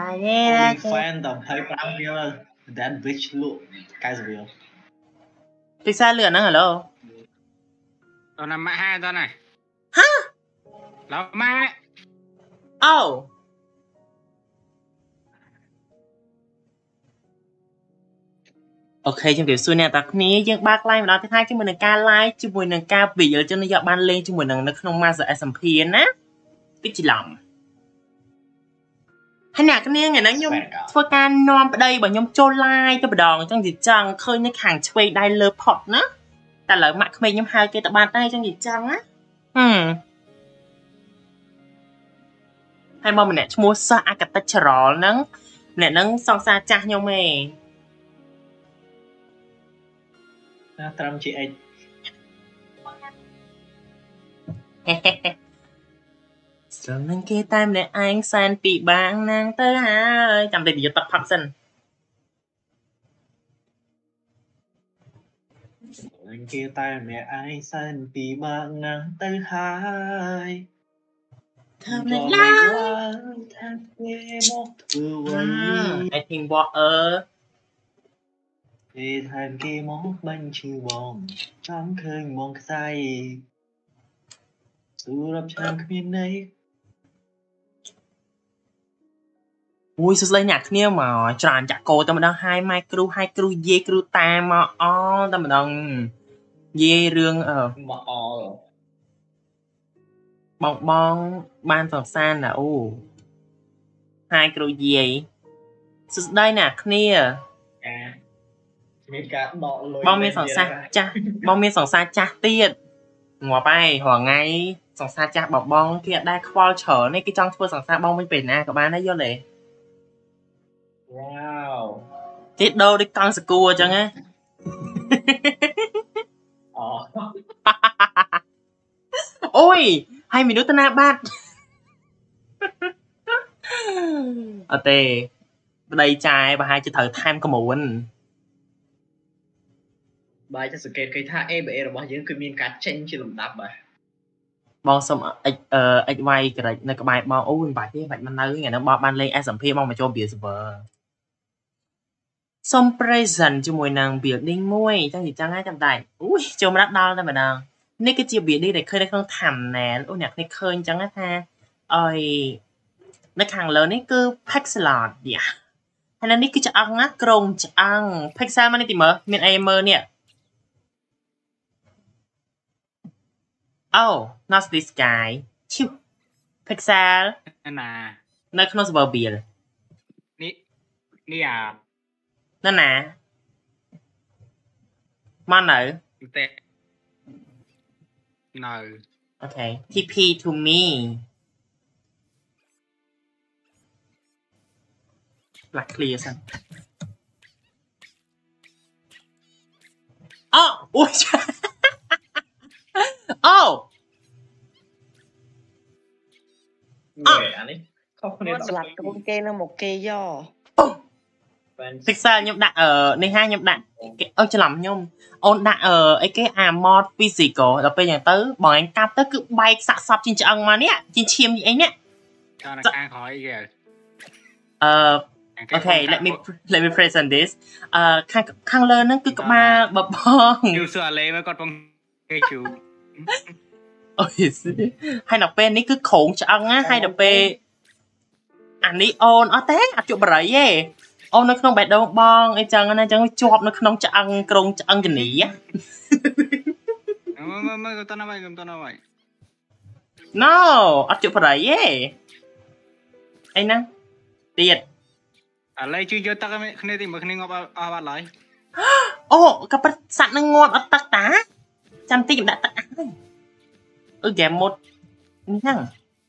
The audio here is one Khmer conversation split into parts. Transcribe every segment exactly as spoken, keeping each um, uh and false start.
Only fan tầm hai trăm view that bitch look cái gì vậy Pixar lửa nó hả lô tao nằm mã hai tao này hả lão mã oh ok trong kiểu xui nè ta ní dương ba like mà nói thứ hai chứ mình đừng ca like chứ mình đừng ca bị cho nó dọa ban lên chứ mình đừng nó không mang sợ ét em pê á cái chỉ lòng hay nè cái này ngày nó nhung phơi can non ở đây bởi nhung cho like cho bà đòn trong gì chẳng khơi những hàng chơi đai lơ pot nữa ta lỡ mặt mình nhung hai cái tập bàn tay trong gì chẳng á hmm hay mà mình nè mua sa cái tách trò nắng nè nắng song sa cha nhau mày trăm chị ấy rồi mình kia tam để anh san bị bạn nàng tơ ha chăm để bị tập pháp sinh anh kia tay mẹ ai san bị bạn nàng tơ hai thơm này lá I think water thì thành kia món bánh chiêu bông trắng khơi mong say suรับtrang khuyên ấy ui sao lấy nhạc kia mà tràn chặt cô tao mà đang hai mai kêu hai kêu dê kêu ta mà o tao mà đang dê rương ở mà o bong bong ban phòng san là u hai kêu dê sao đây nè kia bong miên phòng sa cha bong miên phòng sa cha tiệt ngõ bay hỏa ngay phòng sa cha bọc bong kia đây khoa chở này cái trong phơi phòng sa bong bên biển na các bạn đấy vô lệ wow cái đâu đi con school chẳng á ôi hai mình đứa ta na bát ở tề đây trai và hai chữ thời tham có muốn bài cho sự kiện cái tha e bể rồi bao nhiêu cái miếng cá chanh chỉ làm đáp bài bong xong ờ ếch vay cái này cái bài bong ôi bài thế vậy mà nói ngày nó bong ban lên ét em pê bong mà cho bìa server xong present cho mùi nàng biểu đinh môi chẳng gì chẳng ai chẳng đại ui cho mà đắt đo ra mà nàng nít cái chiều biểu đi để khơi đây không thầm nè ôi nhạc này khơi chẳng á tha ôi nó càng lớn ấy cứ pixelot dạ hay là nít cứ chẳng á krong chẳng pixel mà nít tìm mơ miền em mơ nè oh not this guy chiu pixel nè nó không có bờ biển ní ní à nó nè mà nở tệ no okay tê pê to me là clear xong oh ui oh người anh ấy không có nó lật con kê nó một kê do Pixar nhung đặt ở này hai nhung đặt cái ơ cho lầm nhung ôn đặt ở ấy cái Amod Physical rồi bây giờ tới bọn anh cắp tới cứ bay xạ sọc trên chân mà nè trên chim gì ấy nè cho nó ăn hỏi kìa ờ okay let me let me present this ờ khang khang lên nó cứ có ba bập bong nhiều sữa lấy mới còn bông cây chú ôi hai đọc bên ní cứ khủng chân á hai đọc bên anh đi ôn ở té à chụp bậy vậy ô nó không bẹt đâu bong ấy chẳng anh chẳng chụp nó không chẳng krong chẳng cái nỉ á mà mà tao nói vậy tao nói vậy no ở chụp bậy vậy ấy nè tiệt à lấy chưa cho tao cái này thì mà cái này ngọc à bạn lại ô cái bát sẵn nó ngon ở tắc tá chăm tìm đã tắc ừ kèm một nhăng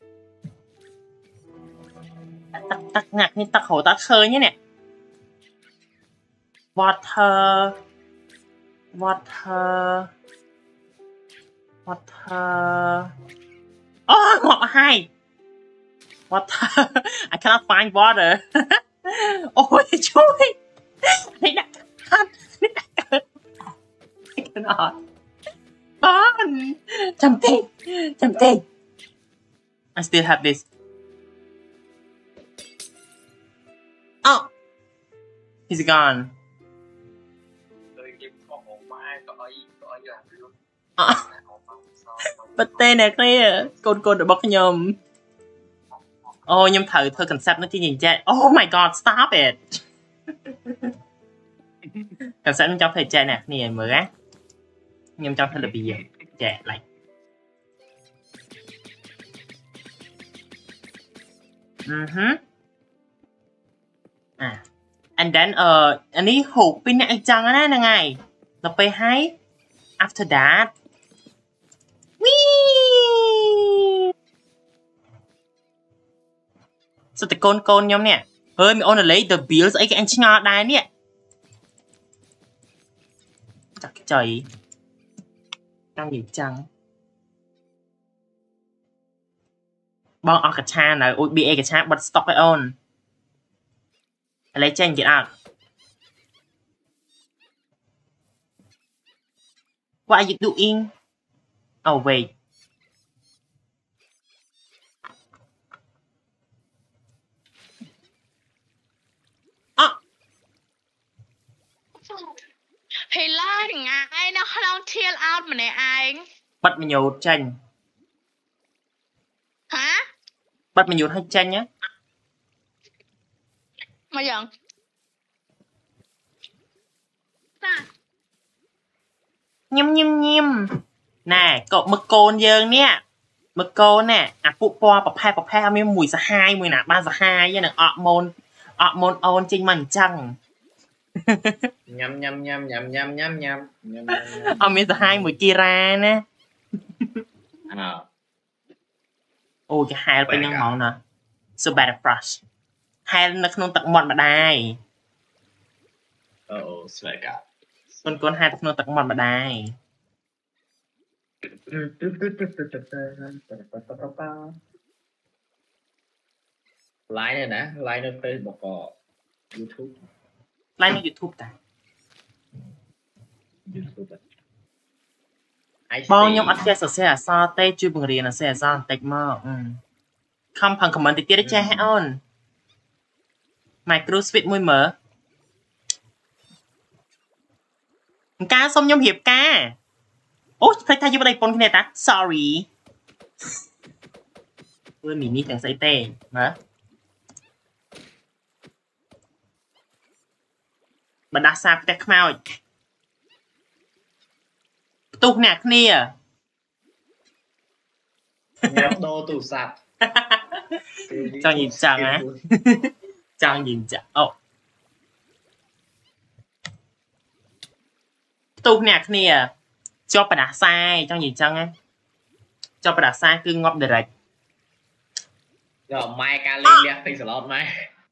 tắc tắc ngạc như tắc hổ tắc khơi nhé nè water water water oh ngọt hai water I cannot find water ôi trời này đã cắt này đã cắt I cannot fun something something I still have this he's gone ប៉ុន្តែអ្នកនេះកូនកូនរបស់ខ្ញុំអូខ្ញុំត្រូវធ្វើ concept នេះជាចែក Oh my god stop it concept ខ្ញុំចង់ធ្វើចែកអ្នកគ្នាមើលណាខ្ញុំចង់ធ្វើរបៀបចែក like អឺហឺអា and then អឺអានេះហូបពីអ្នកអីចឹងណាហ្នឹងហើយដល់ពេលហើយ after that Wee! សតកូនកូនខ្ញុំនេះហើយមានអូនលេ the bills អីគេអញឆ្ងល់ដែរនេះចាក់ចៃចង់និយាយចឹងបងអស់កឆានៅអូយ bê a កឆាបិទ stock ឲ្យអូនឥឡូវចេញទៀតអត់ What are you doing Oh wait អ Thì la thì ngại nó không chill out mà này anh បិទបញ្ញូតចេញ Hả បិទបញ្ញូតឲ្យចេញណា Mà dần Nè ញឹមញឹមញឹមណែក៏មើលកូនយើងនេះមើលកូនណែអាពួកពណ៌ប្រផេះប្រផេះមានមួយសាហាយមួយណាបានសាហាយហ្នឹងអត់មូនអត់មូនអូនចេញមកអញ្ចឹងញ៉ាំញ៉ាំញ៉ាំញ៉ាំញ៉ាំញ៉ាំញ៉ាំញ៉ាំអត់មានសាហាយមួយគីរ៉ាណាអើអូគេហែលពេញហ្នឹងហ្មងណា So bad brush ហែលនៅក្នុងទឹកមាត់ម្ដាយអូស្វែកាកូនកូនហែលក្នុងទឹកមាត់ម្ដាយ Like នេះណា like នៅ Facebook ក៏ YouTube like នៅ YouTube តា YouTube បងខ្ញុំអត់ចេះសរសេរអក្សរទេជួយបង្រៀនសរសេរអក្សរបន្តិចមកខំផឹង comment តិចទៀតចេះហ៎អូន Micro Switch មួយមើលការសុំខ្ញុំរៀបការអូភ្លេចថាយើងបដិពន្ធគ្នាតា sorry ធ្វើមីនេះទាំងស្អីទេមើលបណ្ដាសាផ្ទះខ្មោចផ្ទុះអ្នកគ្នាញ៉ាំដូរទូរស័ព្ទចង់និយាយចឹងណាចង់និយាយចឹងអូផ្ទុះអ្នកគ្នាជាប់បដាសាយចង់និយាយចឹងណាជាប់បដាសាយគឺងាប់ direct យកម៉ែការលេងលះពេញសឡតម៉ែ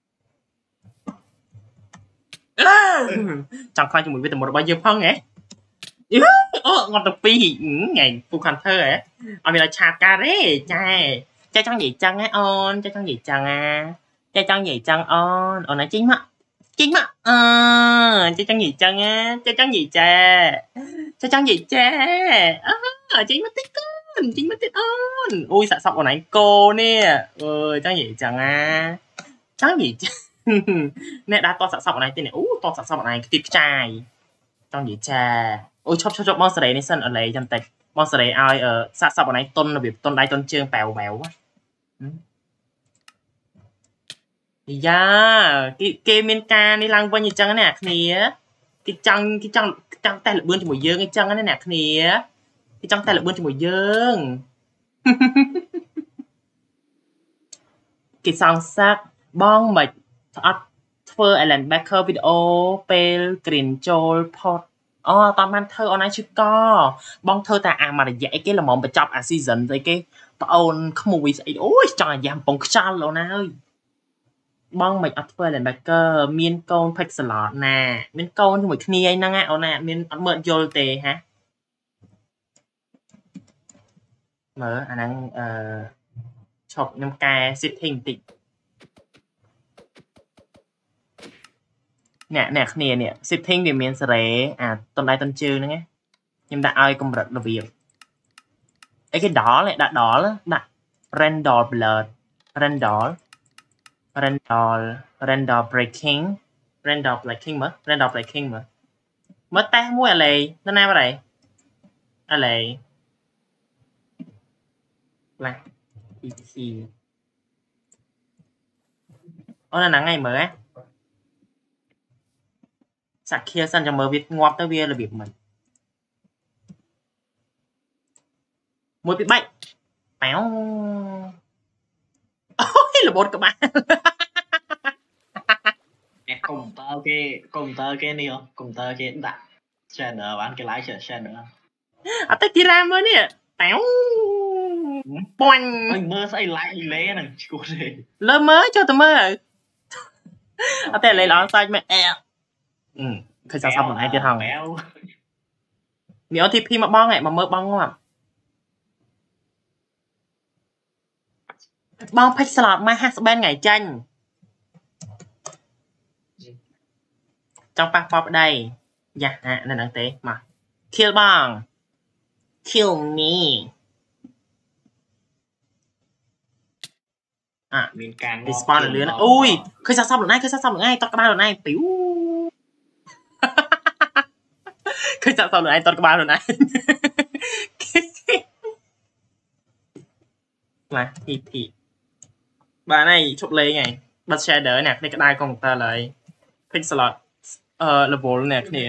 ចង់ខ្លាចជាមួយវីតាមីនរបស់យើងផងហ៎អូងាប់ទៅពីរថ្ងៃពូ Hunter ហ៎អត់មានឲ្យឆាតការទេចាចាចង់និយាយចឹងហ៎អូនចាចង់និយាយចឹងណាចាចង់និយាយចឹងអូនអូនណាចេញមកចេញមកអឺចាចង់និយាយចឹងណាចាចង់និយាយចាចាចង់និយាយចាអឺចេញមកតិចកូនចេញមកតិចអូនអូយសាក់សពអូនឯងកូននេះអើយចង់និយាយចឹងណាចង់និយាយអ្នកដាក់តសាក់សពអូនឯងទេអូតសាក់សពអូនឯងខ្ទីបខ្ចាយចង់និយាយចាអូយឈប់ឈប់ឈប់បងសេរីនេះសិនអលេចាំតិចបងសេរីឲ្យសាក់សពអូនឯងតុនរបៀបតុនដៃតុនជើងប៉ែវប៉ែវយ៉ាគេគេមានការនេះឡើងវិញអញ្ចឹងណាអ្នកគ្នាគេចង់គេចង់ចង់តែលបឿនជាមួយយើងអញ្ចឹងណាអ្នកគ្នាគេចង់តែលបឿនជាមួយយើងគេសងសាក់បងមិនអត់ធ្វើ Alan Baker វីដេអូពេល Green ចូល Pod អូអត់បានធ្វើអនឡាញឈឺកបងធ្វើតែអាមករយៈអីគេល្មមបញ្ចប់អា season ស្អីគេប្អូនក្មួយស្អីអូយចង់អាយ៉ាំពងខ្យល់អូនអើយបងមិនអត់ធ្វើ Alan Baker មានកូន Pixelot ណាមានកូនជាមួយគ្នាអីហ្នឹងអូនណាមានអត់មើលយល់ទេហាមើលអាហ្នឹងអឺឈប់ខ្ញុំកែ setting បន្តិចអ្នកអ្នកគ្នានេះ setting វាមានសេរីអាតុនដៃតុនជើងហ្នឹងខ្ញុំដាក់ឲ្យកម្រិតរបៀបអីគេដល់ដាក់ដល់ដាក់ render blur render render render breaking random like king មើល random like king មើលមើលតេសមួយអាឡេនៅណាបាត់ហើយអាឡេឡា อี พี អូនអាហ្នឹងឯងមើលហ៎សាក់ខៀសិនចាំមើលវាងាប់ទៅវារបៀបមិនមួយពីរបែកប៉ែវអូយរបូតក្បាលកុំព្យូទ័រគេកុំព្យូទ័រគេនេះកុំព្យូទ័រគេដាក់ shader បានគេ like shader អត់ទៅទីរ៉ាមើលនេះប៉ែវប៉ាញ់អើយមើលស្អី like លេហ្នឹងឈួតទេលើមើលចូលទៅមើលអត់តែលេល្អសាច់មែនអែអឺឃើញសាប់សាប់ខ្លួនឯងទៀតហងមាន អូ ទី พี មកបងហ៎មកមើលបងងាប់បងផេកស្លតមកហាស់ស្បែនថ្ងៃចាញ់ចង់ប៉ះប៉បប្តីយ៉ាអានៅហ្នឹងទេមក kill បង kill me អាមានការង respawn លឿនអូយឃើញសាប់សាប់ខ្លួនឯងឃើញសាប់សាប់ខ្លួនឯងតត់ក្បាលខ្លួនឯងពីវឃើញសាប់សាប់ខ្លួនឯងតត់ក្បាលខ្លួនឯងមក พี พี បាទហើយឈប់លេងហើយបិទ shader អ្នកនេះក្តាយកុំព្យូទ័រឡើយ pixel អឺ level អ្នកគ្នា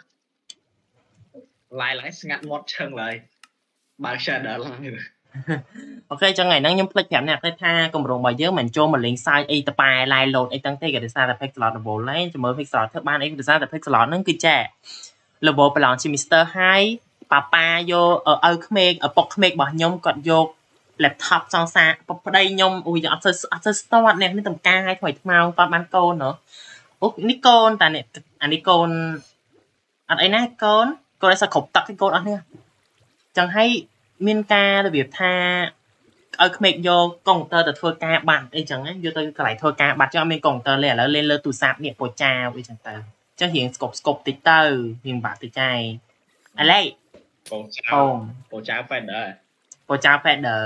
like ឡើងស្ងាត់មាត់ឈឹងឡើយបើ shader ឡើងអូខេចឹងថ្ងៃហ្នឹងខ្ញុំភ្លេចប្រាប់អ្នកថាកម្រងរបស់យើងមិនចូលមកលេងសាយអីតប៉ែ live load អីទាំងទេក៏ដោយសារតែ pixel level ហ្នឹងចាំមើល pixel ធ្វើបានអីដោយសារតែ pixel ហ្នឹងគឺចែ level ប្រឡងជា Mister High ប៉ាប៉ាយកឪក្មេកឪពុកក្មេករបស់ខ្ញុំគាត់យក laptop សងសាប្តីខ្ញុំអូយអត់ទៅអត់ទៅ start អ្នកនេះតំការឲ្យថ្មីថ្មោងតបានកូនហ៎អូនេះកូនតានេះអានេះកូនអត់អីណាកូនកូនឲ្យសគ្រប់ទឹកកូនអស់នេះចឹងហើយមានការរបៀបថាឲ្យក្មេកយកកុំព្យូទ័រទៅធ្វើការបាត់អីចឹងយកទៅកន្លែងធ្វើការបាត់ចឹងអត់មានកុំព្យូទ័រលេឥឡូវលេងលើទូរស័ព្ទនេះពូចាអីចឹងទៅចឹងរៀងស្គប់ស្គប់តិចទៅរៀងបាក់តិចចៃអាឡេពូចៅអូមពូចៅ Feather ពូចា Feather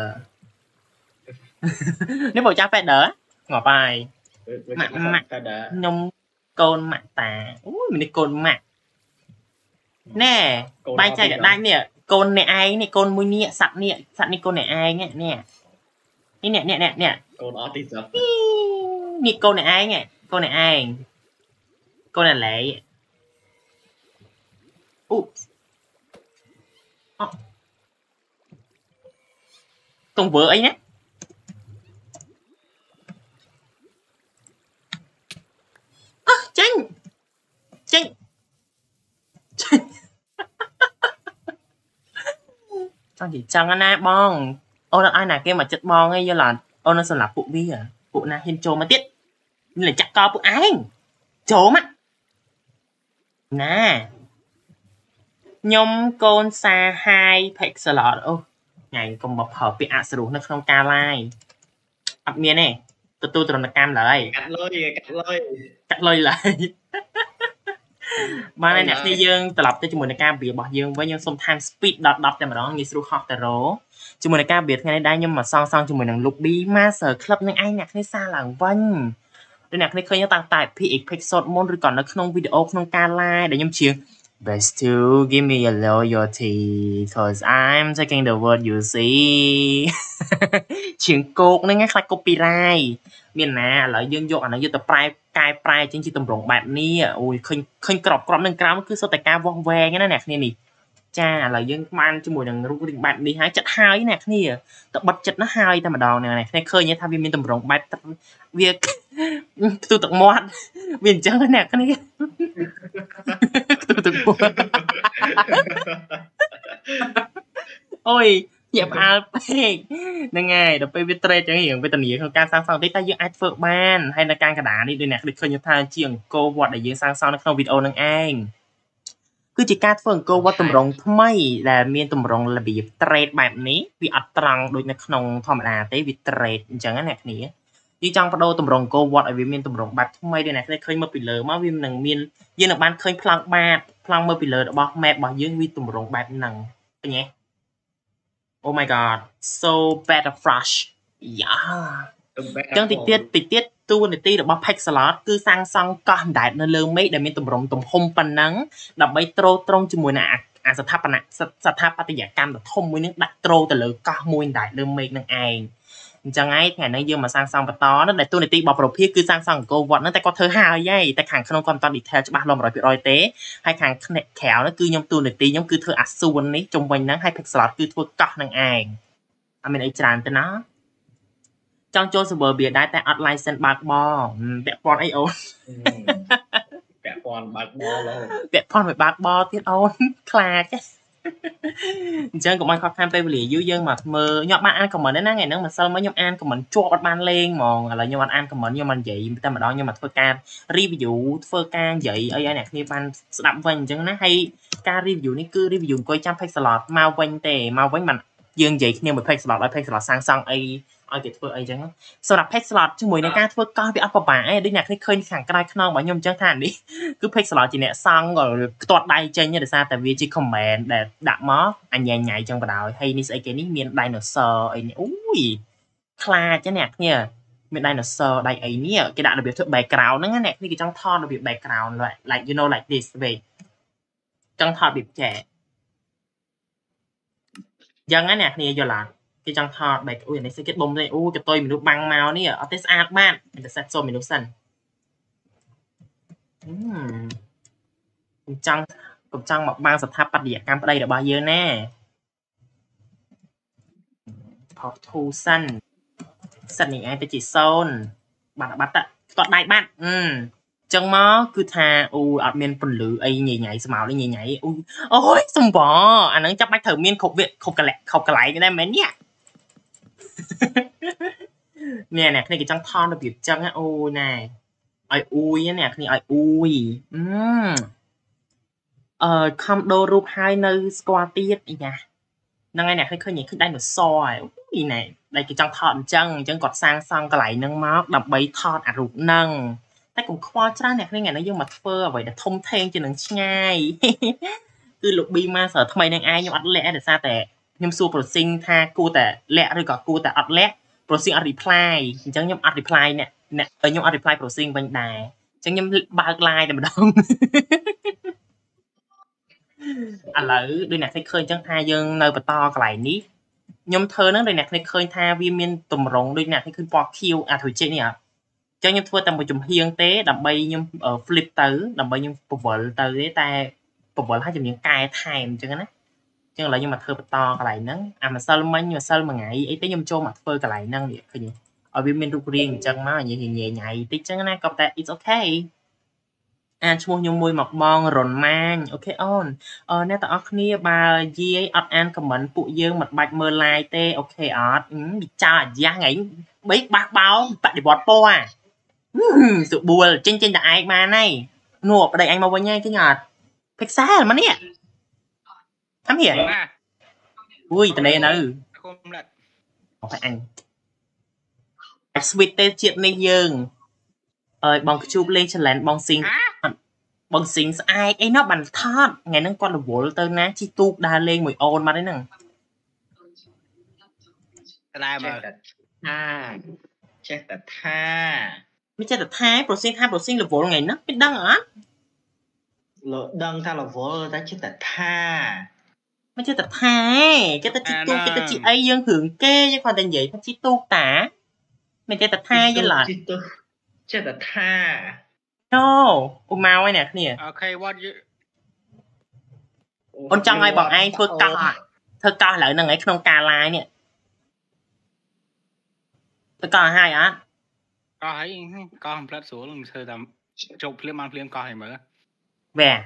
នេះពូចា Feather ងាប់ហើយម៉ាក់ម៉ាក់ Feather ខ្ញុំកូនម៉ាក់តាអូយនេះកូនម៉ាក់ណែបែកចែកកដាច់នេះកូនអ្នកឯងនេះកូនមួយនេះសัตว์នេះសัตว์នេះកូនអ្នកឯងនេះនេះនេះនេះនេះនេះកូនអត់ទីសោះនេះកូនអ្នកឯងកូនអ្នកឯងកូនអ្នកឡែអូអតុងវើអីណាអើចេញចេញចេញចង់និយាយចឹងណាបងអូនអត់ឲ្យណាគេមកចិត្តបងអីយល់អត់អូននៅសម្រាប់ពួកវាពួកណាហ៊ានចូលមកទៀតលេចាក់កោពួកឯងចូលមកណាខ្ញុំកូនសាហាយ Pixel អូថ្ងៃកុំមកប្រើពាក្យអសរោះនៅក្នុងការ live អត់មានទេទទួលទរណកម្មឡើយកាត់លុយកាត់លុយកាត់លុយឡើយបានហើយអ្នកនេះយើងត្រឡប់ទៅជាមួយនឹងការវារបស់យើងវិញយើងសុំ time speed ដល់10តែម្ដងងាយស្រួលហោះទៅរោជាមួយនឹងការវាថ្ងៃនេះដែរខ្ញុំមកសងសងជាមួយនឹង Lobby Master Club នឹងឯងអ្នកនេះសារឡើងវិញដូចអ្នកនេះឃើញតាំងតែ พี เอ็กซ์ episode មុនឬក៏នៅក្នុងវីដេអូក្នុងការ live ដែលខ្ញុំជឿ best to give me a loyalty cause I'm taking the word you see ជាងគោកហ្នឹងខ្លាច copyright មានណាឥឡូវយើងយកអានេះយកទៅប្រែកែប្រែចេញជាទម្រង់បែបនេះអូយឃើញឃើញក្របក្របនឹងក្រោមគឺសុទ្ធតែការវាស់វែងណាអ្នកគ្នានេះចាឥឡូវយើងបានជាមួយនឹងរូបរាងបែបនេះហើយចិត្តហើយអ្នកគ្នាទៅបិទចិត្តណាហើយតែម្ដងអ្នកគ្នាឃើញថាវាមានទម្រង់បែបវាផ្ទុះទឹកមាត់វាអញ្ចឹងអ្នកគ្នាផ្ទុះទឹកមាត់អូយញាប់អាល់ពេកហ្នឹងហើយដល់ពេលវាត្រេតចឹងរៀងវេទនាក្នុងការសាងសង់តិចតែយើងអាចធ្វើបានហើយនៅការកណ្ដាលនេះដូចអ្នកឃើញថាជាអង្គរវត្តដែលយើងសាងសង់នៅក្នុងវីដេអូហ្នឹងឯងគឺជាការធ្វើអង្គរវត្តតម្រង់ថ្មីដែលមានតម្រង់របៀបត្រេតបែបនេះវាអត់ត្រង់ដូចនៅក្នុងធម្មតាទេវាត្រេតអញ្ចឹងណាអ្នកគ្នាយើងចង់បដូរតម្រង់អង្គរវត្តឲ្យវាមានតម្រង់បែបថ្មីដូចអ្នកឃើញមើលពីលើមកវានឹងមានយើងនឹងបានឃើញប្លង់បាតប្លង់មើលពីលើរបស់ map របស់យើងវាតម្រង់បែបហ្នឹងឃើញទេ Oh my god so better flash យ៉ាចឹងតិចទៀតតិចទៀតตู้ในตีរបស់ Pixelot គឺសាងសង់កោះដែលនៅលើមេឃដែលមានទម្រង់ទំហំប៉ុណ្ណឹងដើម្បីត្រួតត្រងជាមួយនឹងអាស្ថាបនៈស្ថាបត្យកម្មដ៏ធំមួយនឹងដាក់ត្រួតទៅលើកោះមួយដែលលើមេឃនឹងឯងអញ្ចឹងហើយថ្ងៃនេះយើងមកសាងសង់បន្តនោះដែលទូនីតិរបស់ប្រភេទគឺសាងសង់អង្គរវត្តហ្នឹងតែគាត់ធ្វើហើយហើយតែខាងក្នុងគាត់មិនត detail ច្បាស់លាស់ one hundred percent ទេហើយខាងក្រៅនោះគឺខ្ញុំទូនីតិខ្ញុំគឺធ្វើអាសួននេះជុំវិញហ្នឹងហើយ Pixelot គឺធ្វើកោះនឹងឯងអត់មានអីច្រើនទេណាចង់ចូល server វាដែរតែអត់ license បើកបរពាក់ព័ន្ធអីអូនពាក់ព័ន្ធបើកបរឡើយពាក់ព័ន្ធមិនបើកបរទៀតអូនខ្លាចអញ្ចឹងកុំឲ្យខកខានពេលវេលាយូរយើងមកមើលខ្ញុំបានអាន comment ហ្នឹងណាថ្ងៃហ្នឹងម្សិលមិញខ្ញុំអាន comment ជាប់អត់បានលេងហ្មងឥឡូវខ្ញុំអត់អាន comment ខ្ញុំមិននិយាយតែម្ដងខ្ញុំមកធ្វើការ review ធ្វើការនិយាយអីឲ្យអ្នកគ្នាបានស្ដាប់វិញអញ្ចឹងណាហើយការ review នេះគឺ review អង្គុយចាំ Pixelot មកវិញទេមកវិញមិនយើងនិយាយគ្នាមួយ Pixelot ឲ្យ Pixelot សាងសង់អីឲ្យគេធ្វើអីចឹងសម្រាប់ Pixelot ជាមួយនឹងការធ្វើកោះវាអត់ពិបាកឯងដូចអ្នកគ្នាឃើញខាងក្រៅខ្នងរបស់ខ្ញុំអញ្ចឹងថានេះគឺ Pixelot ជាអ្នកសង់ក៏ផ្ទាត់ដៃចេញដោយសារតែវាជា comment ដែលដាក់មកអញញ៉ៃញ៉ៃចឹងបណ្ដោយហើយនេះស្អីគេនេះមាន dinosaur អីនេះអូយខ្លាចអ្នកគ្នាមាន dinosaur ដៃអីនេះគេដាក់របៀបធ្វើ background ហ្នឹងអ្នកគ្នាគេចង់ថតរបៀប background like you know like this way ចង់ថតរបៀបចែយ៉ាងណាអ្នកគ្នាយល់ឡាគេចង់ថតបែបអូយនេះស្អីគេដុំទេអូកតុយមនុស្សបាំងមកនេះអត់ទេស្អាតបាទតែសេតសុំមនុស្សសិនអឺចង់កុំចង់មកបាំងស្ថាបត្យកម្មប្តីរបស់យើងណាផុសធូសិនសិននេះឯងទៅជាសូនបាត់បាត់តផ្ទាត់ដៃបាត់អឺចឹងមកគឺថាអូអត់មានពន្លឺអីញ៉ៃញ៉ៃស្មៅនេះញ៉ៃញ៉ៃអូអូយសំបអាហ្នឹងចាប់បាច់ត្រូវមានគ្រប់វាគ្រប់កលែគ្រប់កន្លែងដែរមែននេះនេះអ្នកគ្នាគេចង់ថតរបៀបចឹងអូណែឲ្យអ៊ូយអ្នកគ្នាឲ្យអ៊ូយអឺអឺខំដូររូបហើយនៅស្គាល់ទៀតអីណាហ្នឹងហើយអ្នកឃើញឃើញឃើញ dinosaur ហើយណែដែលគេចង់ថតអញ្ចឹងអញ្ចឹងគាត់សាងសង់កន្លែងហ្នឹងមកដើម្បីថតអារូបហ្នឹងតែកុំខ្វល់ច្រើនអ្នកគ្នាថ្ងៃនេះយើងមកធ្វើអ្វីដែលធំធេងជាងនឹងឆ្ងាយគឺ lobby master ថ្មីនឹងឯងខ្ញុំអត់លាក់ទេដោយសារតែខ្ញុំសួរ processing ថាគួរតែលាក់ឬក៏គួរតែអត់លាក់ processing អត់ reply អញ្ចឹងខ្ញុំអត់ reply អ្នកអ្នកខ្ញុំអត់ reply processing វិញដែរអញ្ចឹងខ្ញុំបើក line តែម្ដងឥឡូវដូចអ្នកឃើញអញ្ចឹងថាយើងនៅបន្តកន្លែងនេះខ្ញុំធ្វើហ្នឹងដូចអ្នកឃើញថាវាមានតម្រងដូចអ្នកឃើញពណ៌ខៀវអាធុជិកនេះអត់អញ្ចឹងខ្ញុំធ្វើតែមួយចំហៀងទេដើម្បីខ្ញុំ flip ទៅដើម្បីខ្ញុំពវល់ទៅទេតែពវល់ហើយជំនាញកែថែមអញ្ចឹងណាចឹងឥឡូវខ្ញុំមកធ្វើបន្តកន្លែងហ្នឹងអាម្សិលមិញម្សិលមួយថ្ងៃអីទៅខ្ញុំចូលមកធ្វើកន្លែងហ្នឹងនេះឃើញឲ្យវាមានរូបរាងអញ្ចឹងមកញ៉ៃញ៉ៃញ៉ៃតិចចឹងណាក៏តែ it's okay អានឈ្មោះខ្ញុំមួយមកបងរុនម៉ាញអូខេអូនអឺអ្នកទាំងអស់គ្នាបើយាយអត់អាន comment ពួកយើងមិនបាច់មើល live ទេអូខេអត់វាចោលអាយ៉ាថ្ងៃបីបាស់បោបដិវត្តពណ៌សុបួលចេញចេញតែឯងបានហើយនោះប្តីអញមកវិញហើយឃើញអត់ Pixel មកនេះCome here អូយតនេះនៅគុំលាត់អូអញអា sweet ទេជាតិនេះយើងអើយបងជួបលេង challenge បងស៊ីងបងស៊ីងស្អែកអីណោះបានថតថ្ងៃហ្នឹងគាត់រវល់ទៅណាជីទូកដើរលេងមួយអូនមកហ្នឹងតែមើលថាចេះតែថាមិនចេះតែថា processing ថា processing level ថ្ងៃហ្នឹងមិនដឹងអត់លោកដឹងថា level តែចេះតែថាមិនចេះតែថាគេទៅជីទូកគេទៅជីអីយើងគ្រឿងគេយើងគាត់តែនិយាយថាជីទូកតាមិនចេះតែថាយល់អត់ចេះតែថា No អូមកហើយអ្នកគ្នាអូខេ what you អូនចង់ឲ្យបងឯងធ្វើកោះធ្វើកោះឥឡូវហ្នឹងឯងក្នុងការ live នេះធ្វើកោះហើយអត់កោះហើយកោះផ្លាត់ស្រួលនឹងធ្វើតាមជប់ភ្លាមបានភ្លាមកោះឲ្យមើលវ៉ា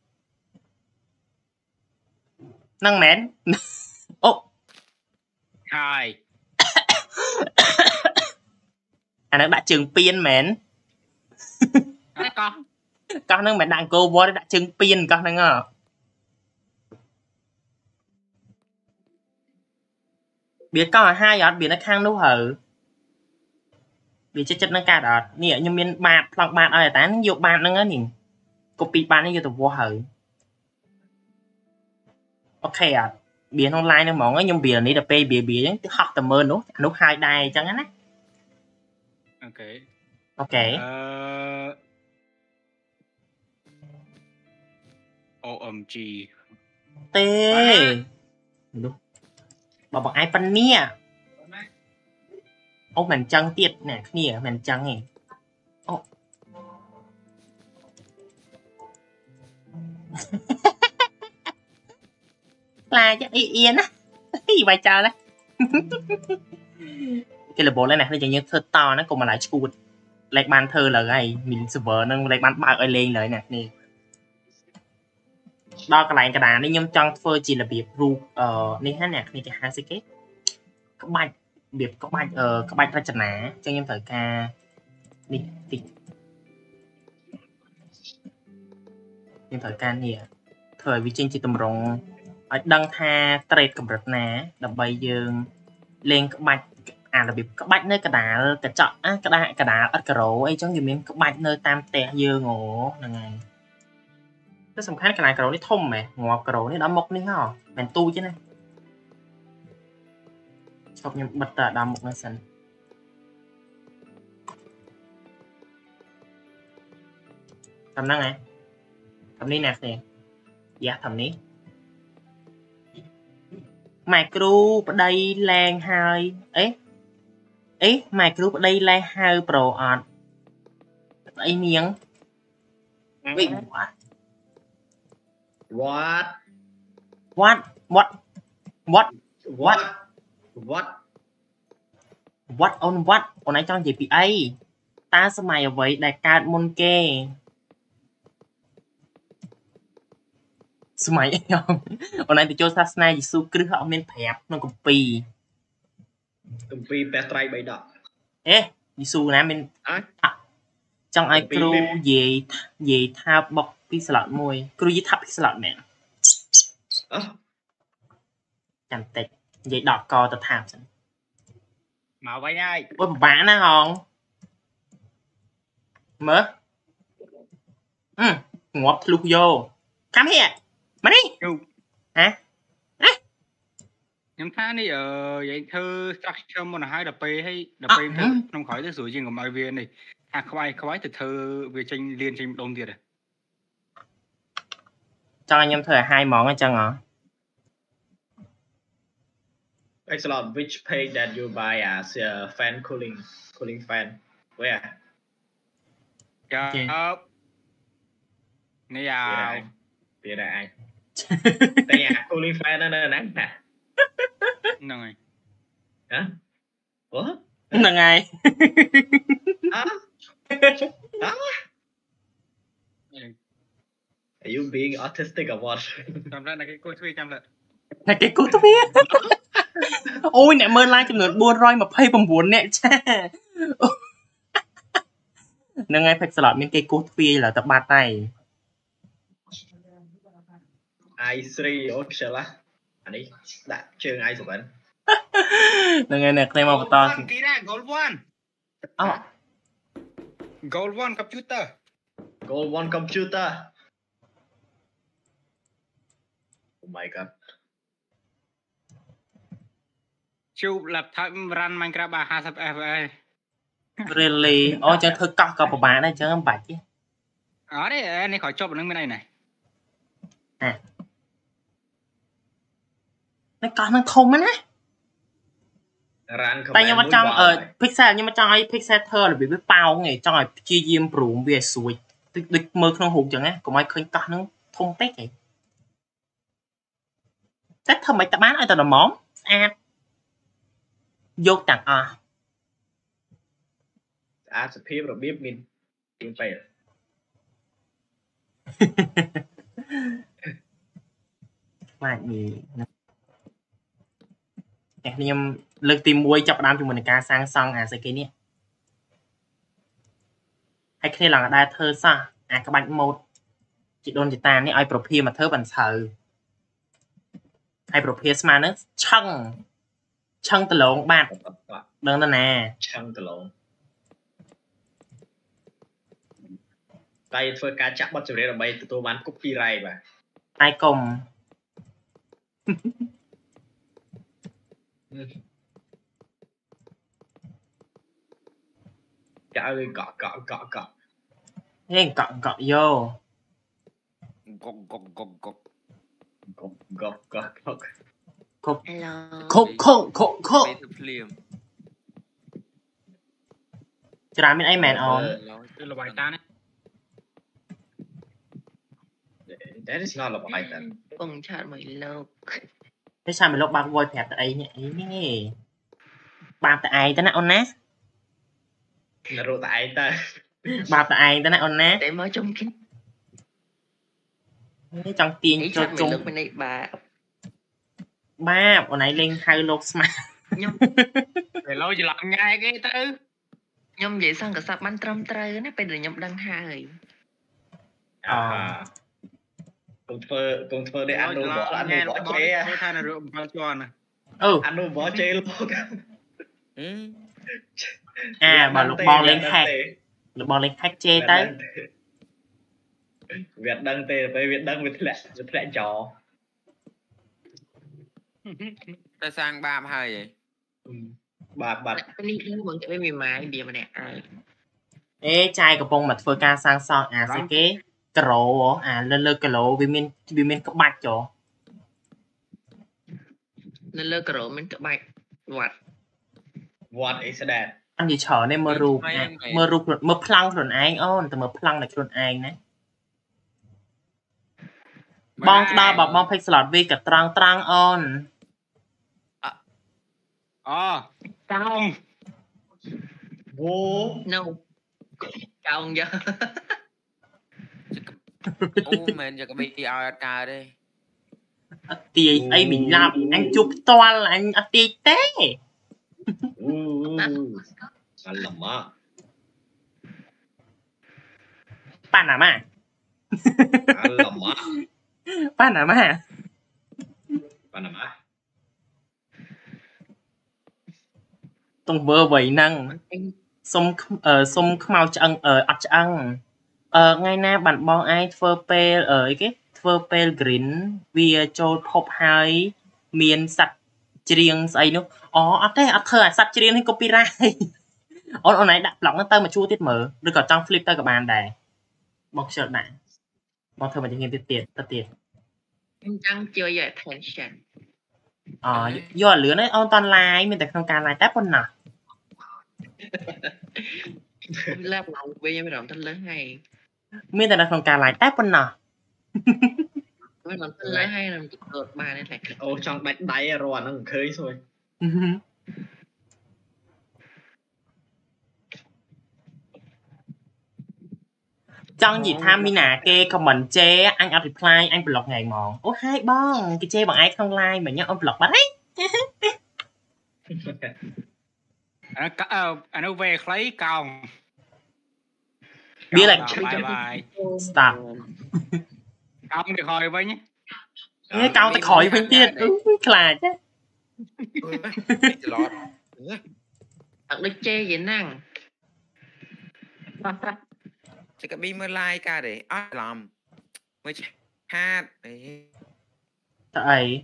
ហ្នឹងមែនអូហើយអាហ្នឹងដាក់ជើងពៀនមែនកោះកោះហ្នឹងមិនដាក់អង្គរវត្តទេដាក់ជើងពៀនកោះហ្នឹងហ៎វាកោះឲ្យហើយអត់វានៅខាងនោះហើវាចិត្តចិត្តនឹងកាត់អត់នេះខ្ញុំមានបាតប្លង់បាតឲ្យតែយកបាតហ្នឹងនេះកូពីបាតនេះយកទៅវាស់ហើយអូខេអត់វាក្នុង line ហ្នឹងហ្មងខ្ញុំវានេះទៅពេលវាវាអញ្ចឹងហោះតែមើលនោះអានោះហើយដែរអញ្ចឹងណាអូខេអូខេអឺ អូ អេម ជីទេនោះបើបងឯងប៉ានេះអូមិនចឹងទៀតណែគ្នាមិនចឹងទេអូខ្លាចអ៊ីអៀនណាអ៊ីវាយចោលណាគេលបលណានេះយើងធ្វើតណាកុំមកឡាយឈួតលេខបានធ្វើលើហើយមីន server នឹងលេខបានបើកឲ្យលេងលើណានេះដល់កន្លែងកណ្ដាលនេះខ្ញុំចង់ធ្វើជារបៀបរូបអឺនេះណាអ្នកនេះគេហៅស្អីគេក្បាច់របៀបក្បាច់អឺក្បាច់រចនាអញ្ចឹងខ្ញុំត្រូវការនេះតិចខ្ញុំត្រូវការនេះធ្វើឲ្យវាចេញជាតម្រង់ឲ្យដឹងថា trade កម្រិតណាដើម្បីយើងលេងក្បាច់អារបៀបក្បាច់នៅកណ្ដាលកញ្ចក់អាកណ្ដាលកណ្ដាលឥតការ៉ូអីចឹងវាមានក្បាច់នៅតាមផ្ទះយើងអូហ្នឹងហើយតែសំខាន់កណ្ដាលការ៉ូនេះធំហ៎ងាប់ការ៉ូនេះដល់មុខនេះហ៎មិនទូចទេណាឈប់ខ្ញុំបិទដល់មុខនេះសិនតាមហ្នឹងហ៎តាមនេះណាគ្នាយ៉ាតាមនេះម៉ែគ្រូប្តីលែងហើយអេអេម៉ែគ្រូប្តីលែងហៅប្រូអត់ស្អីនាងវិញ what what what what what what what what on what អូនឯងចង់និយាយពីអីតើសម័យអ្វីដែលកើតមុនគេសម័យអីអូនឯងទៅចូលសាសនាយេស៊ូគ្រីស្ទអត់មានប្រាប់ក្នុងគម្ពីរគម្ពីរព្រះត្រៃបិដកអេយេស៊ូណាមានអត់ចង់ឲ្យគ្រូនិយាយនិយាយថាបុកពីស្លាត់មួយគ្រូនិយាយថាពីស្លាត់មែនអោះចាំតិចនិយាយដកកទៅថាសិនមកវិញហើយអូយពិបាកណាហងមើលអឺងាប់ធ្លុះយកcome here មកនេះហ៎ហ៎ខ្ញុំថានេះអឺយើងធ្វើ structure មុនឲ្យដល់ពេលឲ្យដល់ពេលធ្វើក្នុងក្រោយទៅស្រួលជាងកុំឲ្យវានេះអាខ្វាយខ្វាយទៅធ្វើវាចេញលៀនចេញម្ដងទៀតហ៎ចង់ឲ្យខ្ញុំធ្វើឲ្យ high ហ្មងអញ្ចឹងហ៎ Excellent which page that you buy as a fan cooling cooling fan where ចានេះអាទៀតដែរឯងតែអា cooling fan នៅណាហ្នឹងហើយហ៎អូហ្នឹងហើយអើអើ Are you being autistic or what ចាំតែគេគួរទ្វាចាំតែតែគេគួរទ្វាអូយអ្នកមើល live ចំនួនbốn trăm hai mươi chínអ្នកចាហ្នឹងហើយ Pixel មានគេគួរទ្វាយឡើយទៅបាត់ហើយ i three អូខ្ជិលអានេះដាក់ជើង i seven ហ្នឹងហើយអ្នកគ្នាមកបន្តគីរ៉ា Gold one អូ Gold one computer Gold one computer Oh my god ជួប laptop run Minecraft បានfifty F P S really អូចឹងធ្វើកោះក៏ពិបាកដែរចឹងមិនបាច់ទេអត់ទេនេះក្រោយចប់នឹងមានអីណែអានេះកោះនឹងធំណា run តែខ្ញុំអត់ចង់អឺ pixel ខ្ញុំអត់ចង់ឲ្យ pixel ធ្វើរបៀបវាប៉ោងទេចង់ឲ្យព្យាយាមព្រូមវាឲ្យស្រួយដូចមើលក្នុងរូបចឹងណាកុំឲ្យឃើញកោះនឹងធំពេកទេតែធ្វើមិនតែបានឲ្យតែល្មមស្អាតយកទាំងអស់ស្អាតសភាពរបៀបមានមានពេលបាទនេះតែខ្ញុំលើកទីមួយចាប់ផ្ដើមជាមួយនឹងការសាងសង់អាស្អីគេនេះហើយគ្នាឡើងដែរធ្វើសោះអាក្បាច់ម៉ូដជីដូនជីតានេះឲ្យប្រភាមកធ្វើបានស្រូវហើយប្រភាស្មើនឹងឆឹងឆឹងដលងបាត់ដឹងទៅណាឆឹងដលងតែធ្វើការចាក់បទចម្រៀងដើម្បីទទួលបាន copyright បាទតែកុំ Trời ơi cọ cọ cọ cọ. Ê cọ cọ vô. Gọc gọc gọc gọc. Gọc gọc gọc gọc. Khúc Hello. khúc khúc khúc khúc. Bê thực liềm. Chả mình ai mẹn ổn. Đây là bài ta đấy. That is not a Python. Bông chọn mày lâu. Thế sao mình lột bạc vôi phẹp tại ấy nhỉ? Ấy nhỉ? Bạc tại ai ta nè ôn ná? Là rồi tại ta. Bạc tại ai ta nè ôn ná? Để mới trong kín. Thế trong tiền Ý cho chọn mày chung. lâu bên đây bà. Ba, ôn ấy lên hai lột smart. Nhưng Để lâu chỉ làm ngay cái thứ. nhưng vậy xong cả sắp bắn trăm trời nó phải được nhậm đăng hai. À. Cùng thơ cùng thơ để ăn đồ bỏ ăn đồ bỏ chế à. Tôi thay là rượu bao tròn này. Ừ. Ăn đồ bỏ chế luôn. Ừ. À, mà lục bò lên hack. Lục bò lên hack chê tới. Việt đăng tê với Việt đăng với lại với lại trò. Ta sang ba hai vậy. Bà bà Cái này nó vẫn cái mì mái bìa mà nè. Ê, chai cà bông mà phơi ca sang son à sẽ kế cà rổ à lên lên cà rổ vì mình vì mình có bạch chỗ. Nên lơ cà rổ mình cỡ bạch. Vọt. what is that? Anh gì chờ nên mơ rụp à, mơ rụp mơ plăng rồi anh ôn, từ mơ plăng là rồi anh đấy. Bong đo bọc bong phê slot vì cả trăng trăng ôn. Ờ, cao. Vô. No. Cao không giờ. Ô mình cho cái bị ao ca đây. Thì ấy mình làm anh chụp toàn là anh à, tì tế. Anh lầm á. Panama. Anh lầm á. Panama. Panama. Tông vơ vậy năng. Xông ờ xông mau chân ờ ắt chân. Ờ ngày na bạn bong ai phơ pê ở cái phơ pê green via cho pop hai miền sạch riêng ấy nữa. Ồ ắt thế ắt thơ sạch riêng hay copyright. Ôn ôn này đặt lỏng nó tay mà chua tiết mở rồi còn trong flip tay của bạn đài bọc sợ nặng bọc thơ mà chỉ nghe tiết tiết tiết tiết Trăng chưa giờ attention. ờ do lửa nó ôn toàn like mình tại không càng like táp con nào Lát lòng bây giờ mới làm thân lớn hay. mình tại không càng like táp con nào Mới làm thân lớn hay làm chụp đột bà này này. Ô trong đánh đáy rồi nó khơi rồi. Trong gì tham mi nà kê comment chê anh up reply anh block ngày mòn ô hai bon cái chê bằng ai không like mà nhớ ông block bắt đấy Anh nó về lấy cao. biết là Bye bye. stop Cao được hồi với nhé. Ê, cao ta khỏi bên tiên ừ, là chứ Tặng được chê vậy năng. Chứ cái bị mới like ca để ai làm. Mới hát đấy. tại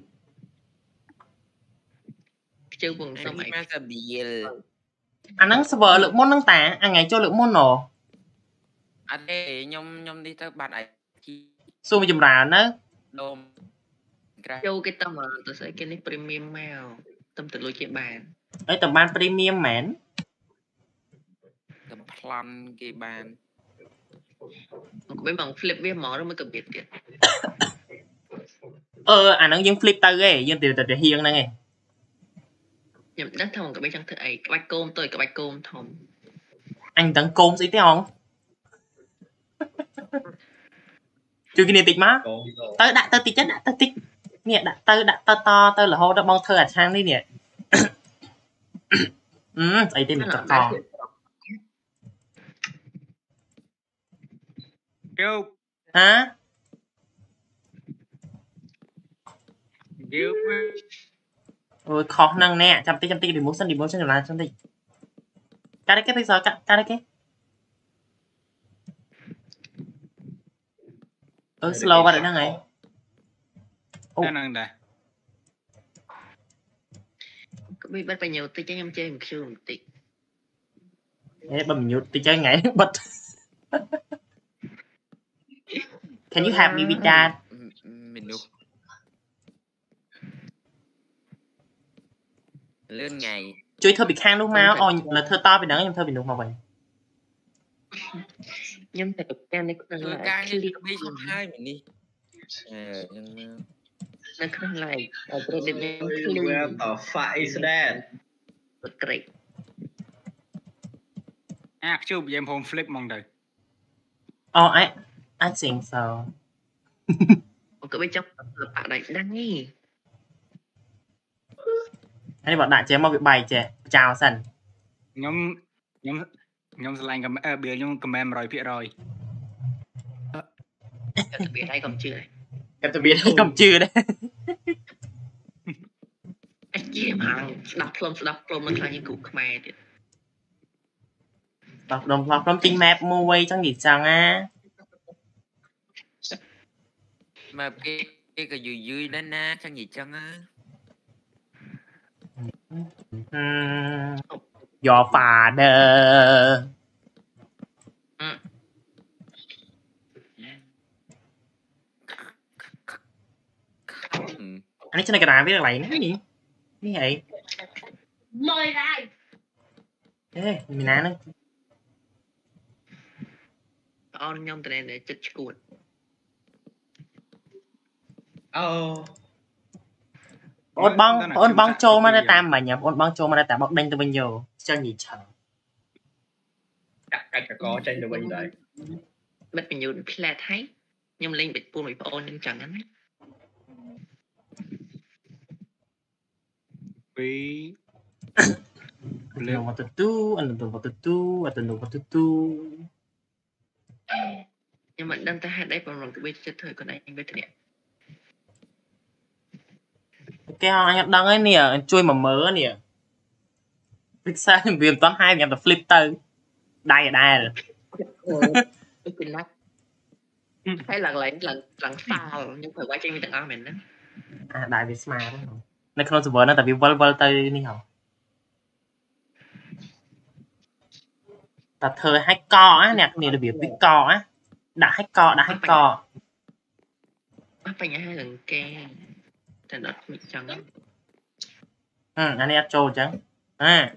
Chưa buồn sao Em mày. mà sao bị anh nắng server lượng môn nắng tả anh ngày cho lượng môn nổ à đây nhom nhom đi tới bạn ấy xu mà chùm rà nữa đôm Châu cái tâm mà tôi sẽ cái này premium mail. Tâm tự lôi chế bàn. ấy tầm ban premium mến tầm plan cái bàn Mấy bằng flip với mỏ đó mới cần biệt kìa. ờ anh nắng dân flip tới ghê dân từ từ từ hiên nè nghe Nhậm đất thông cả mấy trang thức ấy. Cái bạch côm tôi cái bạch côm thông. anh tấn côn gì thế không chưa cái này tịch má tới đã tới tịch chết đã tới tịch nè đã tới đã tới to tới là hô đã bong thơ à sang đi nè ừ ấy tên mình chọn to Kêu. hả Kêu. ôi khó năng nè chăm tí chăm tí để muốn sân đi muốn sân là chăm tí cái đấy cái bây giờ cái cái đấy cái ừ slow vào đấy năng này Cái năng đây. Có biết bắt bao nhiêu tôi cho em chơi một xưa một tí. Ê, bấm nhút thì chơi ngay bật. Can you have me with that? Mình được. Lên ngày. Chui thơ bị khang đúng không? Ồ, là thơ to bị nắng, nhưng thơ bị nụ mà vậy. Nhưng phải được ca này cũng Thưa là ca như clip đi không hai mình đi. Ờ, nhưng... nó cũng là ở đây để mình Where clip. the fuck is that? Great. À, chưa bị em home flip mong đời. Oh, I, I think so. Cứ bên trong là bạn này đang nghe. Anh bọn đại chế mà bị bày chế. Chào sẵn. Nhóm... Nhóm... Nhóm slide cầm... À, bia nhóm cầm em rồi, phía rồi. Em tự biết đây cầm chưa này. Em tự biết đây cầm chưa đấy. Anh chị em hàng đọc plum đọc plum nó là những cụ Khmer thì Đọc đồng lọc lắm tinh map mua quay chẳng gì chẳng á. Mà cái cái cái dưới dưới đó na chẳng gì chẳng á. Hmm. Your father. ừ. Ừ. Anh ấy trên này cái nào biết lại nữa gì? Cái vậy? Mời ra. Ê, mình ná nữa. On nhông từ này để chất cuột. Oh. Ôn băng, ôn băng trô mà đã tam mà nhập, ôn băng trô mà đã tam bọc đinh từ bên nhiều. Cho gì chẳng. Chắc cách có tranh được bên đây. Mất mình nhiều plate thấy. Nhưng lên bịch buôn bị ôn nhưng chẳng ấy. Vì... I don't know what to do, I don't know what to do, I don't know what to do. Nhưng mà đang ta hát đây bằng lòng cái bên chất thời còn anh bên này. Cái anh đang ấy nè, chui mà mớ nè. Biết sao viêm toán hai nhằm là flip tư. Đây là đây rồi. Cái kinh lắc. Hay lần lại lần lần sau nhưng phải qua trên mình tặng ao mình đó. À, đại với smart đó. Nó không có vợ nó tại vì vơ vơ tư đi hả? Tập thơ hay co á, nè, này là việc biết co á. Đã hay co, đã hay co. Bắt phải nhá hai lần ke. Thành đất mình chẳng. Ừ, anh ấy trâu chẳng. À.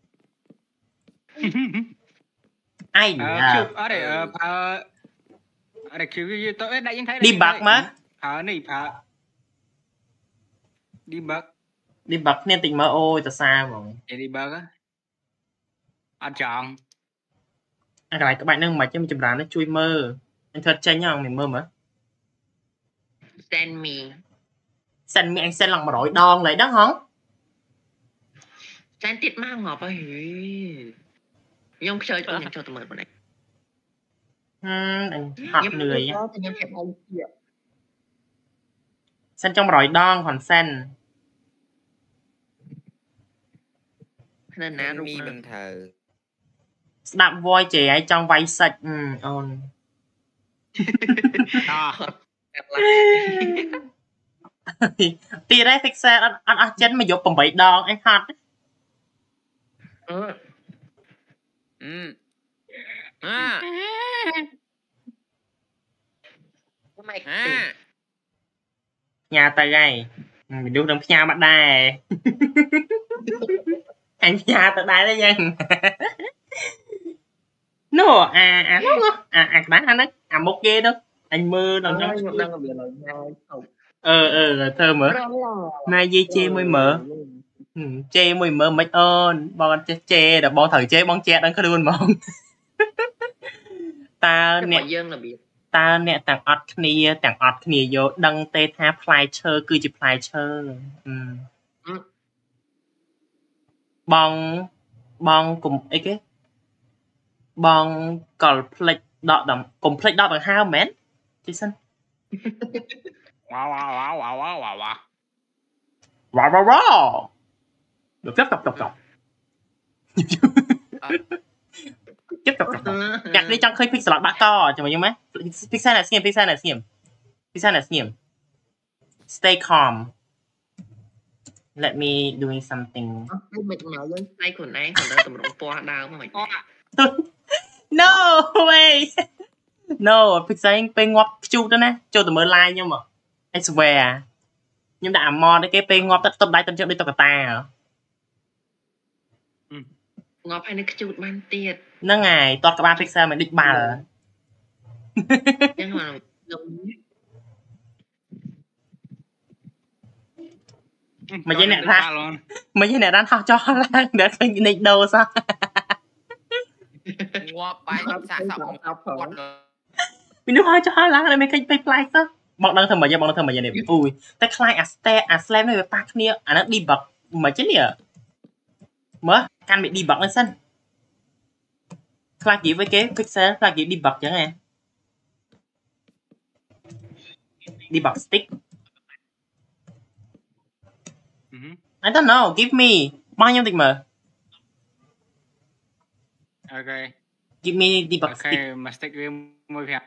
Ai à? Chụp, ở đây, ở ở đây kêu gì tôi đã nhìn thấy. Đi bạc mà. Ở này, à. Đi bạc. Đi bạc nên tình mơ ôi, ta xa mà. Đi bạc á. Anh chọn. Anh lại các bạn nâng mà cho mình chụp đá nó chui mơ. Anh thật tranh nhau mình mơ mà. Send me. Send me anh send lòng mà đổi đòn lại đó hả? Send tiết mang ngọt á hì. Nhưng chơi cho mình cho tụi mình này. Hmm, anh học lười á. Nhưng hẹp ông kia. Send trong rồi đòn còn send. Nên ná rụt mi bằng thờ. Đạp voi trẻ ấy trong váy sạch. Ừ, ôn. Tì đấy thích xe ăn ăn ăn chân mà dụ bằng bảy đòn anh hạt. Ừ. Ừ. À. À. Nhà ta gầy. Mình đưa đồng nhà mặt đài. Anh nhà ta đài đấy dân. No, à à nó à à bán anh đấy. À một ghê đó. Anh mơ đâu nó. Ờ ờ thơ mở. Nay dây chê môi mở. Ừ, chê môi mở mấy ơn. Bọn chê chê đã bọn thử chê bọn chê đang có luôn mà. Ta nè. Ta nè tặng ọt khnia tặng ọt khnia vô đăng tê tha flycher cứ chỉ flycher. Ừ. Bọn bọn cùng ấy cái. Bọn complete đọ đậm complete đọ bằng how man. Jason. Wow wow wow wow wow wow wow. Wow wow wow. Được tiếp tục tục tục. Tiếp tục tục tục. Gạt đi trong khơi pixel bạc to cho mày nhớ pixel là xem pixel là xem pixel là xem. Stay calm. Let me doing something. Mình nói với tay của anh còn đó tụi mình qua đau mà mày. no way no pizza ពេលងាប់ខ្ជូតទៅណាចូលទៅមើល live ខ្ញុំហ៎ I swear ខ្ញុំដាក់អាម៉តគេពេលងាប់ទឹកទឹកដៃទឹកជើងដូចតុក្កតាងាប់ហើយនៅខ្ជូតបានទៀតហ្នឹងហើយតតក្បាល pizza មិនដូចបាល់ចឹងមកលំមកយេអ្នកថាមកយេអ្នករ៉ាន់ហោះចោលឡើងដល់ឃើញនេះដូសោះងាប់បាយសាកសពមកគាត់ពីនោះហោះចោលឡើងតែមិនឃើញពេលផ្លែសោះបងដឹងធ្វើម៉េចបងដឹងធ្វើម៉េចនេះអូយតែខ្លាចអា step អា slam នេះវាប៉ះគ្នាអាហ្នឹង debug មិនចឹងនេះមើលកាន់វា debug ហ្នឹងសិនខ្លាចនិយាយវិញគេ pixel ខ្លាចនិយាយ debug ចឹងហ៎ debug stick I don't know give me បងខ្ញុំតិចមើល Okay give me debug Okay stick មក stick វាមួយប្រាប់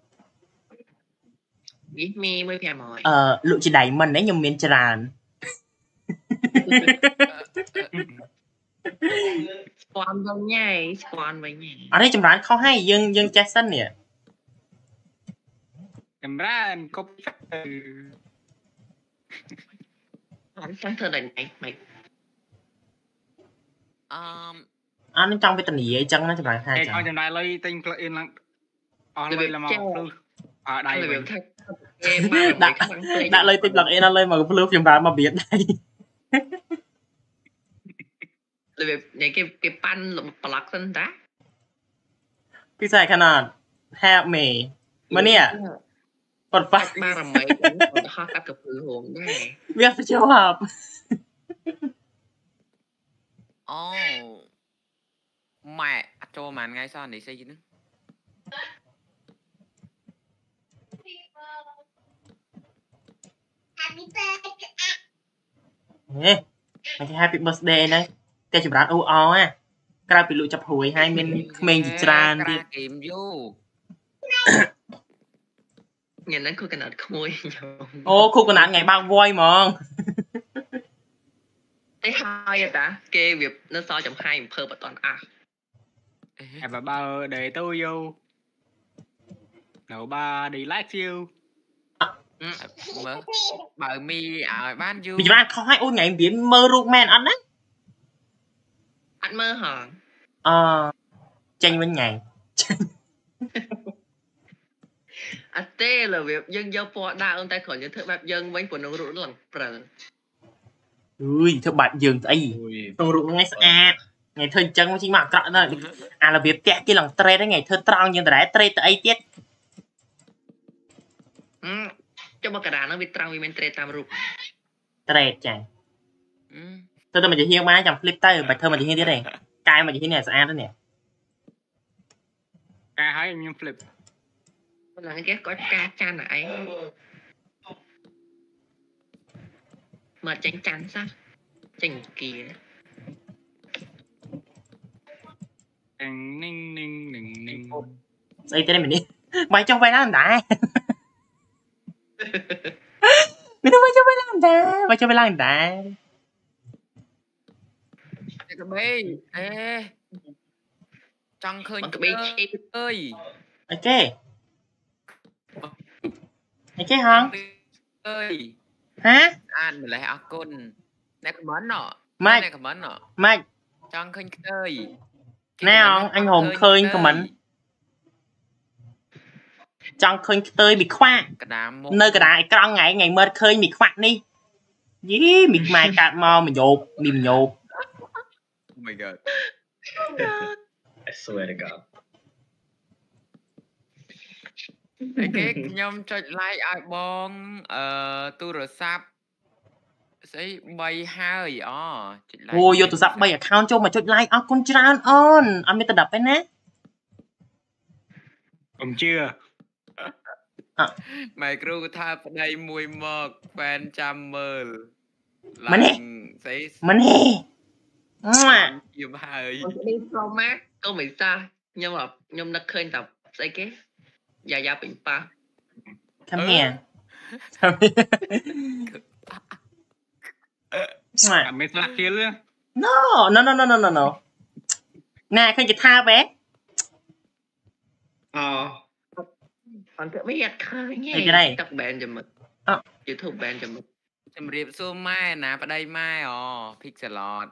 give me មួយប្រាំហើយអឺលក់ជា diamond ហ្នឹងខ្ញុំមានច្រើន spawn វិញញ៉ៃ spawn វិញញ៉ៃអត់ទេចម្រើនខុសហើយយើងយើងចេះសិននេះចម្រើនកុបអត់ចាំធ្វើដល់ណៃម៉េចអឺអានឹងចង់វេទនាអញ្ចឹងណាចម្រើនថាគេចឹងឲ្យចំណាយលុយទិញ plug-in ឡើងអស់លុយឡើងមកព្រោះអើដៃហើយវិញវាថាគេមកដាក់ដាក់លុយតិច plug in អត់លុយមកភ្លឺចម្រើនមកបៀតដៃលើវាគេគេប៉ាន់ប្លុកសិនតាពិសេស cannot help me មកនេះប៉ុតប៉ះបារមីទៅហោះកាត់កពើហងដែរវាទៅចូលហប់អូម៉ែអត់ចូលមួយថ្ងៃសោះនេះស្អីហ្នឹងហេមក happy birthday ហ្នឹងតែចម្រើនអ៊ូអណាក្រៅពីលក់ចាប់ព្រួយហើយមានក្មេងជាច្រើនទៀតហ្គេមយូញ៉ាំហ្នឹងគូកណាត់ក្មួយខ្ញុំអូគូកណាត់ថ្ងៃបើកវយហ្មងតែហើយតាគេវានៅសល់ចំហាយអំភើបអត់តន់អះ Happy birthday to you Nobody likes you មើលបើមីឲ្យបានយូពីចម្រើនខុសហើយអូថ្ងៃវាមើលរូបមែនអត់ណាអត់មើលហងអឺចេញវិញថ្ងៃអត់ទេលើវាយើងយកពណ៌ដាក់អូនតែគ្រាន់យើងធ្វើបែបយើងវិញព្រោះនឹងរូបឡើងព្រើអើយធ្វើបាច់យើងស្អីក្នុងរូបថ្ងៃស្អាតថ្ងៃធ្វើអញ្ចឹងជីមកអាក្រក់ណាស់អារបៀបផ្ទះគេឡើងត្រេតថ្ងៃធ្វើត្រង់យើងតែត្រេតទៅអីទៀតចុះមកកណ្ដាលហ្នឹងវាត្រង់វាមានត្រេតតាមរូបត្រេតចាទៅទៅមកជាហៀងបានចាំ flip ទៅបាច់ធ្វើមកជាហៀងទៀតទេកែមកជាហៀងនេះស្អាតទៅនេះកែឲ្យខ្ញុំ flip ប៉ុន្តែគេគាត់ការចាន់ឯងមកចេញចាន់សោះចេញគៀ ninh ninh ninh ninh ស្អីទៅនេះបាយចុះបាយឡើងដែរមានបាយចុះបាយឡើងដែរបាយចុះបាយឡើងដែរកបេអេចង់ឃើញកបេឈីអើយអូខេអូខេហងអើយហ៎អានម្លេះអរគុណអ្នកខមមិនណ៎ម៉េចអ្នកខមមិនណ៎ម៉េចចង់ឃើញខ្ទើយណែអងអញហមឃើញខមមិនចង់ឃើញខ្ទើយមីខ្វាក់កដាមមុខនៅកណ្ដាលអេក្រង់ថ្ងៃថ្ងៃមើលឃើញមីខ្វាក់នេះយីមីម៉ែកាត់មកមញោបមីមញោប Oh my god I swear to god អីគេខ្ញុំចុច like ឲ្យបងអឺទូរស័ព្ទស្អីបីហើយអូចុច like អូយកទូរស័ព្ទបី account ចូលមកចុច like អរគុណច្រើនអូនអត់មានតដប់ទេណាខ្ញុំជឿម៉ែគ្រូថាប្តីមួយមកហ្វេនចាំមើលម៉ានេះស្អីម៉ានេះម៉ាយំហើយនេះប្រមាកុំមិនសាខ្ញុំខ្ញុំនឹកឃើញតែស្អីគេយ៉ាយ៉ាពេញប៉ះ Come here Come here ម៉ាអត់មានស្លាកគៀលទេ No no no no no no no nè khơi cái tha bé ờ còn cái mấy giặt khơi nghe cái này tập bạn cho mình à. YouTube bạn cho mình ជំរាបសួរម៉ែណាប្តីម៉ែអូ Pixelot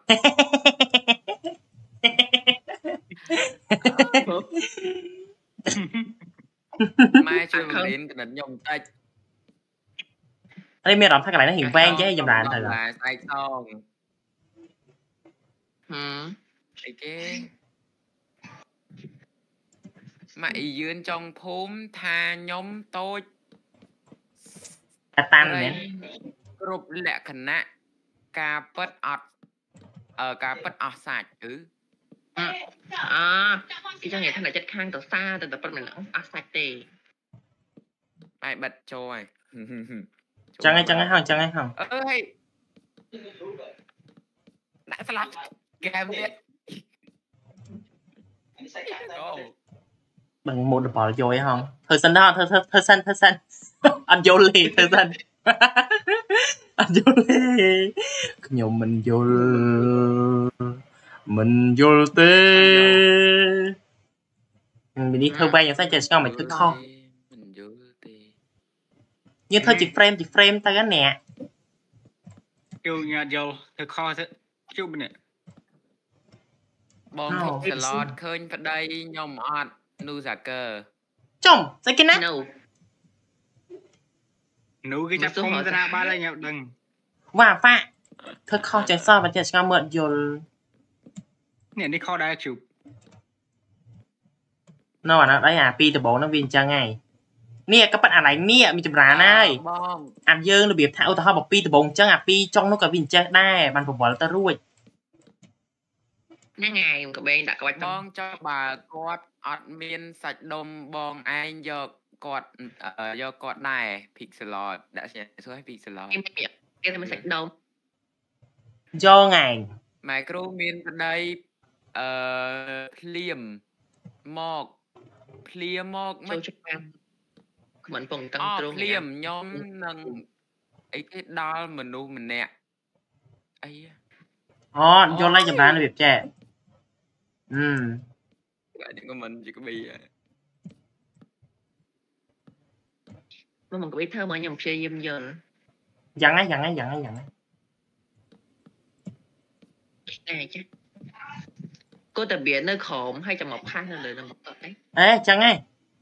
ម៉ែជួយបង្រៀនកណិតខ្ញុំបន្តិច đâyមានអារម្មណ៍ថាកន្លែងនេះរៀងវែងចេះចម្រើនទៅស្អែកសងហឹមអីគេម៉ាក់អ៊ីយឿនចុងភូមិថាខ្ញុំតូចតាន់មែនគ្រប់លក្ខណៈការពិតអត់អឺការពិតអស់សាច់គឺអើគេចង់និយាយថាចិត្តខាងទៅសាទៅតែពិតមិនអស់សាច់ទេបែបបិទចូលហើយចឹងហើយចឹងហើយហងចឹងហើយហងអើយដាក់ស្លាប់ហ្គេមទៀត bằng một bỏ rồi không thời gian đó thời thời gian thời gian anh vô lì thời gian anh vô lì nhiều mình vô mình vô tê mình đi thơ bayอย่างsao trời sao mày thơ kho nhưng thôi chỉ frame chỉ frame ta cái nè kêu nhà vô thơ kho thế chụp nè បង Pixelot ឃើញប្តីខ្ញុំអត់ Nuzaka ចំស្អីគេណា No នោះគេចាប់ខ្ញុំទៅណាបានហើយខ្ញុំដឹងវ៉ាហ្វាធ្វើខុសចេះសោះបើចេះស្ងល់មើលយល់នេះនេះខុសដែរជុបនៅអានោះđấyអាពីដបងនោះវាអញ្ចឹងហើយនេះក៏ប៉ាត់អាឡៃនេះមានចម្រើនហើយបងអាយើងរបៀបថាឧទាហរណ៍បើពីដបងអញ្ចឹងអាពីចុងនោះក៏វាអញ្ចេះដែរបានប្រវល់ទៅរួចហ្នឹងហើយក៏បែងដាក់ក្បាច់បងចុះបើគាត់អត់មានសាច់ដុំបងឯងយកគាត់យកគាត់ដែរ Pixelot ដាក់សួរឲ្យ Pixelot គេតែមានសាច់ដុំយកថ្ងៃម៉ែគ្រូមានប្តីអឺភ្លាមមកភ្លាមមកមិនច្បាស់មិនពងតឹងត្រង់ភ្លាមខ្ញុំនឹងអីគេដល់មនុស្សម្នាក់អីអូយកឡើងចម្រើនរបៀបចេះអឺ những cái mình chỉ có bị មកមកវិធីធ្វើមកខ្ញុំព្យាយាមយល់យ៉ាងហ្នឹងយ៉ាងហ្នឹងយ៉ាងហ្នឹងយ៉ាងហ្នឹងណែចាគោតបៀននៅក្រោមហើយចាំមកផាសនៅលើនឹងមកតទេអេចឹងហ៎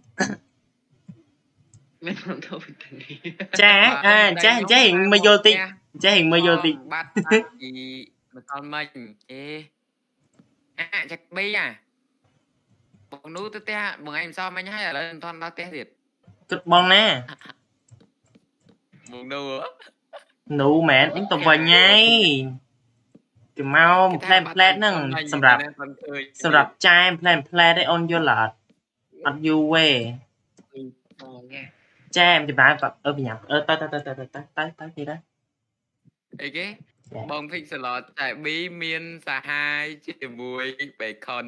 មានខ្ញុំទៅទៅនេះចាអើចេះចេះមកយល់តិចចេះមកយល់តិចបាត់ពីមិនតមិញអេអាចប៊ីអាបងនោះទៅផ្ទះបងឯងមិនសោះមិញហើយឥឡូវមិនទាន់ដល់ផ្ទះទៀតគិតបងណាបងនោះនោះមែនអញទៅវិញហើយគេមកផ្លែផ្លែហ្នឹងសម្រាប់សម្រាប់ចែមផ្លែផ្លែđấyអូនយល់អត់អត់យូរទេចែមចម្រើនអឺបញ្ញាអឺទៅទៅទៅទៅទៅទៅទៅទីណាអីគេបង Pixelot តែប៊ីមានសាហាយជាមួយ Bacon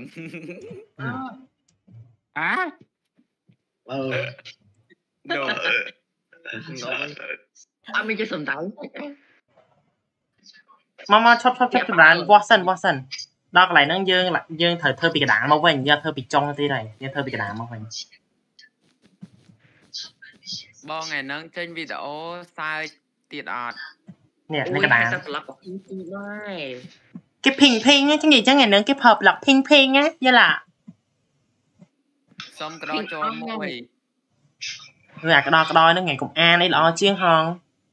អាអឺ No អត់មានជាសំដៅមកមកឈប់ឈប់ឈប់ចម្រើនវាស់សិនវាស់សិនដល់កន្លែងហ្នឹងយើងយើងត្រូវធ្វើពីកណ្ដាលមកវិញយកធ្វើពីចុងទៀតហើយយើងធ្វើពីកណ្ដាលមកវិញបងឯហ្នឹងចេញវីដេអូសើចទៀតអត់នេះនៅកណ្ដាលសាប់ប្លុកពីពីដែរគេភីងភីងចឹងនិយាយចឹងឯហ្នឹងគេប្រើប្លុកភីងភីងណាយល់អត់សុំក្រោយចូលមួយវាអាក្តោក្តោហ្នឹងថ្ងៃកុំអានអីល្អជាងហង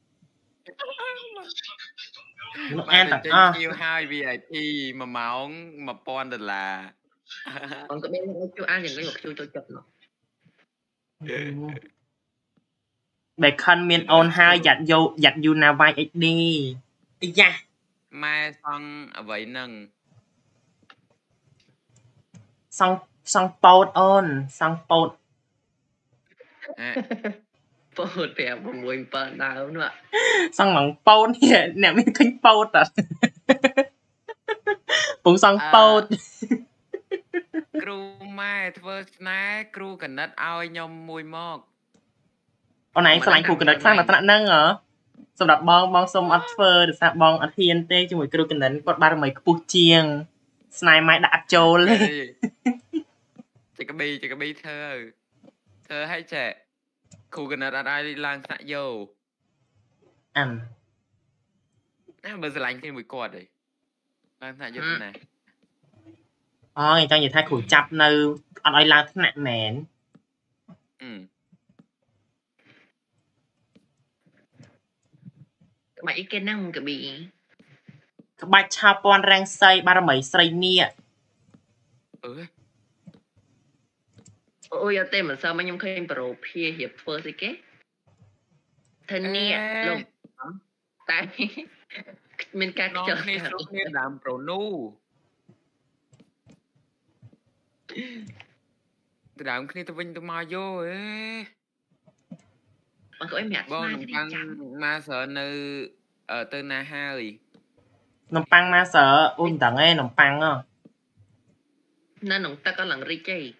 លោកអានទាំងអស់ជិះហើយ វី ไอ พี មួយម៉ោង một nghìnដុល្លារបងក៏មានជួយអានយ៉ាងនេះមកជួយចូលចិត្តនោះ Bacon មានអូនហើយយ៉ាត់យកយ៉ាត់យូណាវ៉ៃ เอ็กซ์ ดี អាយ៉ាម៉ែសង់អ្វីហ្នឹងសង់សង់ប៉ោតអូនសង់ប៉ោតពោតប្រាប់6 7ដើមនោះសង់ឡើងប៉ោតនេះអ្នកមានឃើញប៉ោតអត់ពងសង់ប៉ោតគ្រូម៉ែធ្វើស្នេហ៍គ្រូកណិតឲ្យខ្ញុំមួយមកអូនឯងឆ្លាញ់គ្រូកណិតខ្លាំងដល់ថ្នាក់ហ្នឹងហ៎សម្រាប់បងបងសុំអត់ធ្វើដោយសារបងអត់ហ៊ានទេជាមួយគ្រូកណិតគាត់បារមីខ្ពស់ជាង Snai mai đã trâu lên. Chị cái bi, chị cái bi thơ. Thơ hay trẻ. Khu gần ở đây đi lang sạ vô. Ăn. Nè, bây giờ lạnh thì mới quạt đấy. Lang sạ vô thế này. Ồ, người ta nhìn thấy khủ chắp nơi. Anh ơi lang thế này mến. Ừ. Các bạn ý kiến năng cái bị. Các bạn chào bọn răng xây ba mấy xây nè. Ừ. Ôi, ở tên mà sao mà nhung khơi pro phía hiệp phơ gì kế. Thân nè, lông. Tại mình các nó cho khi số nên làm pro nu. Từ đám khi tôi vinh tôi mà vô ấy. Mà có em mẹ Bố nông băng ma sợ nơi ở tên na hai. Nông băng ma sợ. Ôi tặng ê nông băng á. Nên nông ta có lần ri chay.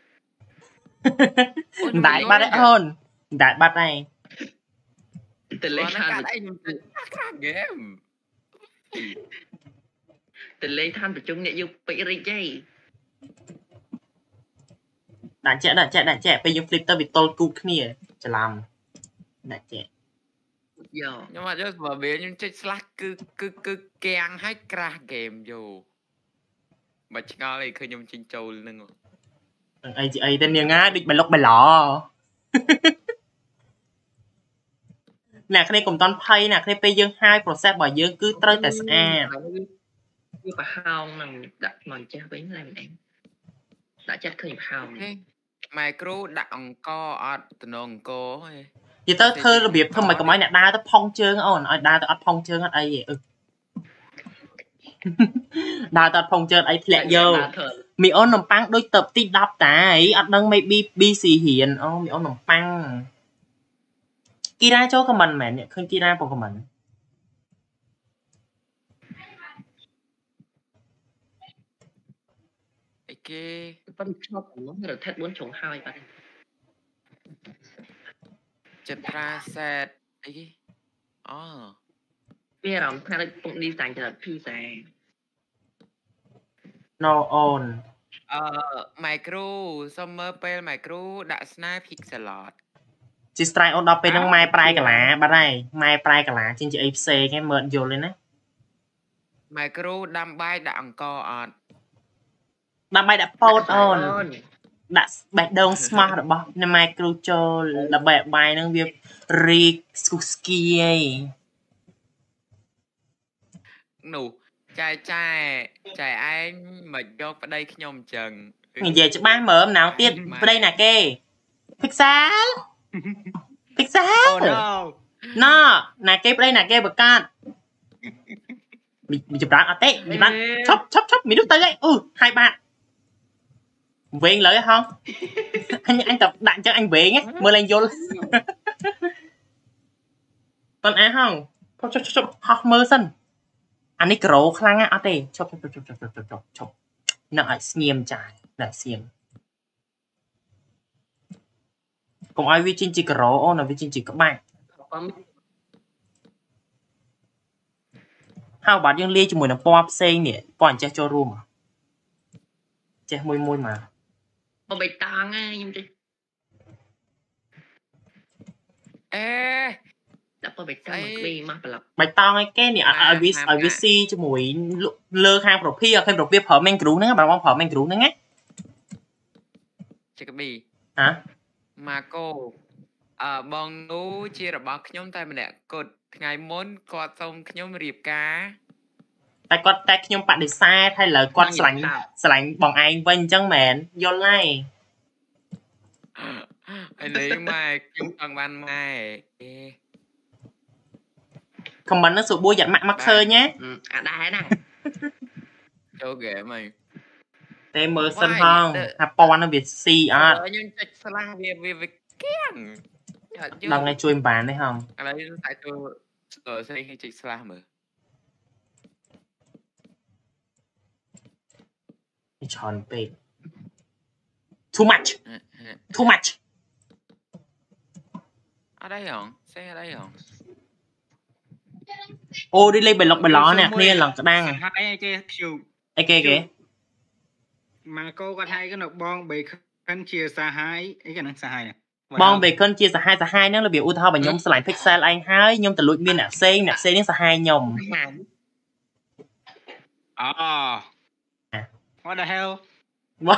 Đại bắt đấy hơn. Đại bắt này. Từ lấy than game. Từ lấy than của chúng này yêu bị ri chay. Đã trẻ đã trẻ đã trẻ. Bây giờ flip tao bị tôl cút nè. Chà làm. Đã trẻ. Dạ. Nhưng mà just vào bế nhưng chết slack cứ cứ cứ keng hay crack game vô. Mà chỉ ngon này khơi nhầm chinh châu lên rồi. Ây chị ấy tên niềng á, địch bài lọc bài lọ. Nè, cái này cũng toàn pay nè, cái này pay dương hai process bởi dương cứ trơi tại xa. Như bà hông nè, đặt mòn cha bánh làm em. Đã chắc khơi hông. Micro đặt ổng co ọt từ nông cô. Vì tớ thơ là biếp thơm mày có mấy nè đa tớ phong chương ổn, đa tớ ớt phong chương ớt ấy vậy. Ừ. Đa tớ ớt phong chương ấy thì lẹ vô. Mì ôn nồng băng đôi tập tí đọc ta ấy, ớt nâng mày bi bi xì hiền. Ô, mì ôn nồng băng. Kì ra cho comment mẹ nhỉ, khơi kì ra vào comment. Ok. Vẫn chọc nó rồi thét bốn chồng hai bạn. Chật ra set. Ấy. Ồ. Bây giờ ta cũng đi dành cho là phi dài. No on. Ờ, micro, summer pale micro đã snap pixel lot. Chị strike ôn đọc bên nâng mai prai cả lá, bắt đây. Mai prai cả lá, trên chị ép xê cái mượn vô lên á. Micro đam bay đã ổng co ọt. Đam bay đã post on. Đã bẹt đông smart rồi bó. Nên micro cho là bẹt bài nâng việc Rick Skuski ấy. Nụ, chai chai, chai anh mà cho vào đây khi nhom chừng. Mình về cho ba mở âm nào tiết. Vào đây nè kê. Pixel. Pixel. Oh no. Nó, nè kê vào đây nè kê bật con. Mình chụp đoạn ở tết. Mình bạn chốc chốc chốc. Mình đút tới ấy. Ừ, hai bạn. Về anh lấy không? anh anh tập đạn cho anh về nhé. Mưa lên vô. Con á không? Chốc chốc chốc. Học mơ sân. Anh ấy cổ khăn á. Ở đây. Chốc chốc chốc chốc chốc chốc chốc chốc. Nó ở xiêm trái. Nó xiêm. Còn ai vi trên chỉ cổ ô là vi trên chỉ các bạn. How about yung lia cho mùi nó pop xên nè. Bọn chắc cho room à? Chắc mùi mùi mà. Ồ bạch tàng á. Ê. Đã có bạch tàng mà quê mà bà lọc. Bạch tàng ấy cái nè. Ở vi xê cho mùi lơ khang pro pia. Khang pro pia phở men cửu nữa. Bà mong phở men cửu nữa nghe. Chị cái bì. Hả? Mà cô. Ờ bong nú chia ra bọc nhóm tay mình nè. Cột ngày muốn quạt xong nhóm riệp cá. Tại quạt tay nhóm bạn để xa. Thay là quạt sẵn. Sẵn bằng anh vinh chân mẹn. Vô lại. Anh lấy mai. Nhóm bằng ban mai. Comment nó sự bua dặn mặt mắc thơ nhé. Ừ, à đá nè. Chỗ ghẻ mày. Tê mơ sân hông. Hà bọn nó Việt si á. Ờ nhưng chạch xa về về về kén. Lần này chui bán đấy không? Ở đây tại tôi ở đây hay chạch xa mở. Tròn bệt. Too much. Too much. Ở đây hả? Xe ở đây hả? Ô đi lên bài lọc bài ló nè. Nên lần cái đăng. Hai cái Ê kê kê. mà cô có thấy cái nộp bon bị khăn chia xa hai ấy cái năng xa hai này បងបេកុនជាសហายសហายហ្នឹងរបៀបឧទាហរណ៍បើខ្ញុំឆ្លាញ់ pixel ឯងហើយខ្ញុំទៅលួចមានអ្នកផ្សេងអ្នកផ្សេងនេះសហายខ្ញុំอ๋อ what the hell What?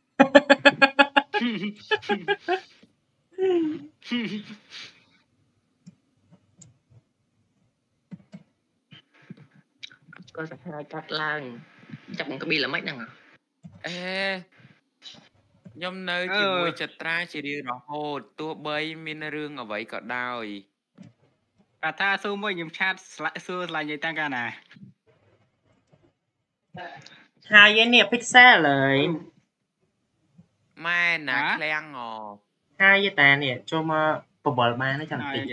Có sẽ hai cắt lang chắc một cái bi là mấy năng à ê nhom nơi chỉ mùi chật tra chỉ đi rõ hồ tua bay miên rương ở vậy có đau gì à tha xu mới nhầm chat lại xưa là gì tăng ca nè ហើយឯនេះ pixel ហើយម៉ែណាឃ្លាំងអហើយតានេះចូលមកបបល់បានចាំតិច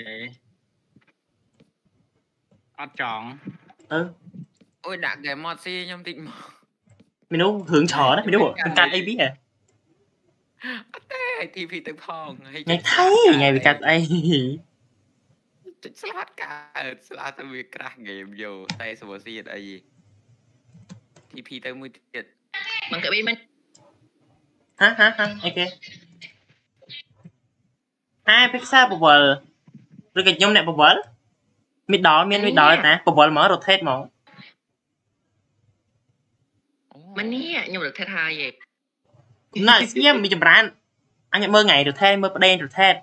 អត់ចង់អឺអូយដាក់ game mod ស៊ីខ្ញុំតិចមកមនុស្សរឿងច្រើនណាមនុស្សកាត់អីវាអត់ទេ ទី พี ទឹកផងហើយញ៉ៃថៃញ៉ៃវាកាត់អីចុចស្លាត់កើតស្លាត់ទៅវាក្រាស់ game យោតែសវស៊ីអត់អី ที พี ទៅមួយទៀត bằng cái bi mình ហាហាហាអូខេហើយ pixel បបល់ឬក៏ខ្ញុំអ្នកបបល់មីដល់មានមីដល់តាបបល់មក rotate មក mình nè nhưng mà được thét hai vậy ណែស្ងៀមមានចម្រើនអញមើលថ្ងៃ rotate មើលប្តេង rotate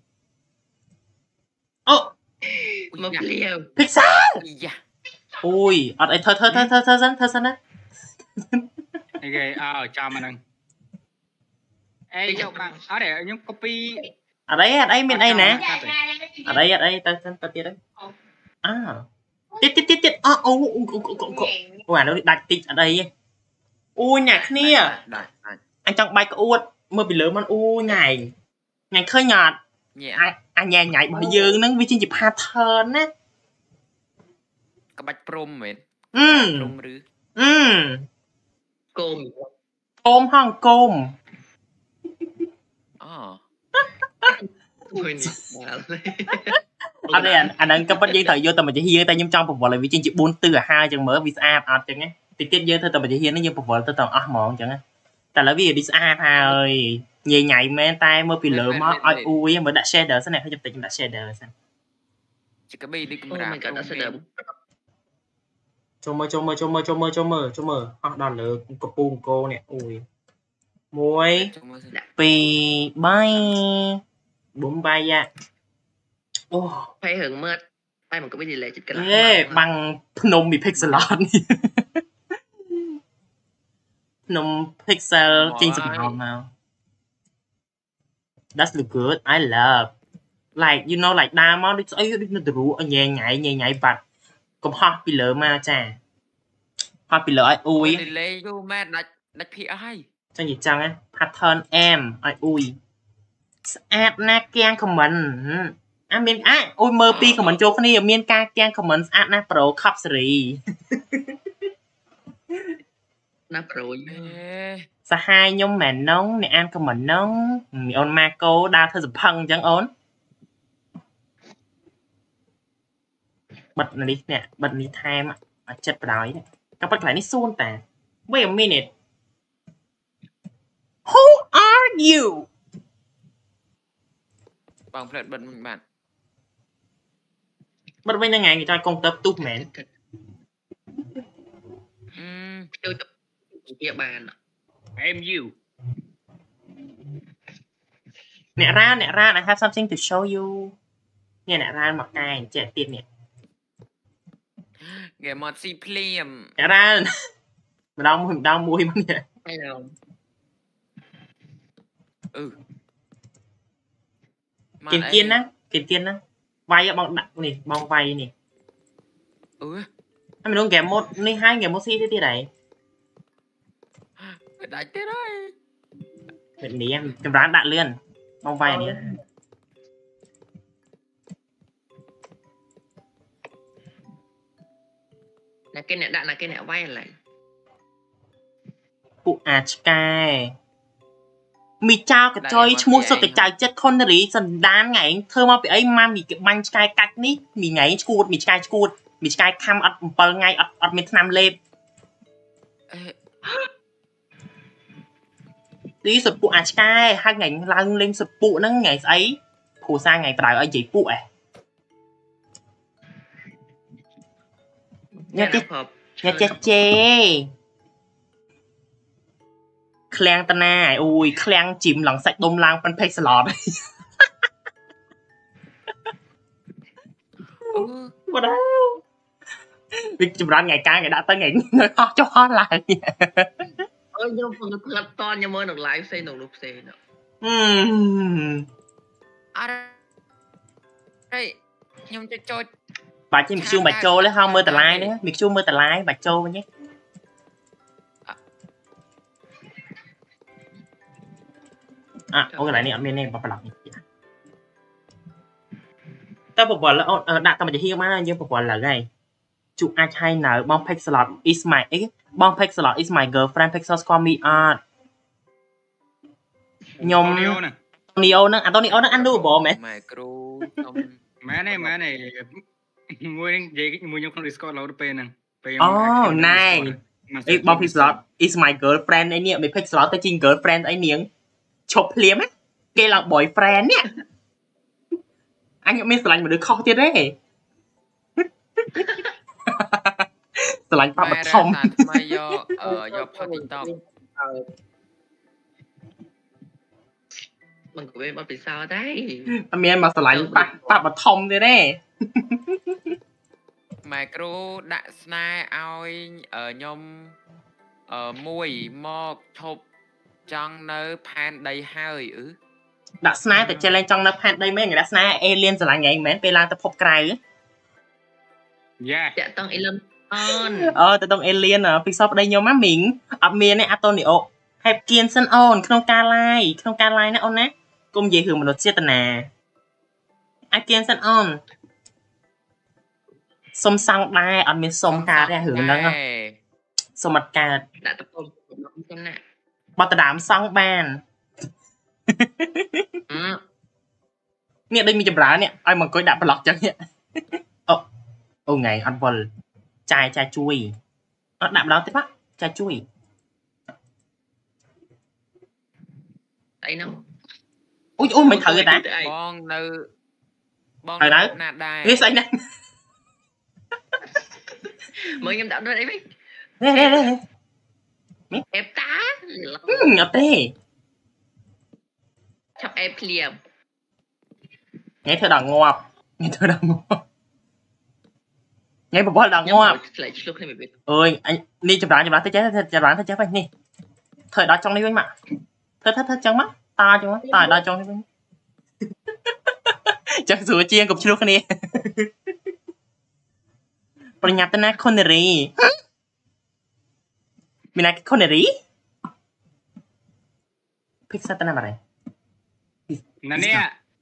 អូ một liều pixel យ៉ាអូយអត់អីធ្វើធ្វើធ្វើធ្វើធ្វើសិនធ្វើសិនណាអូខេអើចាំអាហ្នឹងអេយកបាំងអត់ទេខ្ញុំ copy អត់អីអត់អីមានអីណាអត់អីអត់អីទៅសិនទៅទៀតទៅអើទៀតទៀតទៀតអូអូអូអានោះដាច់តិចអត់អីទេអូយអ្នកគ្នាដាច់ដាច់អញចង់បាច់ក្អួតមើលពីលើមិនអូញ៉ៃញ៉ៃឃើញអត់ញ៉ែអញញ៉ៃញ៉ៃរបស់យើងហ្នឹងវាជាជា pattern ណាក្បាច់ព្រំមែនអឺព្រំឬអឺ côm កុំហងកុំអូ thôi nè អត់ទេអាហ្នឹងក៏ប៉ិតយើងត្រូវយកទៅមកជាហៀងតែខ្ញុំចង់បង្វិលឲ្យវាចេញជាបួនទិសឲ្យហើយចឹងមើលវាស្អាតអត់ចឹងណាតិចទៀតយើងធ្វើទៅមកជាហៀងហ្នឹងយើងបង្វិលទៅទាំងអស់ហ្មងចឹងណាតែឥឡូវវារីស្អាតហើយញ៉ៃញ៉ៃមែនតែមើលពីលើមកឲ្យអ៊ូយមើលដាក់ shader សិនណាខ្ញុំតិចខ្ញុំដាក់ shader សិនជាក្បីដូចកំ ôi រា mình cả đã sẽ đỡ ចូលមើលចូលមើលចូលមើលចូលមើលចូលមើលចូលមើលអស់ដល់លើកពូងគោនេះអ៊ូយមួយ ពីរបីប៊ុំបាយអូ phải hưởng mượt tay một cái bi delay chích cái អេបាំងភ្នំពី pixel នេះ ភ្នំ pixel ចេញសំណងមក That's look good I love like you know like ដើរមកដូចស្អីដូចនៅទៅរូញ៉ែញ៉ៃញ៉ៃញ៉ៃបាត់កុំហោះពីលើមកចាហោះពីលើឲ្យអ៊ូយ delay យូម៉ែដាច់ដាច់ พี ไอចឹងនិយាយចឹងណា pattern M ឲ្យអ៊ូយស្អាតណាស់កៀង comment អាមានអាអ៊ូយមើលពី comment ចូលគ្នាមានការកៀង comment ស្អាតណាស់ Pro Cup Series nắp rồi សហายខ្ញុំមែននងអ្នកអាន comment នងមីអូនម៉ាកូដើរធ្វើសំផឹងអញ្ចឹងអូនបិទនេះនេះបិទនេះថែមឲ្យចិត្តបដ ாய் ក៏បិទកន្លែងនេះសួនតា Wait a minute Who are you បងផ្លែតបិទមិនបានបិទវិញហ្នឹងឯងគេចង់កុងតើផ្ទុះមែនអឺ chơi tập kia bàn em you អ្នករ៉ាអ្នករ៉ា I have something to show you នេះអ្នករ៉ាមកកែចេះទៀតនេះ game mod ស៊ីភ្លាមអ្នករ៉ាម្ដងមួយម្ដងមួយមកនេះ hay là អឺគៀនគៀនណាគៀនគៀនណាវាយបងដាក់នេះបងវាយនេះអឺហើយមនុស្ស game mode នេះហើយ game mode ស៊ីទៀតទៀតហើយដាច់ទៀតហើយแบบนี้ចម្រើនដាក់លឿនបងវាយនេះ là cái này đạn là cái này vay lại ពួកអាចឆ្កែមីចៅកញ្ចុយឈ្មោះសុទ្ធតែចៅចិត្តខុនរីសណ្ដានថ្ងៃធ្វើមកពីអីម៉ាមីបាញ់ឆ្កែកាច់នេះមីថ្ងៃឈួតមីឆ្កែឈួតមីឆ្កែខំអត់7ថ្ងៃអត់អត់មានថ្នាំលេបអេ đi sụp bụ à chai hai ngày lăn lên sụp bụ nó ngày ấy phù sa ngày phải ở gì bụ à nha chết nha chết chê Klang ta na ui Klang chìm lòng sạch đông lang phân phê slot What đâu việc chụp ra ngày ca ngày đã tới ngày người ho cho ho lại ơi nhưng mà thật to nhưng mà nó lại xây nó lúc xây nó ừm à đây nhung cho cho bà chỉ Miệt Chu Bạch Châu lấy không mơ tờ lai nữa Miệt Chu mơ tờ lai Bạch Châu nhé à ok lại này ở bên này bà lọc taบอกว่าแล้วเออดักตมันจะเฮี้ยมากยังบอกว่าอะไรไงจุอาชัยหนาบอมเพกสล็อต is my เอ๊ะบอมเพกสล็อต is my girlfriend Pexos call me art ยมนีโอนั่งอ่ะตอนนี้โอนั่งอันดูบ่ไหม mẹ cru mẹ này mẹ này mua vậy mua trong con Discordเราไปนั่งไปอ๋อ nice ไอ้บอมเพกสล็อต is my girlfriend ไอ้เนี่ยไม่เพกสล็อตแต่จริง girlfriend ไอ้เนียงชบเพลียไหมเกย์หลัก boyfriend เนี่ยanh nhận mình sẵn mà được khó tiết đấy sẵn pháp bật thông mai do ở do phát TikTok mình cũng biết bị sao đấy anh em mà sẵn pháp bật thông thế đấy mẹ cru đã snai oi ở nhom ở mùi mò thộp trong nơi pan đầy hơi ư đặt snipe แต่ challenge ចង់នៅផាតដីមែនគេដាក់ snipe alien ស្រឡាញ់ឯងមែនពេលឡើងទៅភពក្រៅយ៉ាតាក់តង alien អូនអឺទៅតង alien ពីសពប្តីខ្ញុំណាមីងអត់មានទេអាតូនីអូហេបគៀនសិនអូនក្នុងការ live ក្នុងការ live ណាអូនណាកុំនិយាយរឿងមនុស្សចេតនាអាចគៀនសិនអូនសុំសង្ឃដែរអត់មានសុំការទេរឿងហ្នឹងសុំអត់កើតដាក់តពុំខ្ញុំណាបត់ដដាមសង្ឃបាននេះដូចមានចម្រើននេះឲ្យមកអង្គុយដាក់ប្លុកចឹងនេះអូអូថ្ងៃអត់វល់ចាយចាយជួយអត់ដាក់ម្ដងទេប៉ចាយជួយអីនោះអូយអូមិនត្រូវទេតាបងនៅបងណាដែរនេះស្អីណាមើលខ្ញុំដាក់ដូចអីវិញនេះនេះនេះអេបតាអត់ទេឆាប់អេភ្លាមថ្ងៃធ្វើដល់ងាប់ថ្ងៃធ្វើដល់ងាប់ថ្ងៃបបលដល់ងាប់ឆ្លៃឆ្លុះគ្នាមិនbiết អើយអញនេះចម្រើនចម្រើនទៅចេះចម្រើនទៅចេះវិញនេះធ្វើដល់ចុងនេះវិញមកធ្វើធ្វើធ្វើចឹងមកតចឹងមកតដល់ចុងនេះវិញចឹងស្រួលជាងកុំឆ្លុះគ្នាប្រញាប់ទៅណាខុននេរីមានណាខុននេរីភិកសាទៅណាបារណានេះ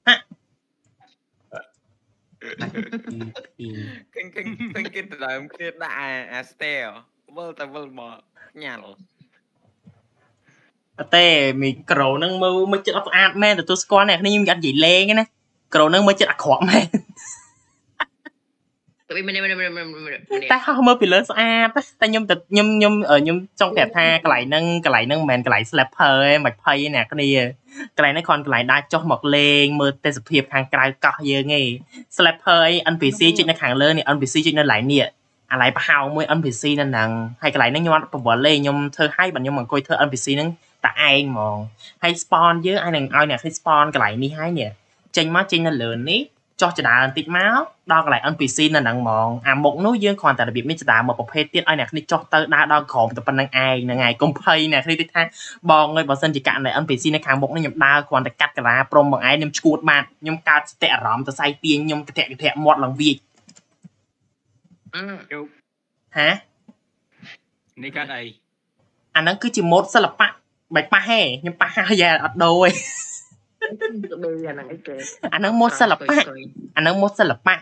គិញគិញគិញគិញទៅដើមគ្នាដាក់អាអាស្ទែវិលទៅវិលមកញ៉ាល់អត់ទេមីក្រូហ្នឹងមើលមើលចិត្តអត់ស្អាតមែនទទួលស្គាល់អ្នកគ្នាខ្ញុំអត់និយាយលេងទេណាក្រូហ្នឹងមើលចិត្តអាក្រក់មែនតែហោះមើលពីលើស្អាតតែខ្ញុំតែខ្ញុំខ្ញុំខ្ញុំចង់ប្រាប់ថាកន្លែងហ្នឹងកន្លែងហ្នឹងមិនមែនកន្លែង slapper ទេមិនភ័យទេអ្នកគ្នាកន្លែងហ្នឹងគ្រាន់កន្លែងដាក់ចុះមកលេងមើលទេសភាពខាងក្រៅកោះយើងឯង slapper ឯង en พี ซี ជិះនៅខាងលើនេះ en พี ซี ជិះនៅកន្លែងនេះអាឡៃប្រហោងមួយ en พี ซี នៅហ្នឹងហើយកន្លែងហ្នឹងខ្ញុំអត់ប្រវល់ទេខ្ញុំធ្វើឲ្យបើខ្ញុំអង្គុយធ្វើ en พี ซี ហ្នឹងតែឯងហ្មងហើយ spawn យើងឲ្យនឹងឲ្យអ្នកគេ spawn កន្លែងនេះហើយនេះចេញមកចេញនៅលើនេះចោះចដាបន្តិចមកដល់កន្លែង en พี ซี នៅហ្នឹងហ្មងអាមុខនោះយើងគ្រាន់តែរបៀបនេះចដាមកប្រភេទទៀតឲ្យអ្នកនេះចោះទៅដើរដល់ក្រោមតែប៉ុណ្្នឹងឯងហ្នឹងហើយកុំភ័យអ្នកនេះថាបងអើយបើសិនជាកាក់នៅ en พี ซี នៅខាងមុខនេះខ្ញុំដើរគ្រាន់តែកាត់កាឡាព្រមបងឯងខ្ញុំឈួតបាត់ខ្ញុំកើតស្ទាក់អារម្មណ៍ទៅសៃទាញខ្ញុំកតាក់កតាក់មាត់ឡើងវាចអឺហ៎នេះកាត់អីអាហ្នឹងគឺជាម៉ូដសិល្បៈបែបប៉ះហេខ្ញុំប៉ះហើយអត់ដូរទេអាហ្នឹងម៉ូដសិល្បៈអាហ្នឹងម៉ូដសិល្បៈ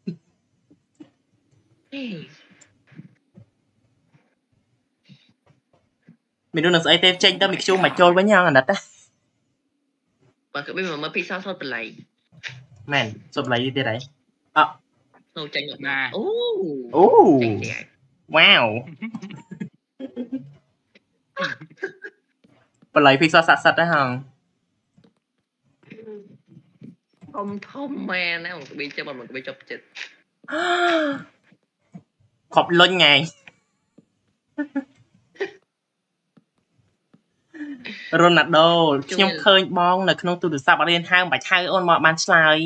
មាននោះនឹងស្អីទេចេញទៅមីខ្ជុំមកចូលវិញហ្នឹងអាណិតណាបើគឺមានមើលពីសោសតបលៃមែនសតបលៃទៀតហើយអត់នោះចេញណាអូអូវ៉ាវปลายพิกซอสัตสัตได้หังធំធំមែនណាមកវាចាប់មកវាចាប់ចិត្តขอบล้นไง โรนัลโดខ្ញុំឃើញបងនៅក្នុងទូរស័ព្ទរៀនហៅបាច់ហៅអូនមកបានឆ្លើយ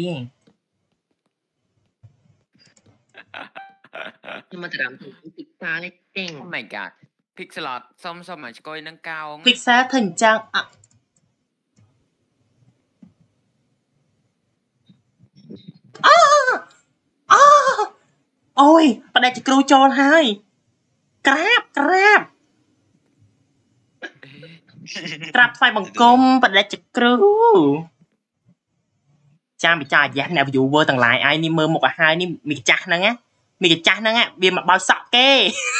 ខ្ញុំមកត្រាំទីទីផ្សារនេះចេញ Oh my god Pixelot សុំសុំមកឆ្កុយនឹងកោង Pixel ធ្វើអញ្ចឹងអអូអូអូយបដិជាគ្រូចូលហើយក្រាបក្រាបក្រាបថ្វាយបង្គំបដិជាគ្រូចាំពិចារណាអ្នក viewer ទាំងឡាយឯងនេះមើលមុខឲ្យហើយនេះមីចាស់ហ្នឹងណាមីចាស់ហ្នឹងវាមកបោចសក់គេ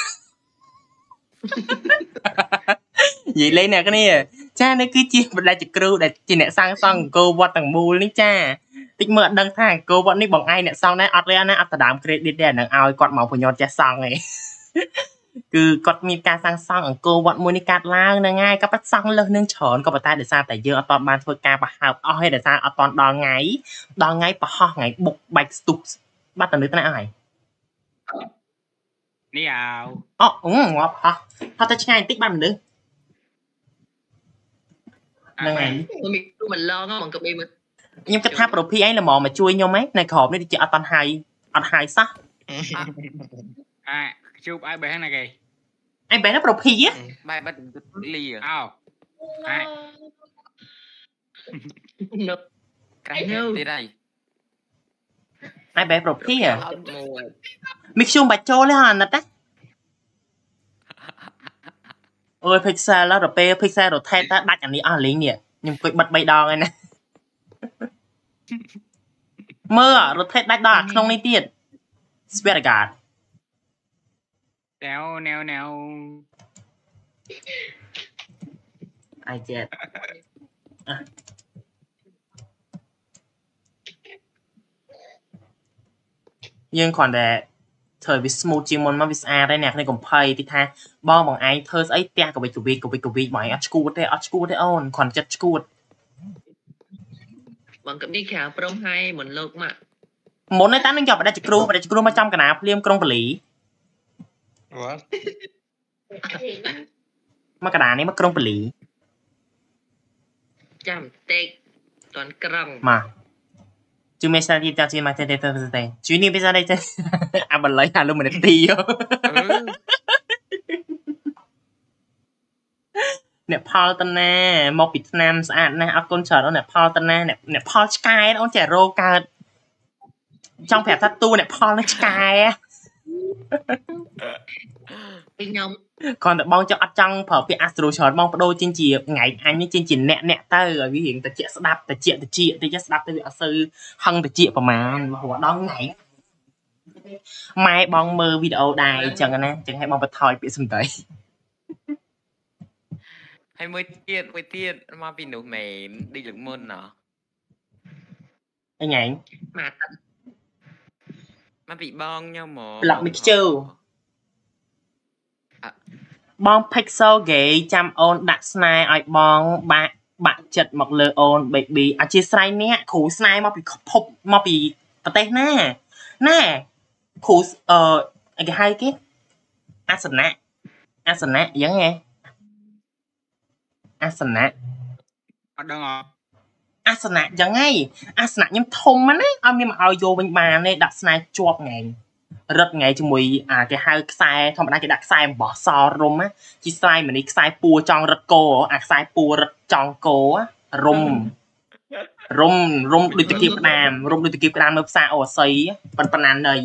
និយាយលេងអ្នកគ្នាចានេះគឺជាបដិជាគ្រូដែលជាអ្នកសាងសង់អង្គរវត្តទាំងមូលនេះចាតិចមើលអត់ដឹងថាអង្គរវត្តនេះបងឯងអ្នកសង់ដែរអត់លេណាអត់ដដើម credit ទេអានឹងឲ្យគាត់មកបញ្ញត្តិចេះសង់ឯង គឺគាត់មានការសាងសង់អង្គរវត្តមួយនេះកាត់ឡើងហ្នឹងហើយក៏ប៉ាត់សង់លើសនឹងច្រើនក៏ប៉ុន្តែដោយសារតែយើងអត់បានធ្វើការបង្ហើបអស់ហើយដោយសារអត់តន់ដល់ថ្ងៃដល់ថ្ងៃប្រហោះថ្ងៃបុកបាច់ស្ទុបបាត់ទៅនៅថ្នាក់ហើយនេះអោអូងាប់ហោះហត់ទៅឆ្ងាយបន្តិចបានមនុស្សហ្នឹងហើយមានគ្រូមកឡងមកក៏បីមកខ្ញុំគិតថាប្រូភីឯងល្មមមកជួយខ្ញុំហ៎នៅក្រោមនេះជាអត់តន់ហើយអត់ហើយសោះអាជួបឲ្យបែរណាគេឯងបែរណាប្រូភីហ៎បាយបាត់លីអោអានឹកក្រៃទៀតហើយឯងបែរប្រូភីហ៎អត់មួយមីខ្ញុំបាច់ចូលទេហ៎អាណិតណាអូយ Pixel ដល់ទៅពេល Pixel rotate ទៅដាច់អានេះអស់លេងនេះខ្ញុំគួយបិទបីដងហើយណា មើល rotate ដាច់ដល់ក្នុងនេះទៀត Swear to God แนวแนวแนว I get យើងគ្រាន់តែធ្វើវា smooth ជាងមុនមកវាស្អាតហើយអ្នកនេះកុំភ័យទីថាបងបងឯងធ្វើស្អីផ្ទះកវិចកវិចកវិចកវិចបងឯងអត់ឈួតទេអត់ឈួតទេអូនគ្រាន់ចិត្តឈួតបងកនេះក្រៅព្រមហើយមិនលោកមកមុនឯតានឹងយកបដិជាគ្រូបដិជាគ្រូមកចំកណាភ្លាមក្រុងបលី What មកកណានេះមកក្រុងបលីចាំតិចតន់ក្រឹងមកជឿមេសាទីតាជាមកទេទេទេជឿនេះវាសាទេអាបលីអាលុំនាទីអ្នកផលតណាមកពីឆ្នាំស្អាតណាស់អរគុណច្រើនអ្នកផលតណាអ្នកផលឆ្កែអូនចេះរោកើតចង់ប្រាប់ថាតួអ្នកផលនឹងឆ្កែខ្ញុំគ្រាន់តែបងចង់អត់ចង់ប្រើពាក្យ Astro ច្រើនបងបដូរជាជាថ្ងៃអញនេះជាជាអ្នកអ្នកទៅឲ្យវារៀងតិចស្ដាប់តិចតិចតិចស្ដាប់ទៅវាអត់សូវហឹងតិចប្រហែលរហូតដល់ថ្ងៃម៉ែបងមើលវីដេអូដែរអញ្ចឹងណាអញ្ចឹងឲ្យបងបន្ថយពាក្យសម្ដីហើយមួយទៀតមួយទៀតមកពីនោះមែនដូចលើកមុនណោះអីញ៉ែងមកតាមកពីបងខ្ញុំហ្មងប្លុកមីខ្ជិល បង Pixel Gay ចាំអូនដាក់ស្នេហ៍ឲ្យបងបាក់បាក់ចិត្តមកលើអូន baby អធិស្ឋានអ្នកគ្រូស្នេហ៍មកពីភពមកពីប្រទេសណាណែគ្រូអឺអីគេហៅគេអាសនៈអាសនៈយ៉ាងហ៎អាសនៈអត់ដឹងអត់អាសនៈយ៉ាងហីអាសនៈខ្ញុំធំណាស់ឲ្យមានមកឲ្យយកវិញបានទេដាក់ស្នេហ៍ជាប់ថ្ងៃ រត់ថ្ងៃជាមួយអាគេហៅខ្សែធម្មតាគេដាក់ខ្សែអំបោះសរុំជីស្រ័យមនេះខ្សែពួរចង់រត់គោអាខ្សែពួររត់ចង់គោរុំរុំរុំដូចតាគៀបក្តាមរុំដូចតាគៀបក្តាមនៅផ្សារអូស័យប៉ុណ្ណាណី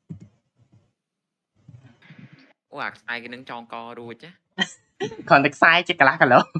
អូអាខ្សែគេនឹងចងករួចណាគ្រាន់តែខ្សែជាកន្លះគីឡូ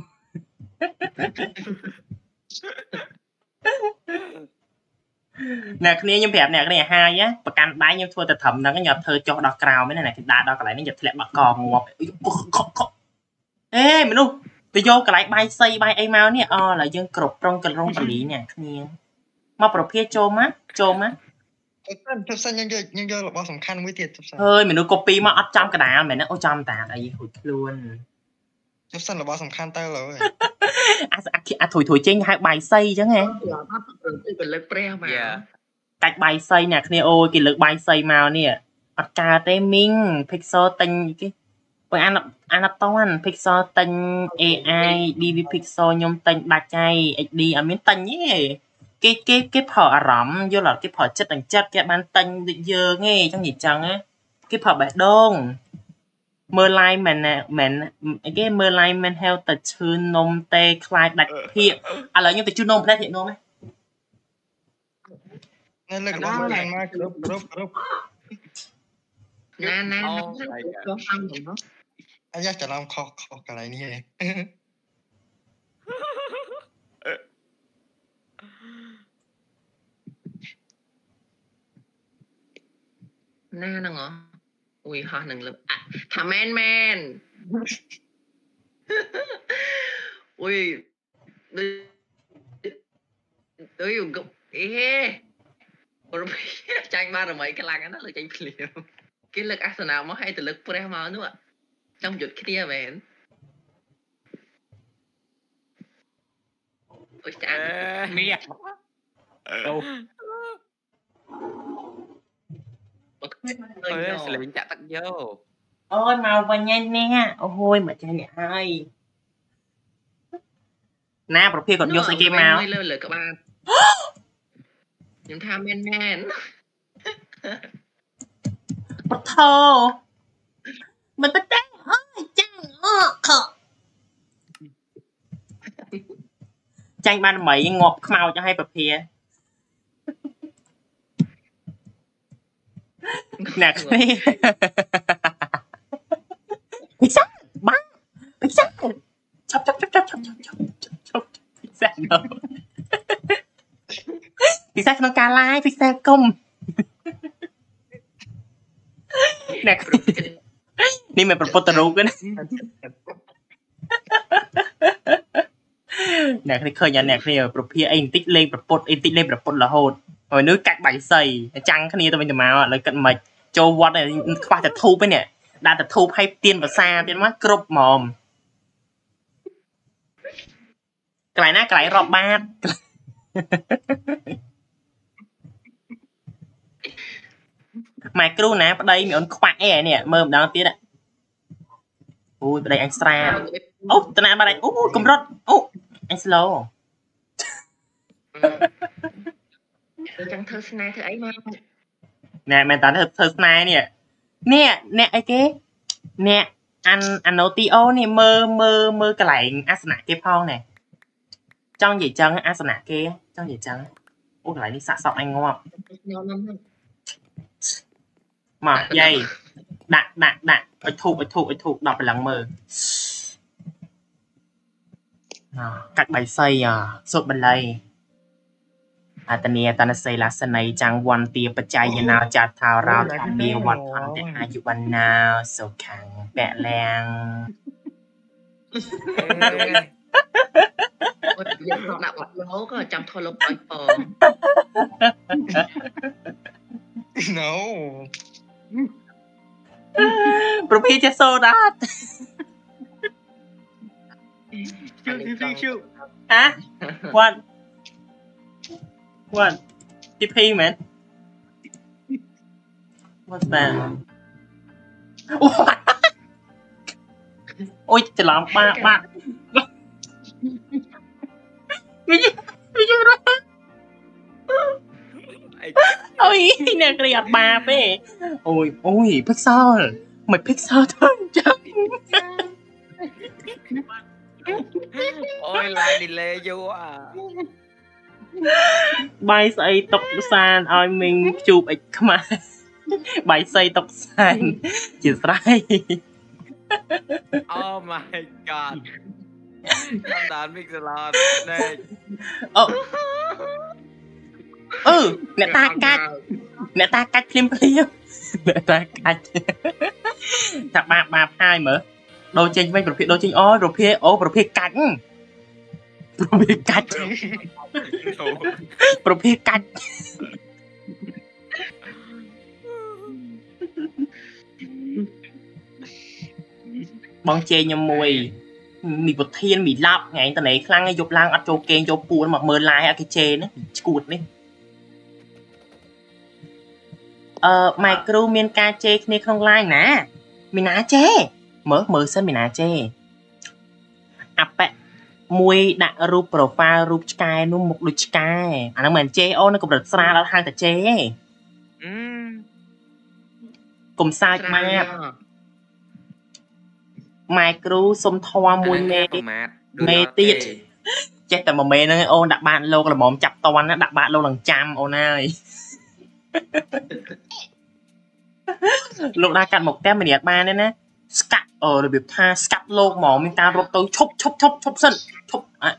អ្នកគ្នាខ្ញុំប្រាប់អ្នកគ្នាហាយប្រកាន់ដៃខ្ញុំធ្វើតែត្រឹមហ្នឹងខ្ញុំអត់ធ្វើចុះដល់ក្រោមទេណាគេដាក់ដល់កន្លែងនេះយកធ្លាក់បាក់កងាប់អេមនុស្សទៅយកកន្លែងបាយសីបាយអីមកនេះអូឡើយយើងគ្រប់ត្រង់កន្លងបលីអ្នកគ្នាមកប្រភេទចូលមកចូលមកជប់សិនយើងយកយើងយករបស់សំខាន់មួយទៀតជប់សិនហើយមនុស្សកូពីមកអត់ចំកណ្ដាលមែនណាអូចំតាអីហួចខ្លួនជប់សិនរបស់សំខាន់ទៅលើ à à thổi thổi trên hai bài xây chứ nghe cái lực pre mà cách bài xây nè kia ôi cái lực bài xây màu nè cà tê minh pixel tinh cái với anh anh toán pixel tinh a i đi pixel nhôm tinh bạc chay ếch đi ở miếng tinh nhé cái cái cái phở rắm vô là cái phở chất đằng chất cái ban tinh định dơ nghe trong gì chẳng á cái phở bạc đông mơ lai mình nè mình cái mơ lai mình theo tờ chư nôm tê khai đặt hiện à là nhưng tờ chư nôm ra hiện nôm ấy nên là cái món ăn mà group group group nè nè nó có ăn rồi đó anh chắc chắn làm khó khó cái này nè nè nó ngỏ ui họ nâng lực à thà men men ui tôi dùng cục ê tranh ba rồi mấy cái làng nó là tranh phim cái lực Arsenal mà hay từ lực Premier nữa trong chuột kia về ôi chà mẹ đâu ơi sẽ lên chặt tắt vô ôi màu và nhanh nè ôi mà chơi nè hai nèប្រភេទគាត់យកស្អីគេមកលើលើក្បាលខ្ញុំថាមែនមែនបថោមិនទៅទេអើយចាំងអខចាញ់បានថ្មីងាប់ខ្មោចឲ្យប្រភាអ្នកនេះពិសាបាំងពិសាឆាប់ឆាប់ឆាប់ឆាប់ឆាប់ឆាប់ឆាប់ឆាប់ពិសាពិសាក្នុងការ live ពិសាកុំអ្នកនេះមិនប្រពុតរូបទេណាអ្នកនេះឃើញអាអ្នកនេះប្រភាអីបន្តិចលេងប្រពុតអីបន្តិចលេងប្រពុតរហូតហើយនោះកាច់បៃសីចាំងគ្នាទៅវិញទៅមកឥឡូវគិតមិនចូលវត្តខ្វះតែធូបឯនេះដាក់តែធូបឲ្យទៀនភាសាទៀតមកគ្រប់ហ្មងកន្លែងណាកន្លែងរាប់បាតម៉ែគ្រូណាប្តីមានអូនខ្វាក់អីនេះមើលម្ដងទៀតអូយប្តីអញស្រាអូតណាបាត់អូកំរត់អូអញ slow ចឹងធ្វើស្នេហ៍ធ្វើអីមកណែមែនតាធ្វើស្នេហ៍នេះនេះអ្នកអីគេអ្នកអានអាណូទីអូនេះមើលមើលមើលកន្លែងអាសនៈគេផងណែចង់និយាយចឹងអាសនៈគេចង់និយាយចឹងអូកន្លែងនេះសាក់សក់អញងាប់មកយាយដាក់ដាក់ដាក់ឲ្យធូបឲ្យធូបឲ្យធូបដល់ប្រឡឹងមើលកាច់បៃសីសុបបល័យអតនីតនសេលាសនីចាំងវន្ទាបច្ច័យណោចាត់ថារោធម្មាវត្តអន្តអាយុវណ្ណោសុខាំងពលាំងអត់យកដាក់បាត់លោក៏ចាំថតលុបឲ្យពង no ប្រភេទចេះសូដាតជូជូជូហ៎ what what ទីភីមែន what's that អូយច្រឡំបាបាត់វាវាយល់អូយអ្នកគ្រាអត់បាបទេអូយអូយ pixel មិន pixel ទៅចឹងអូយ live delay យូរអាបាយស្អីតុកសានឲ្យមីងជួបអិចខ្មែរបាយស្អីតុកសានជាស្រ័យ Oh my god តាមដាន Mixlr ណែអូអឺអ្នកតាកាច់អ្នកតាកាច់ភ្លាមភ្លាមអ្នកតាកាច់ថាបាបបាបហើយមើលដូរចេញវិញប្រភេទដូរចេញអូប្រភេទអូប្រភេទកាច់ប្រភេទកាច់ប្រភេទកាច់បងជេខ្ញុំមួយมีบทเทียนมีลับไงแต่ไหนครั้งยกล่างอัดโจเกงโจปูนมาเมินลายอะเคเจนะกูดนี่เอ่อไมโครเมียนกาเจในข้างล่างนะมีนาเจเมื่อเมื่อเส้นมีนาเจอ่ะแปะมวยด่ารูปโปรไฟล์รูปสกายนุ่มมุกดูสกายอันนั้นเหมือนเจโอนั่นก็แบบสระแล้วทางแต่เจอืมกลมซายมากไมโครสมทวามวยเมเมติดเจ๊แต่มาเมนั่นโอดักบ้านโลกระหม่อมจับตอนนะดักบ้านโลหลังจำโอ้นายลูกได้กันหมกแต้มมาเดียดมาเนี่ยนะสกัดเออระเบียบท่าสกัดโลกหมอมีตารถตัวชบชบชบชบสั้นชบอ่ะ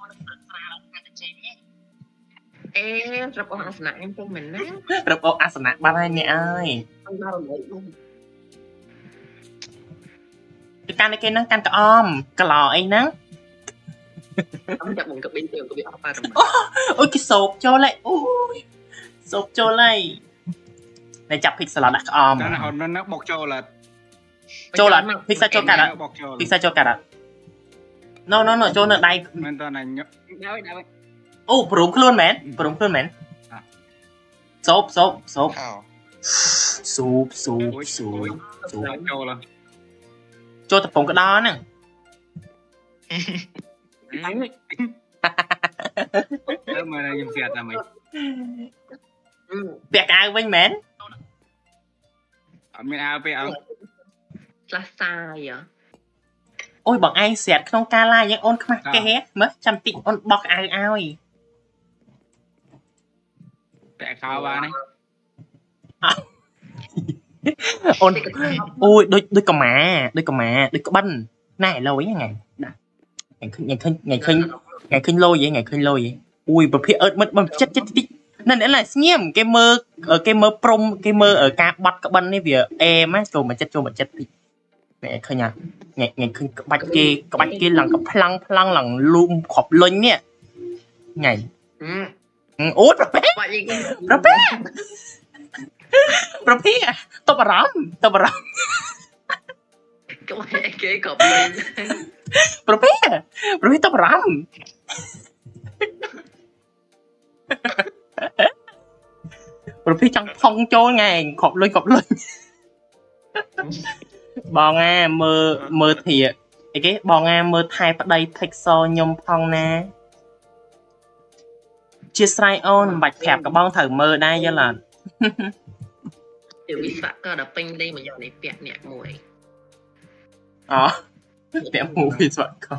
เอ๊ะรับเอาอาสนะยังพวกเหม็นนะรับเอาอาสนะบ้านให้เนี่ยไอ้การในเกณฑ์นั่งกันกับอ้อมกระหล่อไอ้นั่งทำจากหมุนกับบินเตียวกับบินออกมาทำไมโอ้ยกิโซบโจเลยโอ้ยโซบโจเลยในจับพิกซ์ลดักอ้อมนั่นเขานั่นนักบอกโจลัดโจลัดพิกซ์โจกัดอะพิกซ์โจกัดอะโน่โน่โน่โจเนอร์ได้มันตอนไหนได้ได้โอ้ปรุงคลื่นแมนปรุงคลื่นแมนโซบโซบโซบซูบซูบซูบซูบโจละโจตะปงกระดอนน่ะเริ่มมาในยิมเสียดทำไมเปียกอายวิ่งแมนไม่เอาไปเอาลาซายเหรอโอ้ยบอกไอเสียดក្នុងការឡាយยังអូនខ្មាស់កេះមើលចាំតិចអូនបោះអាវឲ្យតែខោបាននេះអូនអូយដូចដូចកម្មាដូចកម្មាដូចក្បិនណែលយហ្នឹងថ្ងៃឃើញថ្ងៃឃើញថ្ងៃឃើញលយហ្នឹងថ្ងៃឃើញលយអូយប្រភេទអឺតមិតមិនចិត្តចិត្តតិចนั่นแหละស្ងៀមគេមើលគេមើលព្រំគេមើលការបាត់ក្បិននេះវាអេមចូលមកចិត្តចូលមកចិត្តតិចថ្ងៃឃើញថ្ងៃថ្ងៃឃើញក្បាច់គេក្បាច់គេឡើងកំផ្លាំងផ្លាំងឡើងលូមខប់លុញនេះថ្ងៃអូប្រភេទប្រភេទប្រភេទតបអារម្មណ៍តបអារម្មណ៍ក្បាច់គេខប់លុញប្រភេទប្រភេទតបអារម្មណ៍ប្រភេទចង់ផុងចូលថ្ងៃខប់លុយខប់លុយបងអាមើលមើលធៀអីគេបងអាមើលថែប្តី Pixel ខ្ញុំផងណាជាស្រ័យអូនមិនបាច់ប្រាប់ក៏បងត្រូវមើលដែរយល់អត់ទៅវិស្វករដល់ពេញលេងមកយកនេះពាក់អ្នកមួយអូពាក់មួយវិស្វករ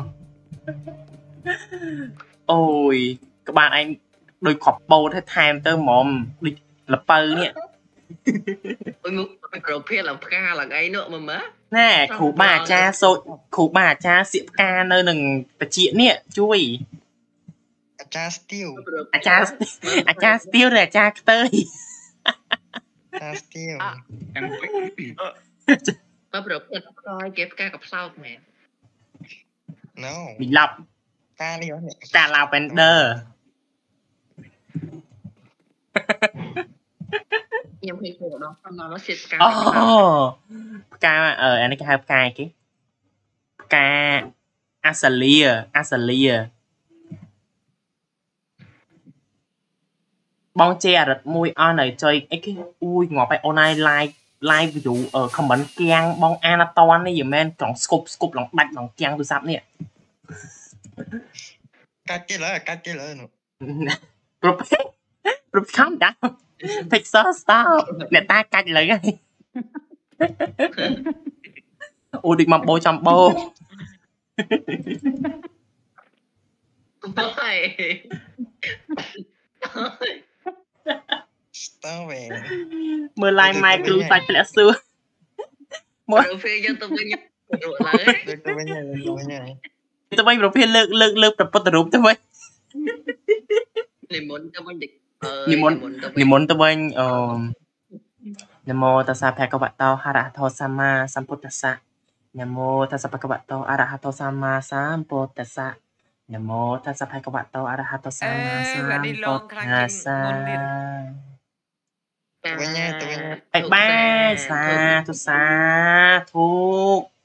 អូយក្បាលឯងដូចខប់បោតឲ្យថែមទៅហ្មងដូចលពៅនេះអូយមុខប្រភេទឡើងផ្កាឡើងអីនោះមើលមើលណែគ្រូបាអាចារ្យសូត្រគ្រូបាអាចារ្យសៀកផ្កានៅនឹងតិចនេះជួយអាចារ្យស្ទៀវអាចារ្យអាចារ្យស្ទៀវឬអាចារ្យខ្ទើយអាចារ្យស្ទៀវទាំងពេកបើប្រភេទផ្កាគេផ្កាកផ្លោកមែន No មីឡាប់ការនេះការ lavender ខ្ញុំឃើញខ្លួនដល់តាមដល់សៀតផ្កាអូផ្កាអឺអានេះគេហៅផ្កាអីគេផ្កាអាសាលៀអាសាលៀបងជេអរិតមួយអស់នៅចុយអីគេអ៊ូយងាប់ឲ្យអូនឯង live live view អឺ comment គៀងបងអានអត់តនេះយមែនត្រង់ស្គប់ស្គប់ឡងដាច់ឡងគៀងទូរស័ព្ទនេះកាច់គេលើកាច់គេលើនោះប្រភេទប្រភេទខំដាក់ Pixel Star អ្នកតាកាច់លើហើយអូដូចមកបោចំបោបាយ Star វិញមើល line my crew សាច់ធ្លាក់សួរមកប្រភេទយកទៅវិញរត់ឡើយទៅវិញទៅវិញទៅវិញប្រភេទលើកលើកលើកប្រពុតរូបទៅវិញនិមន្តទៅវិញនិមន្តនិមន្តទៅវិញអឺនមោតស្សៈភគវតោអរហតោសម្មាសម្ពុទ្ធស្សៈនមោតស្សៈភគវតោអរហតោសម្មាសម្ពុទ្ធស្សៈនមោតស្សៈភគវតោអរហតោសម្មាសម្ពុទ្ធស្សៈទៅវិញទៅវិញអេបាយសាធុសាធុ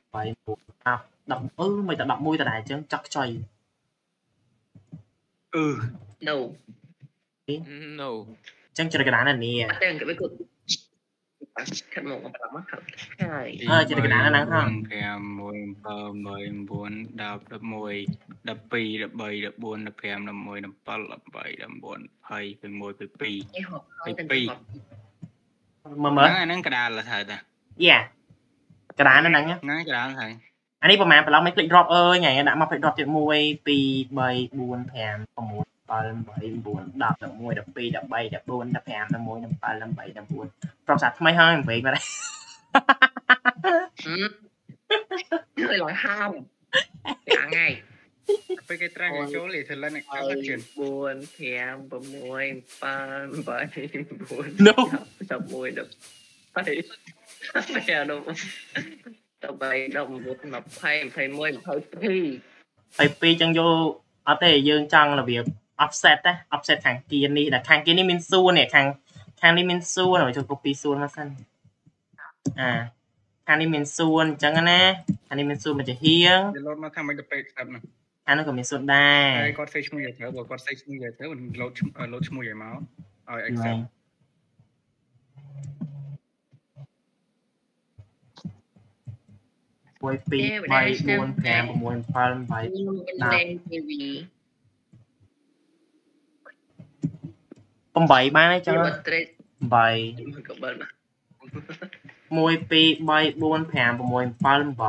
bảy bốn à đập ừ mày ta đập môi ta đại chứ chắc chơi ừ no no chẳng chơi cái đá này nè bắt đang cái với cột khát một con mắt thật hai ờ chơi cái đá này nắng không em môi bờ mười bốn đập đập môi đập pi đập bảy đập bốn đập em đập môi đập ba đập bảy đập bốn hayเป็นมวยไปปี cái hộp ไปปี mà mới นั่นนั่นกระดานละถ่ายแต่ yeah cái đá nó nắng nhá นั่นกระดานถ่ายอันนี้ประมาณเราไม่คลิก drop เอ้ยไงนะมาคลิก drop จากมวยปีใบบุญแผนประมูลปลาลำใบบุญดับดับมวยดับปีดับใบดับบุญดับแผนดับมวยดับปลาลำใบดับบุญ drop สัตว์ทำไมห้ามเวกมาได้ người nói ham cả ngày ไปไกลตรังโจ้เลยเธอแล้วเนี่ยเขาก็เขียน buồn thèm và môi pan bảy buồn no đập môi đập bảy bè đâu đập bảy đập một đập hai phải môi phải thi ไปปีจังโยเอาแต่ยืนจังระเบียบ offset นะ offset ทางกีนนี่แต่ทางกีนนี่มินซูเนี่ยทางทางนี้มินซูหน่อยจะกปีซูนมาสั้นอ่าทางนี้มินซูนจังนะทางนี้มินซูมันจะเฮียงเดี๋ยวรถมาทำมันจะไปครับนะทางนั้นก็มินซูได้ไอ้ก็ใส่ชั่วโมงใหญ่เถอะบอกก็ใส่ชั่วโมงใหญ่เถอะมันรถเอ่อรถชั่วโมงใหญ่มาเอาไอ้สัตว์มวยปีใบบุญแผนประมวลปลาลำใบ bên đen tivi ปมใบบ้างได้จัง bật tre ใบ các bạn มวยปีใบบุญแผนประมวลปลาลำใบ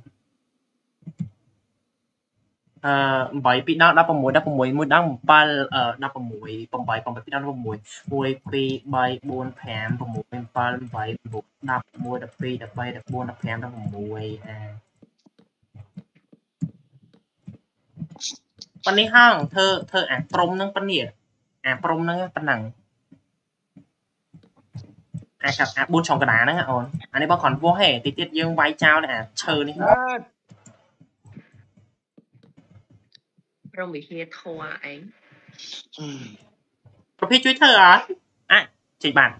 เอ่อใบปีดักดับประมวยดับประมวยมวยดักปลาเอ่อดับประมวยปมใบปมใบปีดักดับประมวยมวยปีใบบุญแผนประมวยปลาลำใบบุกดับมวยดับปีดับใบดับบุญดับแผนดับประมวยอ่าปันนี้ห้างเธอเธออ่านปรมนั่งปันเนี่ยอ่านปรมนั่งปันหนังอ่าครับอ่าบุญชองกระดาษนะฮะอ๋ออันนี้บางคนพวกให้ติดติดยังไว้เจ้าเลยอ่ะเชิญนี่ครับ trong bị kia thua anh ประเภทช่วยเธอเหรออ่ะจีบัตร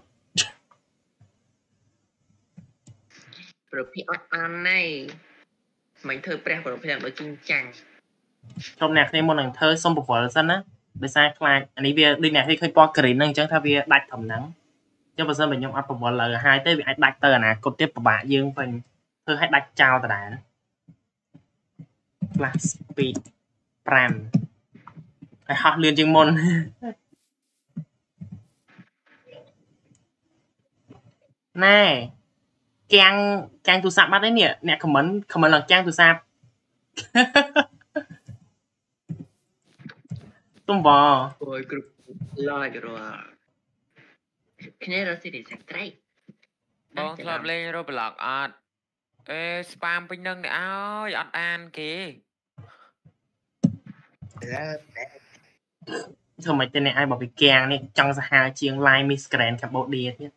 rồi khi ăn này mình thơ pre rồi pre nó chinh chang ชมแนกในมนหนังเธอส้มบุกหัวสั้นนะไปสร้างคลายอันนี้เบียดึงแนกที่เคยปอกกรีนนั่งจังถ้าเบียดัดถมหนังเจ้าเปอร์เซ็นต์เป็นยงอัพบอลเลยhai tới bịดัดเตอร์นะกดเทียบประบะยืงเป็นเธอให้ดัดเจ้าแต่ไหนนะ class speed pram ไอ้ฮะเรียนจึงมนแน่แกงแกงตุสับมาได้เนี่ยเนี่ยคอมเมนต์คอมเมนต์หลังแกงตุสับ Tung bò. Ôi group lòi cái rồi cái này là gì để sạch trái បងធ្លាប់លេង Roblox អត់អេ spam ពេញនឹងនេះអើយអត់អានគេធ្វើមិនទេអ្នកឯងបើពីកៀងនេះចង់សាហាវជាង Line Miss Grand Cambodia ទៀត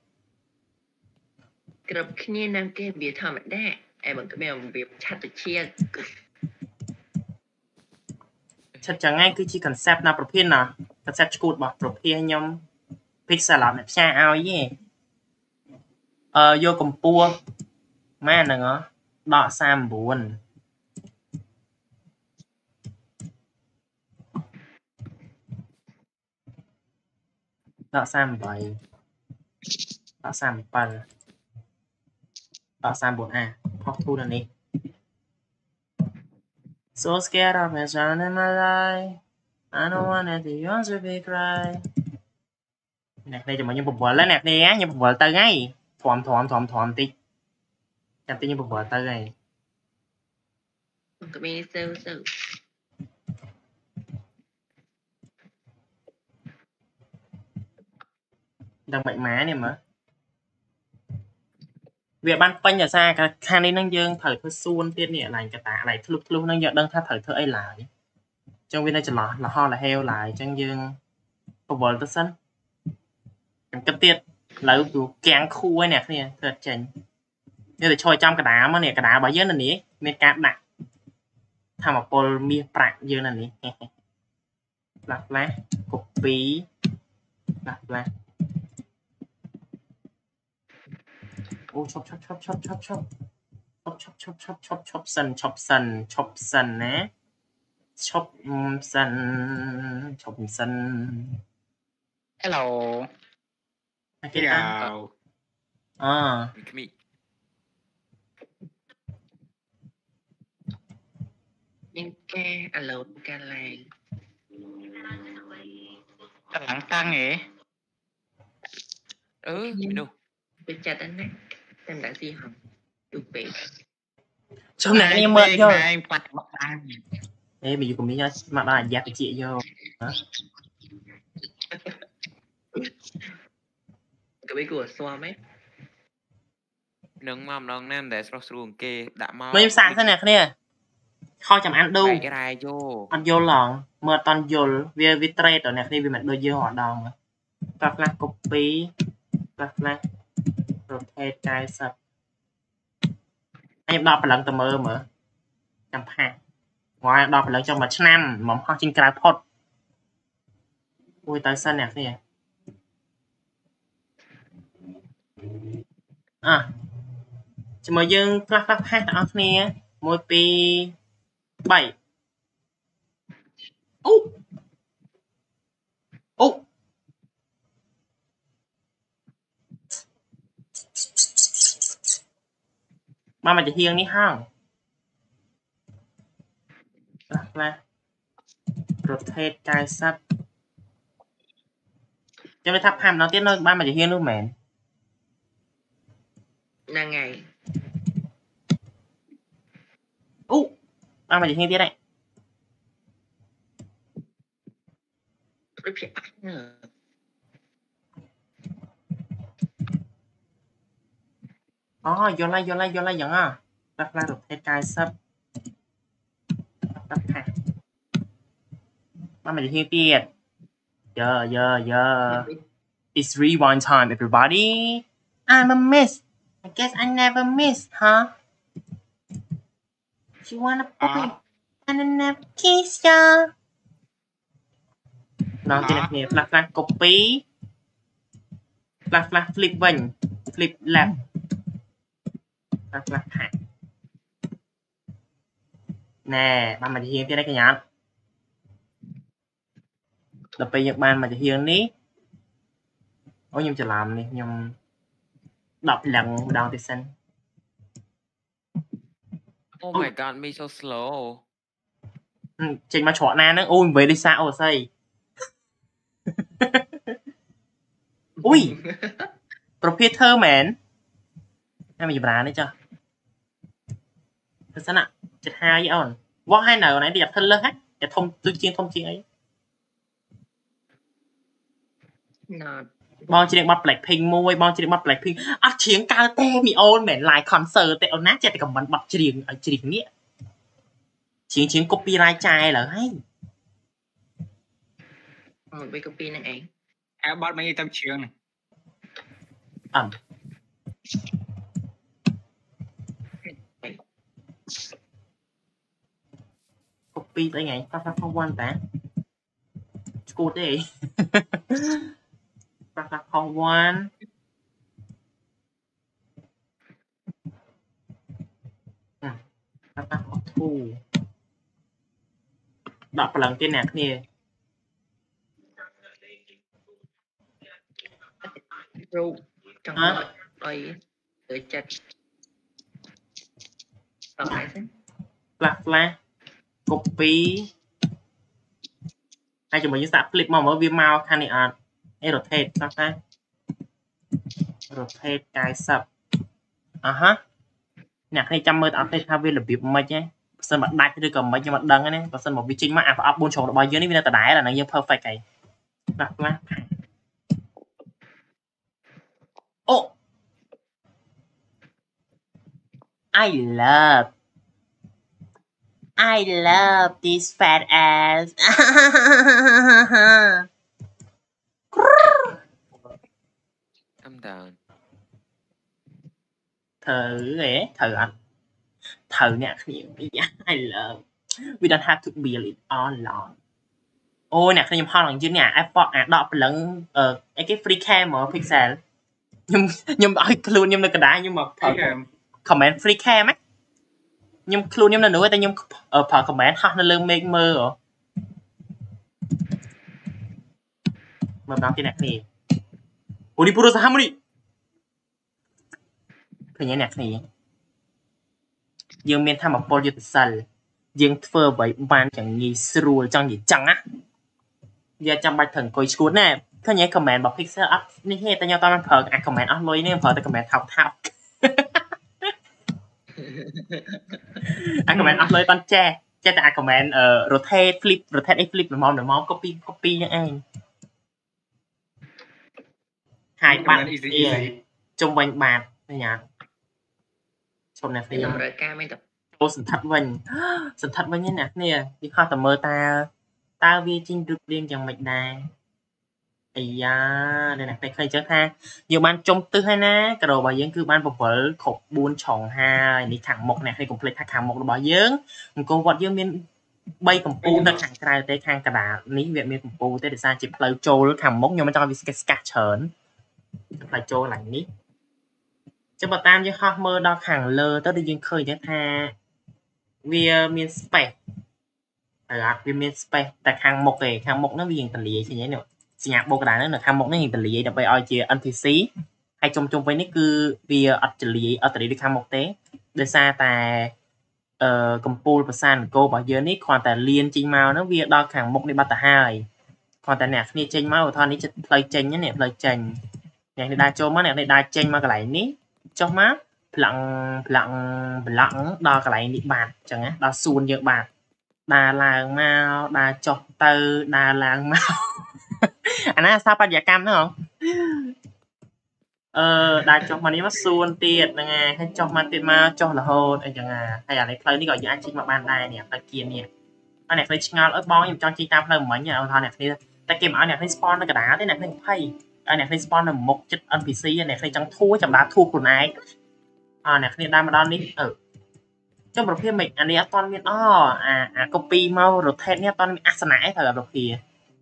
គ្រប់គ្នានឹងគេវាធម្មតាអែមិនក៏មានវាឆាត់ទៅជាឆាត់ចឹងឯងគឺជា concept ណាប្រភេទណា concept ឈួតរបស់ប្រភេទខ្ញុំ pixel អត់អ្នកផ្សាយឲ្យទេអឺយកកម្ពស់ម៉ែហ្នឹងហ៎ដកសាម៩ដកសាម៨ដកសាម៧ដកសាម៩អាផុសធូរនេះ So scared of my son in my life I don't want it to yours to be cry អ្នកនេះចាំខ្ញុំបបល់ហើយអ្នកនេះខ្ញុំបបល់ទៅហើយធំធំធំធំតិចចាំតិចខ្ញុំបបល់ទៅហើយក៏មានសើសើដល់មិនម៉ានេះមើលវាបានពេញអាសាខាងនេះនឹងយើងត្រូវធ្វើសួនទៀតនេះឡើងកតាឡើងធ្លុះធ្លុះនឹងយើងដឹងថាត្រូវធ្វើអីឡើយអញ្ចឹងវានៅចន្លោះលហលហេវឡើយអញ្ចឹងយើងបវល់ទៅសិនខ្ញុំគិតទៀតឥឡូវព្រោះកាំងខួរនេះគ្នាធ្វើចេញនេះទៅឈរចំកដាមកនេះកដារបស់យើងនៅនេះមានការដាក់ធម្មពលមាសប្រាក់យើងនៅនេះខ្លះខ្លះ copy ខ្លះខ្លះ អូឈប់ឈប់ឈប់ឈប់ឈប់ឈប់ឈប់ឈប់ឈប់ឈប់ឈប់ឈប់សិនឈប់សិនឈប់សិនណាឈប់សិនឈប់សិន Hello គេតាអឺគ្មីមានគេអាឡូតកាឡៃតឡើងតាំងហ៎អឺមាននោះទៅចាត់ហ្នឹងណាតែមិនដឹងស៊ីហងទូពេកចំណាក់នេះមើលយកឯងបាត់បាត់តាំងអេមកយកគំនិតមកដល់អាយ៉ាតិចយកក៏បីគួរស្វាមហ៎នឹងមកម្ដងណាមដែលស្រស់ស្រួលគេដាក់មកមើលសាកសិនអ្នកគ្នាខោចាំអានដូគេរ៉ាយយោអត់យល់ឡងមើលអត់តន់យល់វាវាត្រេតដល់អ្នកគ្នាវាមិនដូចយើងអត់ដងខ្លះខ្លះ copy ខ្លះខ្លះ rotate កៅសិបខ្ញុំដល់ប្រឡឹងទៅមើលមើលចាំផាសងាយដល់ប្រឡឹងចុងមួយឆ្នាំមកហោះចេញក្រៅផុតមួយទៅសិនអ្នកគ្នាអ่ะជាមួយយើងខ្លះខ្លះផាសទាំងអស់គ្នាមួយពីរបីអូអូមកមកជាហៀងនេះហងខ្លះខ្លះ rotate កៅសិបចាំវាថាផាម្ដងទៀតនៅបានមកជាហៀងនោះមែនហ្នឹងហើយអូបានមកជាហៀងទៀតហើយដូចជាអត់ណឺអូយល់ហើយយល់ហើយយល់ហើយយ៉ាងណាខ្លះខ្លះ rotate កៅសិបខ្លះផាបានមកជាហៀងទៀតយើយើយើ It's rewind time everybody I'm a miss I guess I never miss huh She wanna puppy and I never kiss ya ណោះទីនេះគ្នាខ្លះខ្លះ copy ខ្លះខ្លះ flip វិញ flip left ខ្លះខ្លះផាណែបានមកជាហៀងទៀតហើយកញ្ញាដល់ពេលយើងបានមកជាហៀងនេះអូខ្ញុំច្រឡំនេះខ្ញុំដកផ្លឹងម្ដងទៀតសិន Oh my god me so slow ចេញមកច្រកណាហ្នឹងអូយវិញនេះសាអូស័យអូយប្រភេទធ្វើមែនតែមកចម្រើននេះចាស់ទៅសិនចិត្តហាយអូនว่าให้หน่อยไหนอยากthân lên hếtอยากthông tư chiên thông chiên ấy บองจีเด็กมาแปลกเพลงมวยบองจีเด็กมาแปลกเพลงอ่ะเฉียงกาเต้มีโอนเหม็นลายคอนเสิร์ตแต่เอาหน้าเจ็ดกับมันบัดจีเด็กไอ้จีเด็กเนี้ยเฉียงเฉียงก๊อปปี้รายใจเหรอให้ một cái copy này ấy à bắt mấy tâm trường này ẩm copy tới ngày ta phải không quan ta cô đi ta phải không quan ta phải không thu đọc lần cái nạc nè rượu trong đó rồi tự chặt tao lại thế là là copy hay chúng mình sẽ flip màu ở view màu khăn này à rotate sao ta rotate cái sập à ha nè này trăm mươi tạo tên thay vì là việc mấy nhé sân mặt đai thì còn mấy cho mặt đằng này và sân một vị trí mà phải up bốn chồng bao nhiêu này vì là đáy là nó như perfect cái là là oh I love I love this fat ass. Calm down. Thử ghế, thử anh. Thử nè, I love. We don't have to be on long. Ôi nè, nhưng ho lần chứ nè, iPhone à đọc lần ờ cái free cam ở Pixel. Nhưng nhưng ơi luôn nhưng mà cái đá nhưng mà comment free cam ấy. Nhưng luôn nhưng là nữa ta nhưng ở phần comment ha nó lương mê mơ rồi mà bao cái nạc này ủa đi puro sao ham đi cái nhảy nạc này dương miền tham một bol dương sal dương phơ với ban chẳng nghi srul trong gì chẳng á giờ trong bài thần coi school nè cái nhảy comment bảo pixel up ní hết ta nhau tao mang phở à comment up lôi nên phở ta comment thao thao anh comment up lên con che che tại comment ờ rotate flip rotate x flip là mong được mong copy copy nha anh hai bạn trong quanh bàn đây nhá trong này phải ô sừng thật vinh sừng thật vinh như nè nè đi kho tầm mơ ta ta vi chinh được liên chẳng mạch đài ấy da đây là cái khay chớ tha nhiều ban trong tư hay na cái đồ bà dưỡng cứ ban bộc vỡ khục buôn tròn hai đi thẳng một này hay cùng plei thẳng một bà dưỡng cô vật dưỡng miên bay cầm pu ta thẳng cái tay khang cả đà ní việc miên cầm pu tới để xa chụp plei trâu nó thẳng mốc nhưng mà cho vì cái scat chởn plei trâu lại ní cho bà tam với hot mơ đo hàng lơ tới đi dưỡng khơi chớ tha vì miên spec à vì miên spec tại hàng một về hàng một nó vì tần lìa như thế nữa nhạc bộ cái đó là tham một cái hình tần lì đặc biệt ở chia en pê xê hay trong trong với nó cứ vì ở tần lì ở tần lì tham một té để xa tại ờ compul và san cô bảo giờ ní còn tại liên trên màu nó vì đo hàng một đi ba tại hai còn tại nè ní trên màu thôi ní play trên nhé nè play trên nè đa cho má nè đa trên mà cái này ní cho má lặng lặng lặng đo cái này đi bàn chẳng á đo xuôn giờ bàn đà làng màu đà chọc từ đà làng màu anh nói sao ba giả cam nữa không ờ đại cho mà đi mất xuân tiền nè nghe hay cho mà tiền mà cho là hôn anh chẳng à hay là lấy play đi gọi giá chính mà ban đài nè ta kia nè anh này lấy ngon ở bó nhưng cho chi tam hơn mấy nhà ông thôi nè đi ta kiếm ở nè lấy spawn nó cái đá thế nè lấy pay anh này lấy spawn là một chất en pê xê này lấy chẳng thua chẳng đá thua của này à nè lấy đam mà đón đi ừ cho một phiên mình anh đi toàn miền o à à copy mau rồi thêm nhé toàn miền asana ấy thời là độc kìa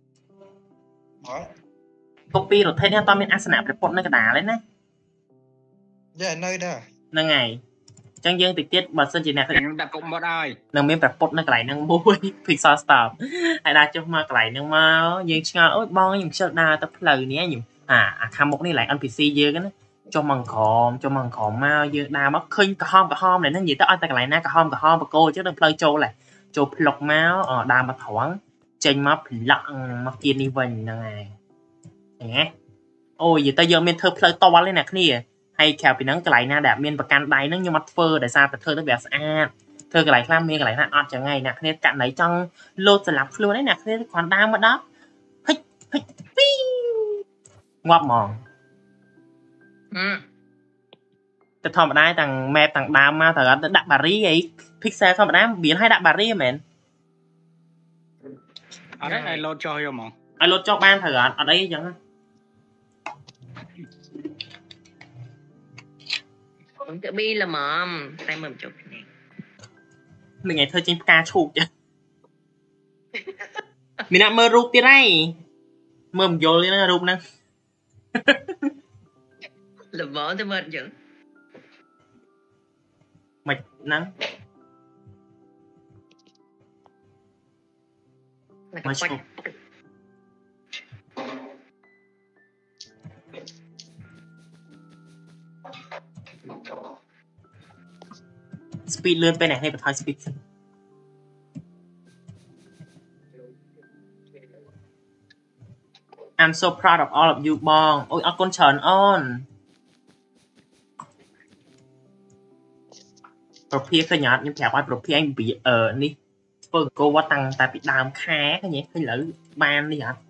copy rồi thêm nhé toàn miền asana để post nó cái đá lên đấy dạ nơi đó năng ngày trang dương trực tiếp bật sân chỉ nè đặt cũng mất ai năng miền đặt post nó cái này năng bôi pixel stop hay là cho mà cái này năng mau dương ngờ ôi bon những sợ đa tập lời nhé những à à tham một này lại en pê xê dưa cái cho măng khom cho măng khom mau dưa đa mất khinh cả hom cả hom này nó gì tới anh ta cái này na cả hom cả hom và cô chứ đừng play trâu lại trâu lọc máu ở đa mà thoáng trên mắt lặng mắt kia đi vần này nhé ôi giờ ta giờ miền thơ play to lên nè cái này hay kèo bị nắng cái này na đẹp miền bạc can đáy nó như mắt phơ để sao ta thơ nó đẹp à เธอกระไรคลามเมียกระไรน่ะออดจะไงนะเนี่ยกันไหนจังโลดสลับครัวได้นะเนี่ยขอนดาวมาดับเฮ้ยเฮ้ยปิ้งงอบมองอืมจะทำมาได้ต่างแมปต่างดาวมาแต่ก็ดับบารีไอ้พิกเซลทำมาได้เบียนให้ดับบารีเหมือน ở đấy ai load cho không mong ไอ้รถจอกบ้านเถอะอะไรยังผมจะบีละหมอมใส่เหมือนจบนี่หนึ่งไงเธอจริงกาฉูกจ้ะมีนะเมื่อรูปที่ไรเมื่อมโยเลยนะรูปนั้นละหมอจะเหมือนยัง mạch nắng mạch sụp speed เลื่อนไปไหนให้ประทาย speed I'm so proud of all of you บองโอ้ยเอาคนเฉินอ้อนประเภทขยันยังแถวว่าประเภทanh bị ở đi phơi cô quá tăng tại bị đàm khá cái nhỉ hay lỡ ban đi hả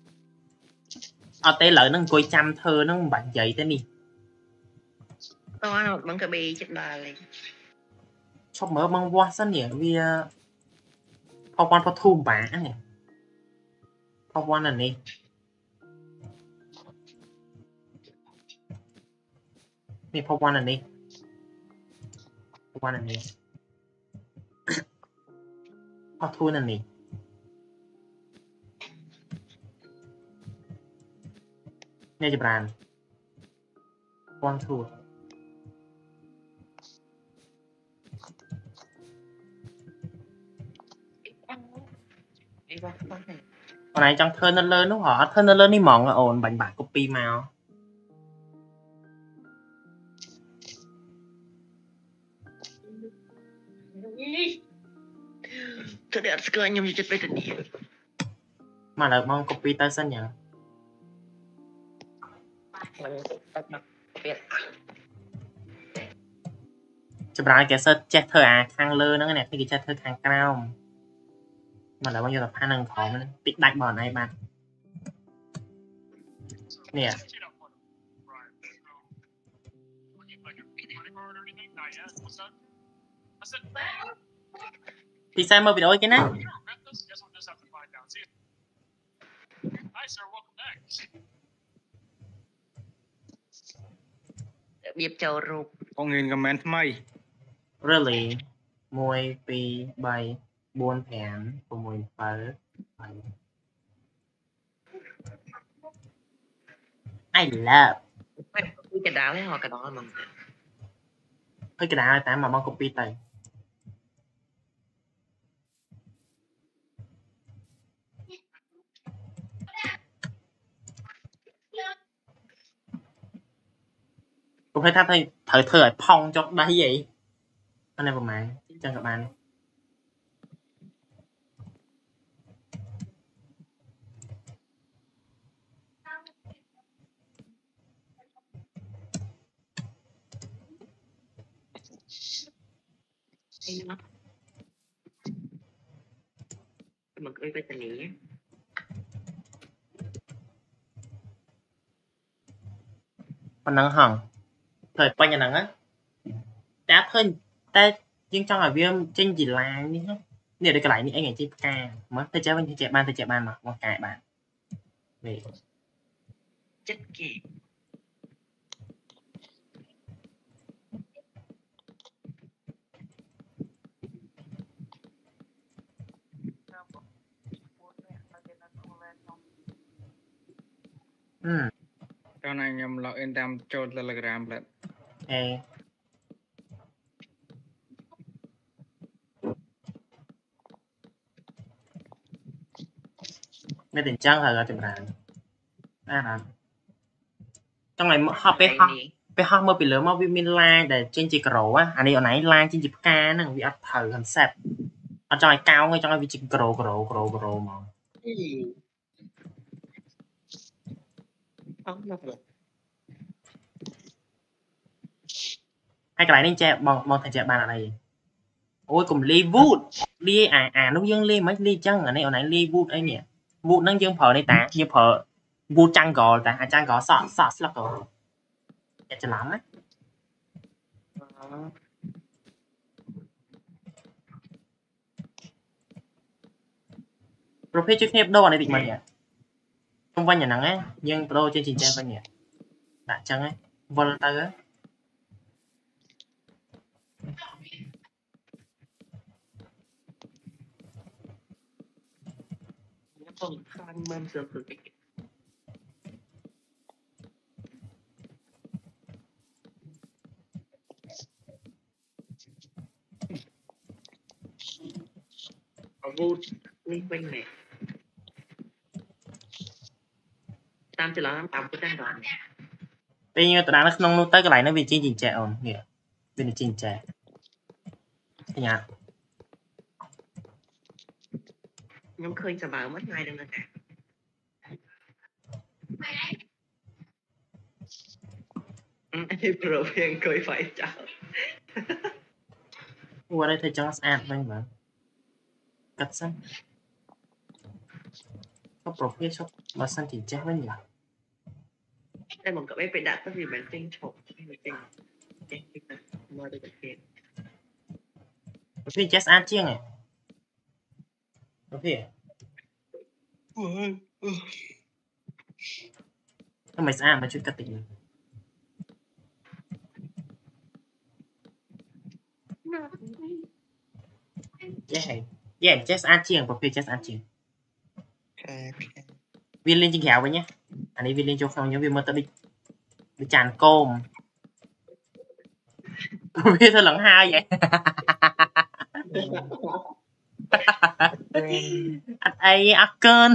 ở tế lỡ nó coi chăm thơ nó bạn dậy thế đi to nó bằng cái bì chết bà này chọc mở băng qua sân nhỉ vì phong quan phong thu bả nè phong quan là nè nè phong quan là nè one อันนี้พอทูนอันนี้เนี่ยจะบรานวางทูวันไหนจังเธอนั่นเลยนึกหรอเธอนั่นเลยนี่มองอ่ะโอนบันบาทก็ปีมา tôi để sờ nhung như chết bây giờ đi mà là mong copy tới sân nhởจะบรายแกเซอร์แจ็คเธออ่ะข้างเลือนั่นแหละที่แจ็คเธอข้างกล้าวมันแล้วว่าอยู่กับผ้าหนังของมันติดดักบอลไอ้บ้านเนี่ยพี่แซมมาวิดีโอกันนะ biệp châu rụp có nghìn comment mày really มวยปีใบบวนแผนประมวยเปิดไป I love cái đá lấy họ cái đó mà cái cái đá tại mà mong copy tayผมให้ท่านthầy thử thử phong cho đấy vậy anh em vào mạng cho các bạn mình ơi bây giờ nhỉ còn nắng hỏng thời quanh nhà nắng á đã thôi ta nhưng trong ở viêm trên gì là như thế để được cái lại như anh ấy trên ca mất tôi chơi bên chạy ban tôi chạy ban mà một cái bạn về chết kì ừ cho này nhầm lọ in tam cho telegram lại êไม่ถึงจ้างเหรอจุดนั้นอ่านะtrong này họไปhọไปhọเมื่อปีเหลือมาวิมินลางแต่เจนจีกระโหลอ่ะอันนี้เอาไหนลางเจนจีกานั่งวิอัดเถอคอนเซ็ปต์เอาจอยเก้าไงจอยวิจิกระโหลกระโหลกระโหลกระโหลมองให้กระไรนี่แจมองมองทางแจบ้านอะไร ôi cùng ly vút ly à à nó dương ly mấy ly chân ở đây ở này ly vút ấy nhỉ vút nó dương phở này ta dương phở vút chăn gò ta à chăn gò sọt sọt là cậu đẹp cho lắm ấyประเภทชุดเทปโดnày thì mình nhỉ không quanh nhà nắng ấy nhưng pro trên trình trang quanh nhỉ đã chăng ấy volunteer á Không khăn mâm sơ cực có vô liên quanh này tam chỉ là năm tám cái trang đoàn bây giờ tụi nó không nút tới cái này nó vì trên trình trang ổn nhỉ vì trình trang thì nhá nhóm khơi sẽ bảo mất ngay được nè anh pro phiền cười phải chào qua đây thấy cho ad đây mà cắt xanh có profile shop mà xanh trình trang với nhỉ đây một cậu bé phải đặt cái gì bản tin chụp bản tin cái cái mua được cái tiền profile just ad chiêng này profile nó mày ad mà chút cắt tỉnh yeah yeah just ad chiêng profile just ad chiêng viên lên trên khéo với nhé anh ấy viên lên cho không nhóm viên mơ tao đi đi tràn côm viên thôi lẫn hai vậy anh ấy ác cơn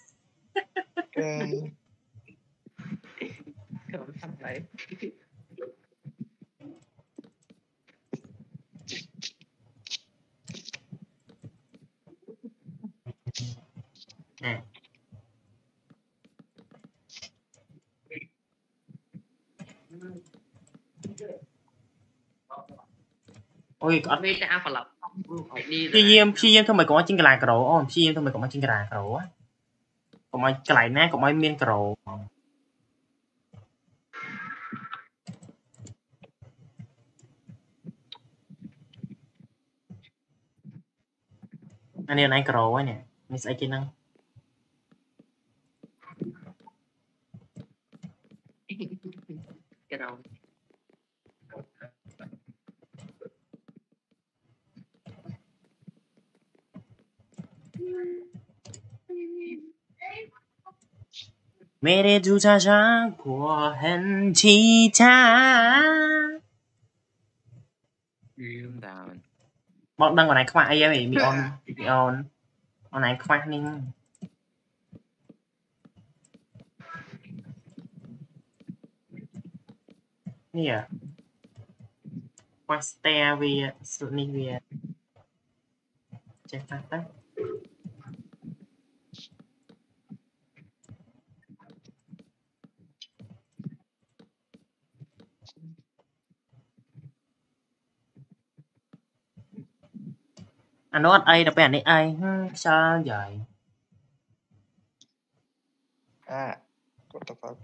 à ôi có đi ra phải lập chi diêm chi diêm thôi mày có trên cái làng cẩu ôm chi diêm thôi mày có trên cái làng cẩu á có mày cái này nè có mày miên cẩu anh em này cẩu ấy nè mình sẽ kỹ năng cái đầu मेरे दूजा जा của hình chi cha bọn đăng vào này các bạn ấy ấy bị on bị on on này các bạn nênนี่อ่ะว่าสเตอร์เวียสุนิเวียเจ๊ฟังตั้งอันนู้นไอ้แต่เป็นอันนี้ไอ้ชาใหญ่อ่า what the fuck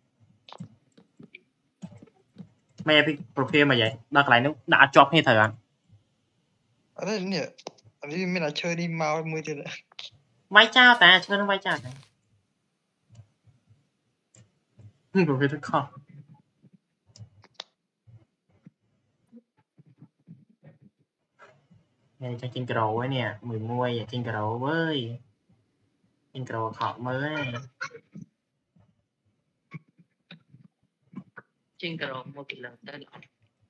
mày bị profile mà vậy đặt lại nó đã chọc hay thời anh ở đây nè ở đây mình là chơi đi mau mười tiền đấy vay trao ta chơi nó vay trao ta profile rất khó này cho trên cầu ấy nè mười mua vậy trên cầu với trên cầu họ mới trên cầu một lần tới lại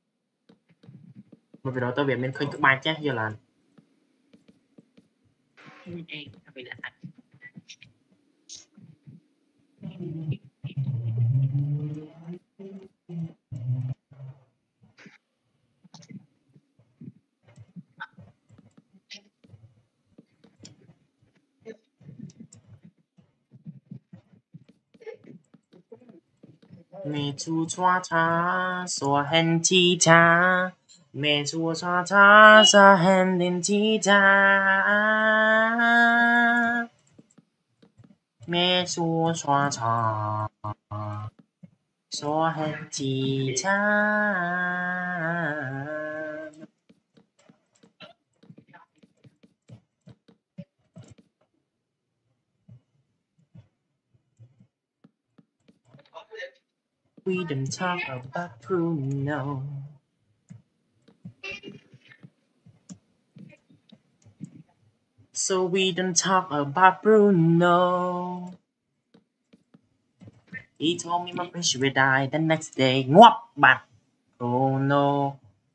một video tôi biết mình khơi các bài chắc giờ là em phải là mẹ chú choa cha xóa hèn chi cha mẹ chùa cho cha ra hèn đến chi cha mẹ chùa cho cha cho hèn chi cha we don't talk about Bruno. So we don't talk about Bruno. He told me my bitch would die the next day. Ngwap bạc. Oh no.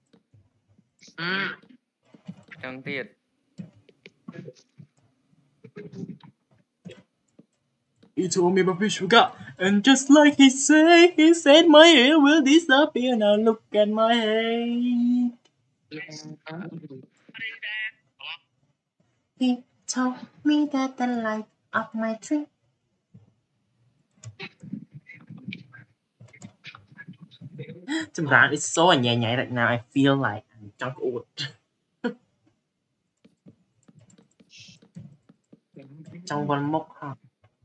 Chẳng tiệt. He told me my bitch forgot. And just like he said, he said my hair will disappear. Now look at my head. He told me that the light of my tree. Trong ráng it's so nhảy nhảy right now. I feel like I'm drunk old. Trong vần mốc hả?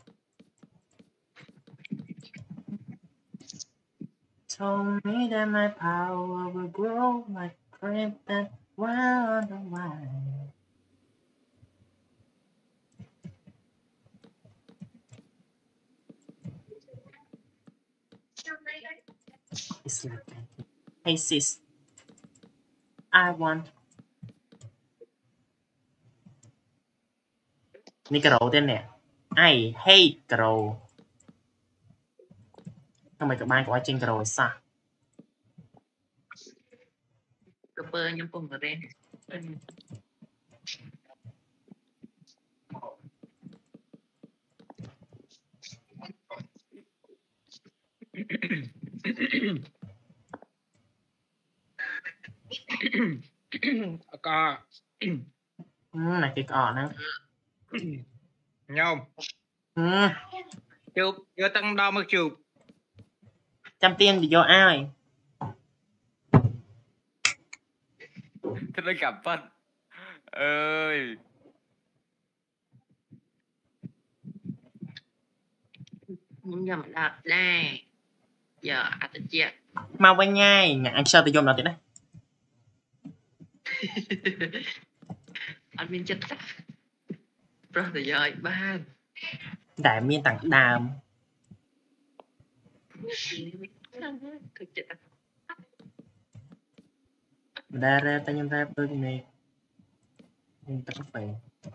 Told me that my power will grow like grape that well on the wine. It's like, hey sis, I want. Ni cà rổ tên nè. I hate cà rổ. Không phải các bạn có ai trên cà rổ sao? Cà phê nhắm cùng rồi đen. Có. Ừ, này cái cỏ nữa. Nhôm. Ừ. Chụp, vô tăng đo mới chụp. Trăm tiền thì vô ai? Thật là cảm phật. Ơi. Nhầm đạp này. Giờ à tự chia. Mau quay nhai, nhà anh sao tôi vô nào thế đấy. Anh miên chất sắc. Rồi từ giờ ban. Đại miên tặng đàm. Đa ra ta nhầm ra bơ này. Nhưng ta có phải.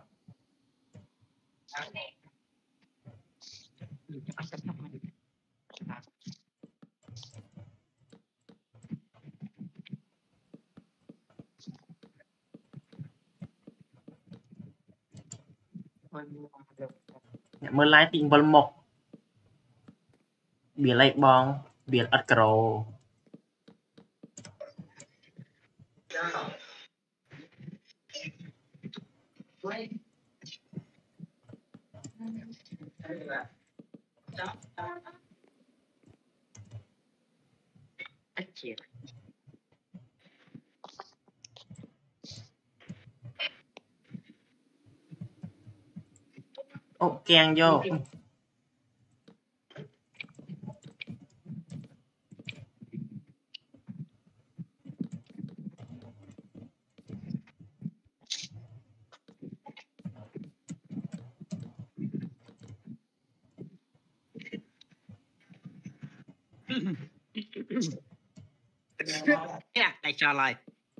Mơ lái tình vần mộc. Bìa lại bong. Bìa ớt cà rô. Ách chìa. Ô, kèng vô. Yeah, đại trò lại.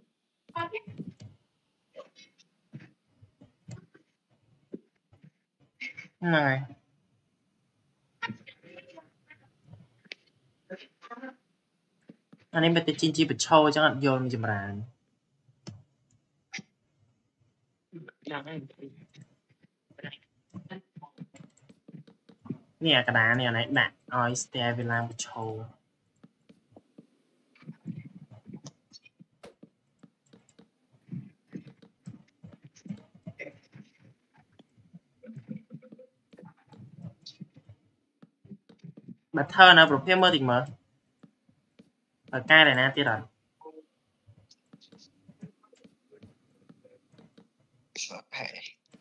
Này. Anh em bật trên chi bật show chẳng hạn vô mình chùm ràng. Nè cái đá nè này đặt oi stay về làm bật show. Bà thơ nào bro phê mơ tình mở. Ở cái này nè tiết rồi. Hey.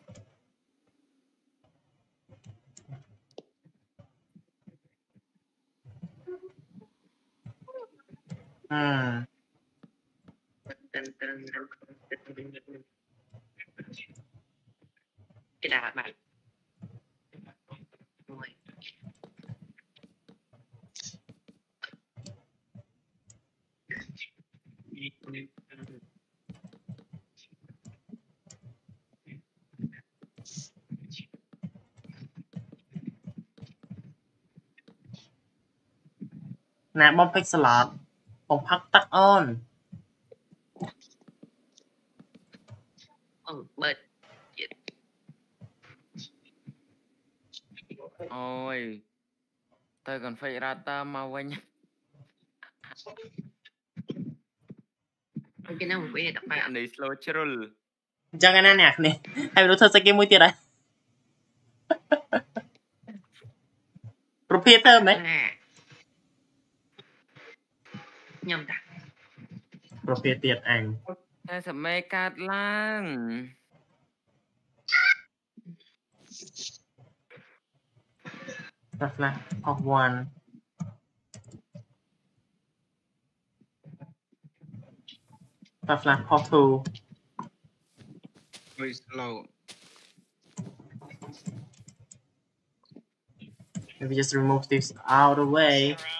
Hmm. Cái đà bạn rồi nè bom pixel bomพักตัก on ừ, bật ôi tôi còn phải ra ta mà quanh cái nào cũng đọc bài này slow chill jangan nè nè hayรู้เธอสกิลมวยទៀតហើយប្រភេទเธอไหม nhầm ta ប្រភេទទៀតអញតែសម័យកាត់ឡើង Flash of one Flash of two very slow maybe just remove this out of the way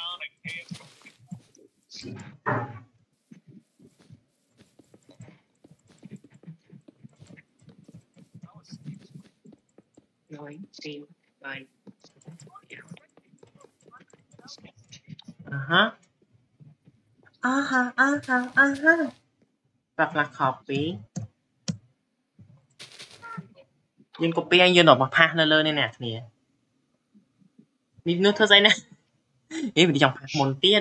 nói xin bài uh-huh uh-huh uh-huh uh-huh Flash copy យើង copy ឲ្យយើងអត់មកផាសនៅលើនេះអ្នកគ្នានេះនោះធ្វើស្អីណាអេវាចង់ផាសមុនទៀត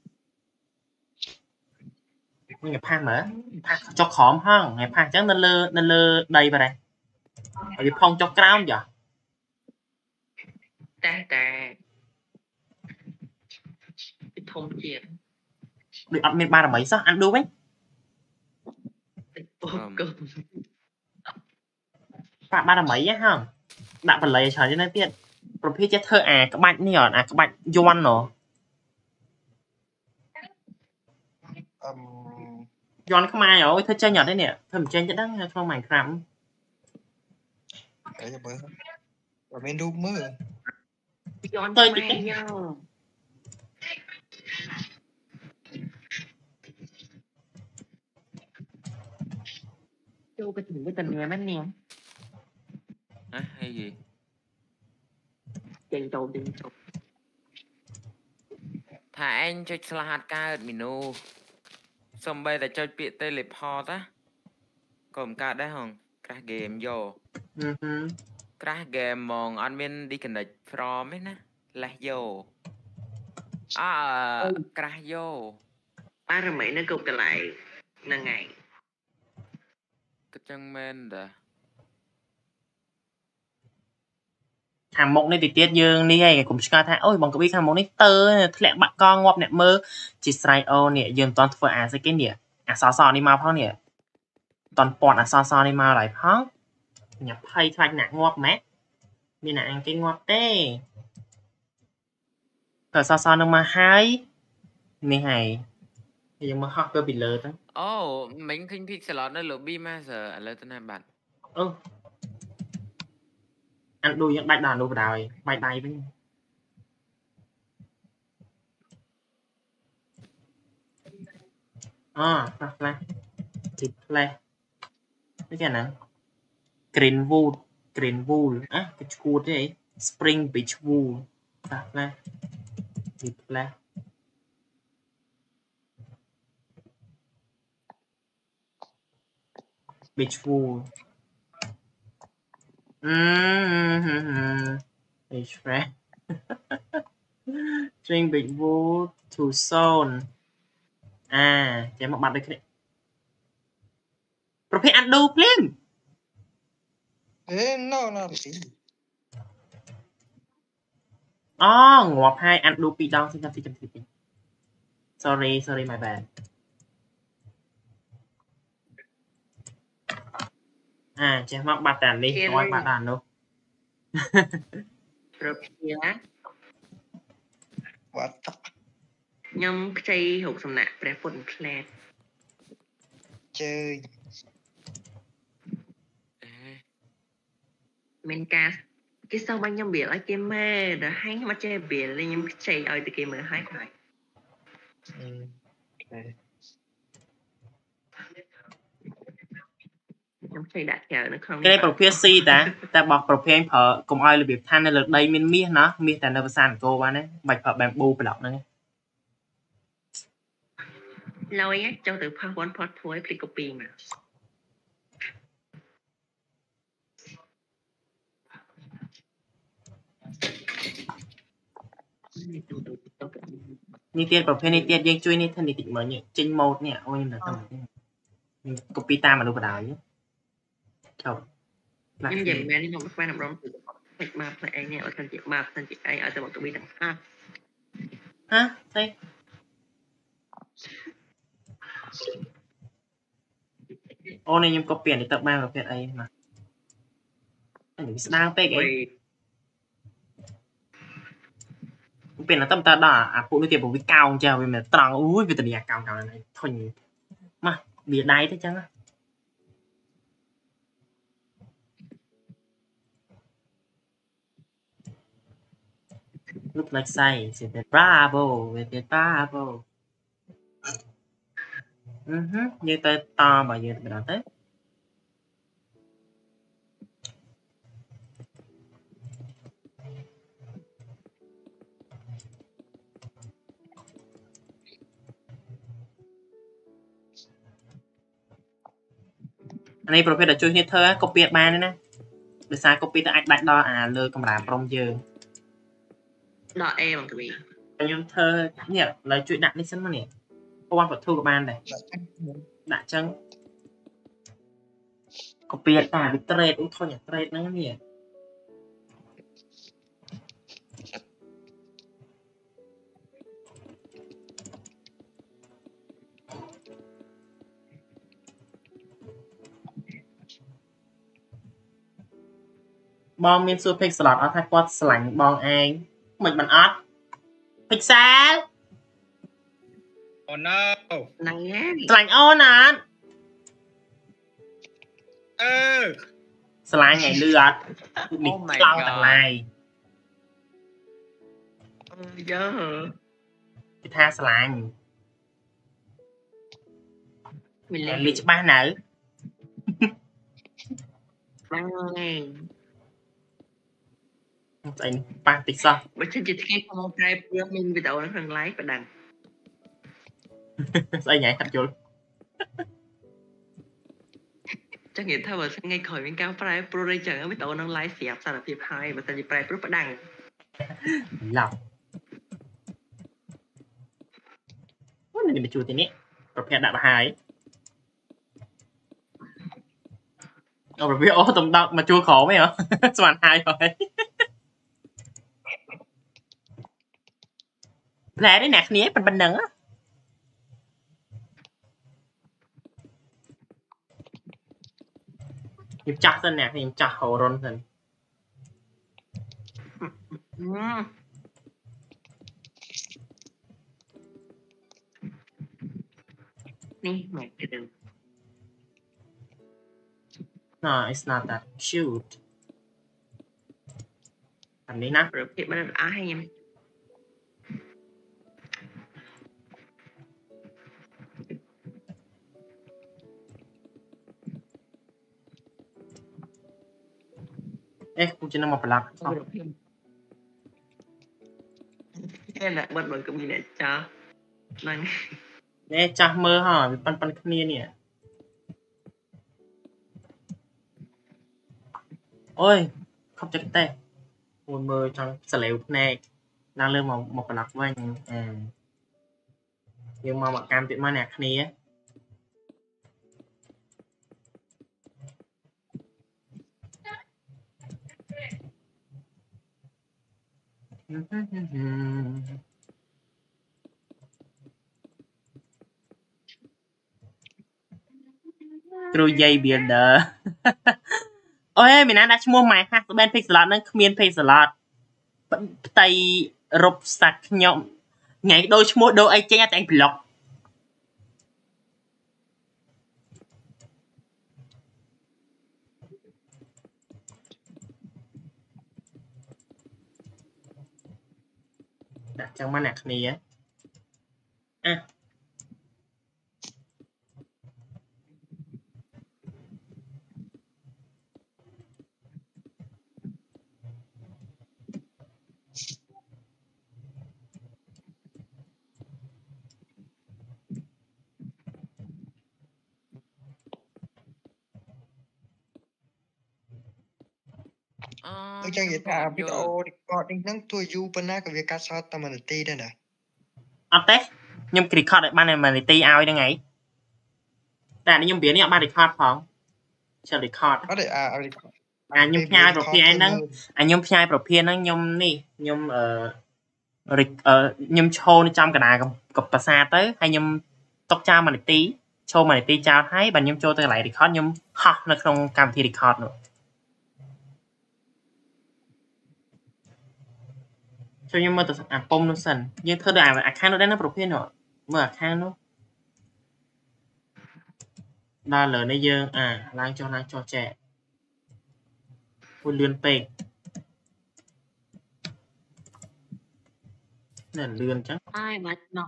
នេះផាសមើលផាសចុះក្រោមហងហើយផាសអញ្ចឹងនៅលើនៅលើដីបាត់ហើយហើយវាផងចុះក្រោមចា ta ta cái thông chuyện ដូចអត់មានបារមីសោះអានឌូវិញ cơm បាក់បារមីហ៎ហងដាក់បល័យច្រើនជាងនេះទៀតប្រភេទចេះធ្វើអាក្បាច់នេះអត់អាក្បាច់យ័ន្តហ៎ um យ័ន្តខ្មែរអូយធ្វើចេញអត់ទេនេះធ្វើមិនចេញទេដឹងក្នុង Minecraft cái gì mới và bên đu mưa John Tôi tôi chỉ- nhau Châu cái thằng cái tình nghe mấy nè hả hay gì Chèn trầu chèn trầu thà anh cho slide cao menu xong bây giờ cho bị teleport á còn cả đấy không cả game vô អឺហឹម crash game ហ្មងអត់មាន disconnect from ទេណា last យោអើ crash យោ ba rồi mày nó cục cái lại là ngày គិតចឹងមែនតាខាងមុខនេះតិចទៀតយើងនេះឯងកុំឆ្ងល់ថាអូយបងកវីខាងមុខនេះតើធ្លាក់បាក់កងងាប់អ្នកមើលជាស្រ័យអូនេះយើងមិនទាន់ធ្វើអាស្អីគេនេះអាសសនេះមកផងនេះតន់ពាត់អាសសនេះមកឡើយផងញ៉ាំភ័យខ្លាចអ្នកងាប់ម៉ែមានអ្នកអង្គគេងាប់ទេតើសសនឹងមកហើយនេះហើយយើងមកហោះទៅពីលើទៅអូមិញឃើញ pixel នៅ lobby master ឥឡូវទៅណាបាត់អឺអានឌូយើងដាច់ដល់នោះបណ្ដោយបាច់ដៃវិញអ่าខ្លះខ្លះទីផ្លេសនេះគេណា green wool green wool អ่ะគេឈួតទេអី spring beach wool ខ្លះខ្លះទីផ្លេស beach wool អឺហឹម beach fresh string beach wool to zone អាចាំមកបាត់ដូចគ្នាប្រភេទអានឌូភ្លាម eh no no sí អូងាប់ហើយអានឌូពីរដងសិនចាំទីចាំទី sorry sorry my bad à chắc mắc bạt đàn đi coi bạt đàn đâu rồi á What the ខ្ញុំខ្ចីរូបសំណាក់ព្រះពុទ្ធផ្លែត chơi មានការគេសោះបាញ់ខ្ញុំវាឲ្យគេមើលដល់ហើយខ្ញុំអត់ចេះវាខ្ញុំខ្ចីឲ្យតែគេមើលឲ្យហើយ ừ. Okay. ខ្ញុំខ្ចីដាក់ក្រៅនៅក្នុង cái nàyប្រភេទ C តាតែបោះប្រភេទប្រើកុំឲ្យរបៀបថានៅលើដីមានមាសណាមាសតែនៅភាសាអង្គរបានណាបាច់ប្រើបែបប៊ូប្លុកហ្នឹងឡើយចូលទៅ pass one part two ឲ្យ click copy មកនេះទៀតប្រភេទនេះទៀតយើងជួយនេះធនិតិមើលនេះចេញម៉ូដនេះអូខ្ញុំទៅទៅ copy តាមមនុស្សបដ ாய் ចូលខ្ញុំនិយាយមែននេះខ្ញុំស្វែងរកផ្លេចមកផ្លេចអីនេះឲ្យសិនជាបាបសិនជាអីឲ្យទៅមក copy ទាំងអស់ហ៎ស្អីអូនេះខ្ញុំ copy នេះទៅបានប្រភេទអីមកនេះស្ដាងពេកអី เป็นตั้มตาด่าอ่ะพวกนี้เตียบวิกาวจ้าเป็นตรังอุ้ยเป็นตัวนี้กาวกาวอะไรทนมาเบียดได้ได้จังอ่ะ look like say c'est des bravo with the bravo อือฮึยืนtới to màยืนไปđó tới อันนี้ประเภทช่วยเนี่ยเธอก็เปียกมาเนี่ยนะโดยสารก็เปียกแต่อัดดักดออ่าเลยกำลังปรมเยอะดอเอบังกวีแต่ยังเธอเนี่ยเลยช่วยดักนี่ฉันมาเนี่ยเพราะวันปลดทุกกับบ้านเลยดักจังก็เปียกแต่วิเตรดอุ้งทนอย่างเตรดนั่นเนี่ย บองมีสูตรพิกสลัดเอาถ้ากวาดสลังบองเองเหมือนมันอัดพิกเซล oh no ไหนแง่สลังอ้อนั้นเออสลังไงเลือดมีกล้องต่างลายเยอะเหรอที่ท่าสลังมีแหเล่ลนมลิชบ้านไหนบ้างไงใจปังติดซะไม่ใช่จะเทคของใจเพื่อมินไปแต่ว่าทางไลฟ์ประดังใจไงขัดจุล chắc nghĩ thôi mà ngay khỏi bên cao phải pro đây chẳng biết tao đang lái xẹp sao là phiệp hai mà tao chỉ phải pro đằng หลับว่ามันจะไปจูตีนี้ประเภทดับหายเอาประเภทโอ้ตรงดับมาจูขอไหมเหรอ สวรรค์หายไปแผลได้หนักนี้เป็นบันดังอะยิบจักสันเนี่ยยิบจักเขาร้อนสันนี่แม็กจะดู no it's not that cute อันนี้นะ rồi thì bắt đầu á hay em ê cô chỉ nằm một lần cái là bật bật cũng bị để cho năng ê cha mơ hả vì pan pan kia nè ôi không chắc tay ôi mơ trong sờ lều này đang lên một một lần với anh à nhưng mà mặc cam tiện mà nè kia Trôi dây biển đờ ôi mình đã đặt mua máy ha bên pixel nó miền pixel tay rụp sạch nhộng ngày đôi mua đôi ai chơi anh block đặt trong màn nhạc này á à tôi chẳng nghĩ là video recording nắng tôi du bên đó cái việc cắt sao tao mình ti đây nè ở tết nhưng cái record ban này mình ti ao đây ngàyแต่นี่ยมเบียร์เนี่ยมารีคอร์ดของเชิญรีคอร์ด có thể à อ่ะยมพยายประเภทนั้นอ่ะยมพยายประเภทนั้นยมนี่ยมเอ่อริเอ่อยมโชว์ในจำกระดาษกับกับภาษาเต้ให้ยมตกจามันตีโชว์มันตีเจ้าให้บัดยมโชว์ตัวไหลรีคอร์ดยมฮะในตรงการที่รีคอร์ดเนาะโชว์ยมเมื่อตัวอ่ะปมนุ่นสันยังเธอได้อ่านอ่ะข้างนู้นได้นะประเภทเนาะเมื่อข้างนู้นได้เลยในเยอะอ่ะล้างจอล้างจอแจกพูดเลื่อนเปกเนี่ยเลื่อนจัง ai mà nó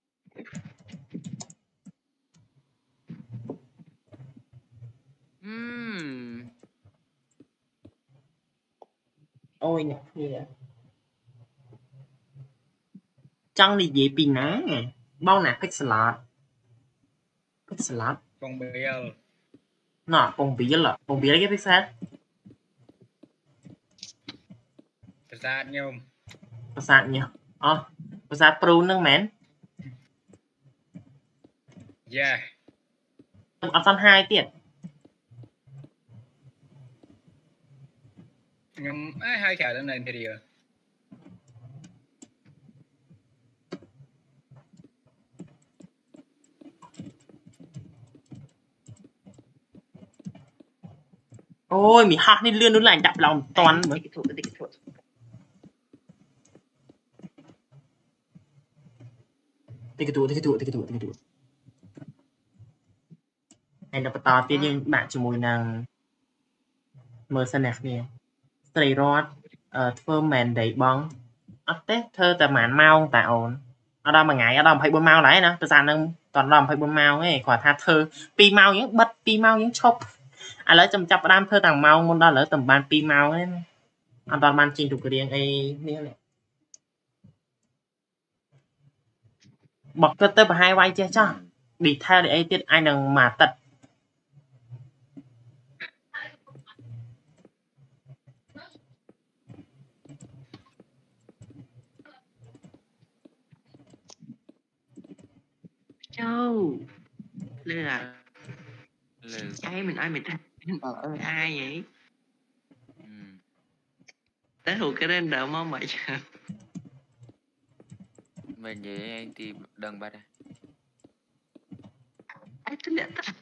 อืมโอ้ยเนี่ยนี่แหละจังนี่เย่ปีนะบ้าหนาพิกซ์ลาดพิกซ์ลาด Con bèo น่ะปงบีเหรอปงบีอะไรกันพิกซ์ลาด Thật ra nhau ภาษาเนี่ยอ๋อภาษาปรูนั่งแมน Yeah เอาตอนไฮเตี้ย Ngâm ai hai cả lên này thì điều โอ้ยมีฮักนี่เลื่อนนู้นไหลดับเราตอนเหมือน Tích thuộc tích thuộc ติกระตูติกระตูติกระตูติกระตูไอ้ดับตาเตี้ยยังบาดจมูกนางเมอร์สแน็คเนี่ยสเตรรอดเอ่อเฟิร์มแมนได้บ้องอัพเต้เธอแต่หมานเมาแต่โอนเอาดอมมาไงเอาดอมไพ่บนเมาไหนนะภาษาหนึ่งตอนดอมไพ่บนเมาไงขอท่าเธอปีเมายังบัดปีเมายังชอบอะไรจำจับดามเธอต่างเมามันได้เหรอต่างบานปีเมาเนี่ยอันตอนมันจริงถูกเรียงไอ้นี่แหละบอกเธอเต้ไปให้ไว้เจ้าจ้าดีแท้เลยไอ้ติดไอ้หนึ่งมาตัด Châu lừa lừa ai mình ai mình mình bảo ơi ai vậy ừ. tới hồi cái đêm đợi mong mày chờ mình vậy anh thì đừng bắt đây ai tính nhận ta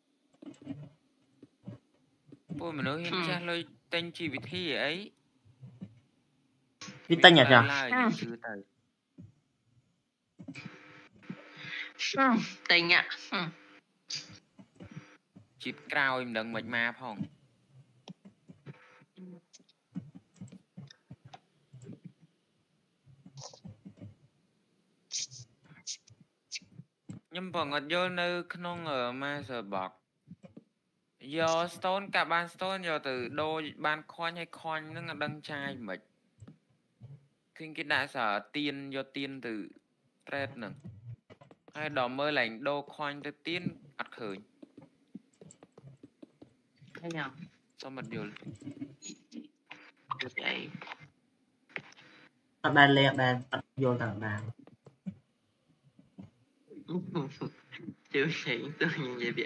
ôi mà nói em cha lôi tên chi vị thi ấy พี่เต้นอยากจะ tình ạ chít cao em đừng mệt ma phong nhưng bằng ở vô nơi không ở mà giờ bọc do stone cả ban stone do từ đôi ban coin hay coin nó đăng trai mệt khi cái đại sở tiên do tiên từ trade nè hay đỏ mơ lạnh đô coin từ tiên ắt khởi thấy nhở sao mà điều vậy ตัดได้เลยแบนตัดโยนต่างดาว chưa nghĩ tôi như vậy vậy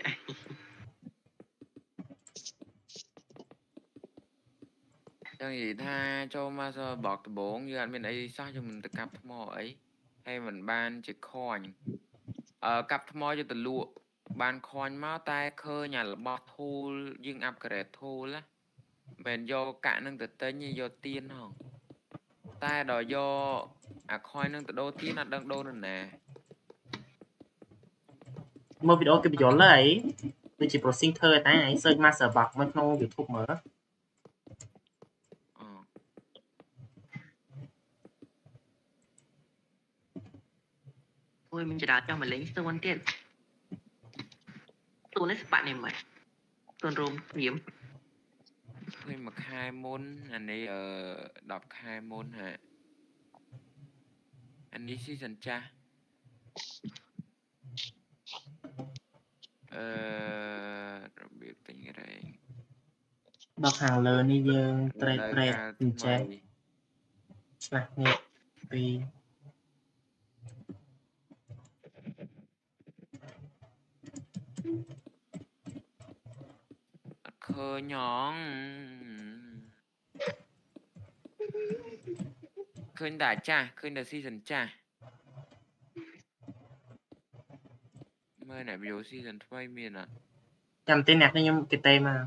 chẳng gì tha cho mà sao bọc từ bốn như anh bên ấy sao cho mình từ cặp mò ấy hay mình ban chỉ coin ờ cặp mò cho từ lụa ban coin máu tay khơi nhà là bọt thu dương upgrade thu lá mình do cả nâng từ tới như do tiên hông ta đòi do à khoi nâng từ đô tiên là đang đô nữa nè một video cái video lấy tôi chỉ processing thơ tại này search master bạcมันក្នុង YouTube មើល Ôi mình chỉ đào cho mà lính tuôn tiền tuôn đấy bạn này mày tuôn rôm hiếm ឃើញមួយខែមុនអានេះអឺដប់ខែមុនហ่ะអានេះស៊ីសិនចាស់អឺរបៀបពេញរែងដល់ខាងលើនេះយើងត្រេកត្រេកអញ្ចេះឆ្លាស់នេះពីរឃើញហងឃើញតែចាស់ឃើញតែស៊ីសិនចាស់មើលណែវីដេអូស៊ីសិនថ្មីមានអត់ចាំទេអ្នកខ្ញុំគេទេមក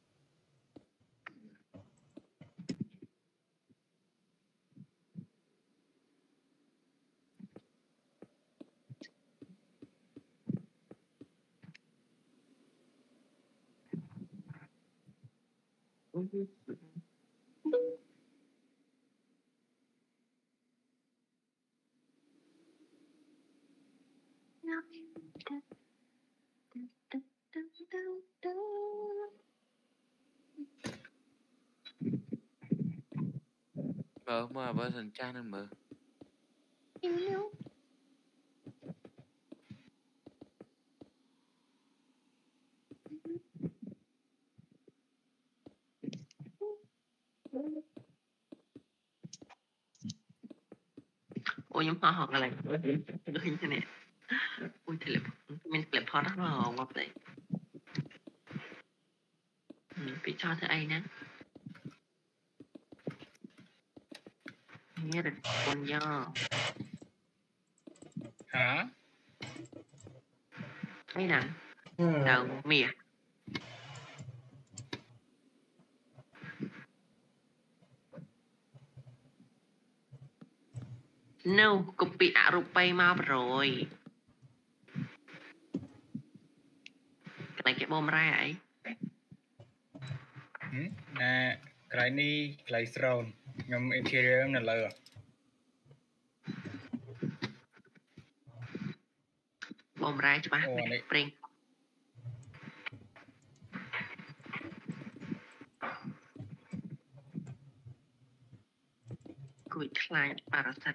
មើលមើលបើសិនចាស់នឹងមើល Ôi nhóm họ học là lành đôi như thế này ui thì lại mình lại phó rất là ngọt đấy bị cho thứ ai nè nghe được con do hả ấy nè đầu mìa no copy ạ rụp bay mau rồi cái này cái bom ra ấy nè cái này cái drone ngầm interior là lờ bom ra cho bác spring cùi khai parasite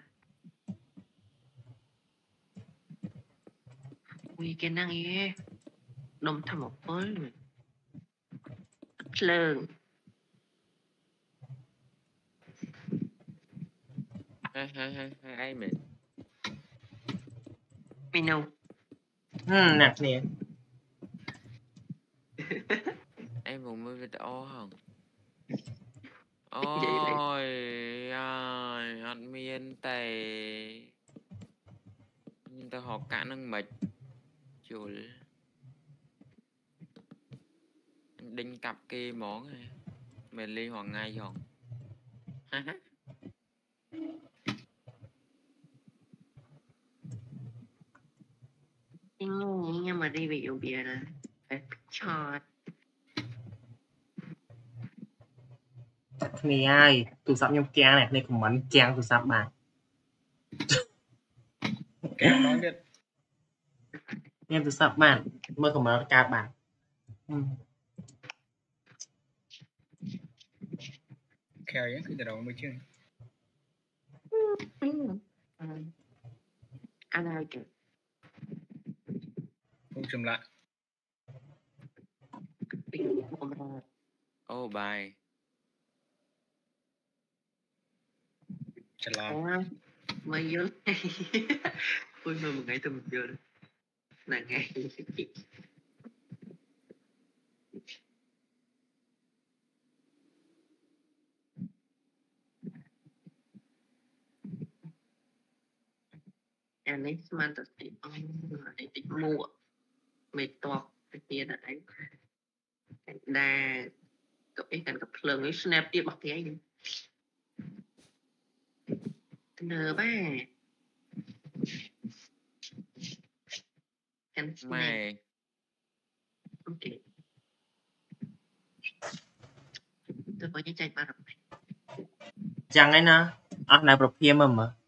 ui cái năng ấy đâm thầm một với lợn hai hai hai hai ai mình mình đâu ừ nè nè em muốn mới video không ôi ai anh miên tề nhưng ta học cả năng mệt chùi đinh cặp kia món này mình liên hoàng ngay giòn nhưng mà review bia là phải cho គ្នាហើយទូរស័ព្ទខ្ញុំគាំងនេះនេះខមមិនគាំងទូរស័ព្ទបាទគាំងដល់ទៀតខ្ញុំទូរស័ព្ទបាទមើលខមមិនកើតបាទខែយ៉ាងគឺទៅដល់មួយជើងអានហើយគេពុំចម្លាក់អូបាយច្រឡំ mới vô ui mà một ngày tôi một giờ là ngày anh ấy mà tự tin để định mua mệt toạc cái kia là đấy đa กับไอ้กันกับเพลิงไอ้ snap ទៀតរបស់គេឯងเนอบ้ากันไม่โอเคtôi có những tranh ba đồng này chẳng ấy na à này bậc phim mà mà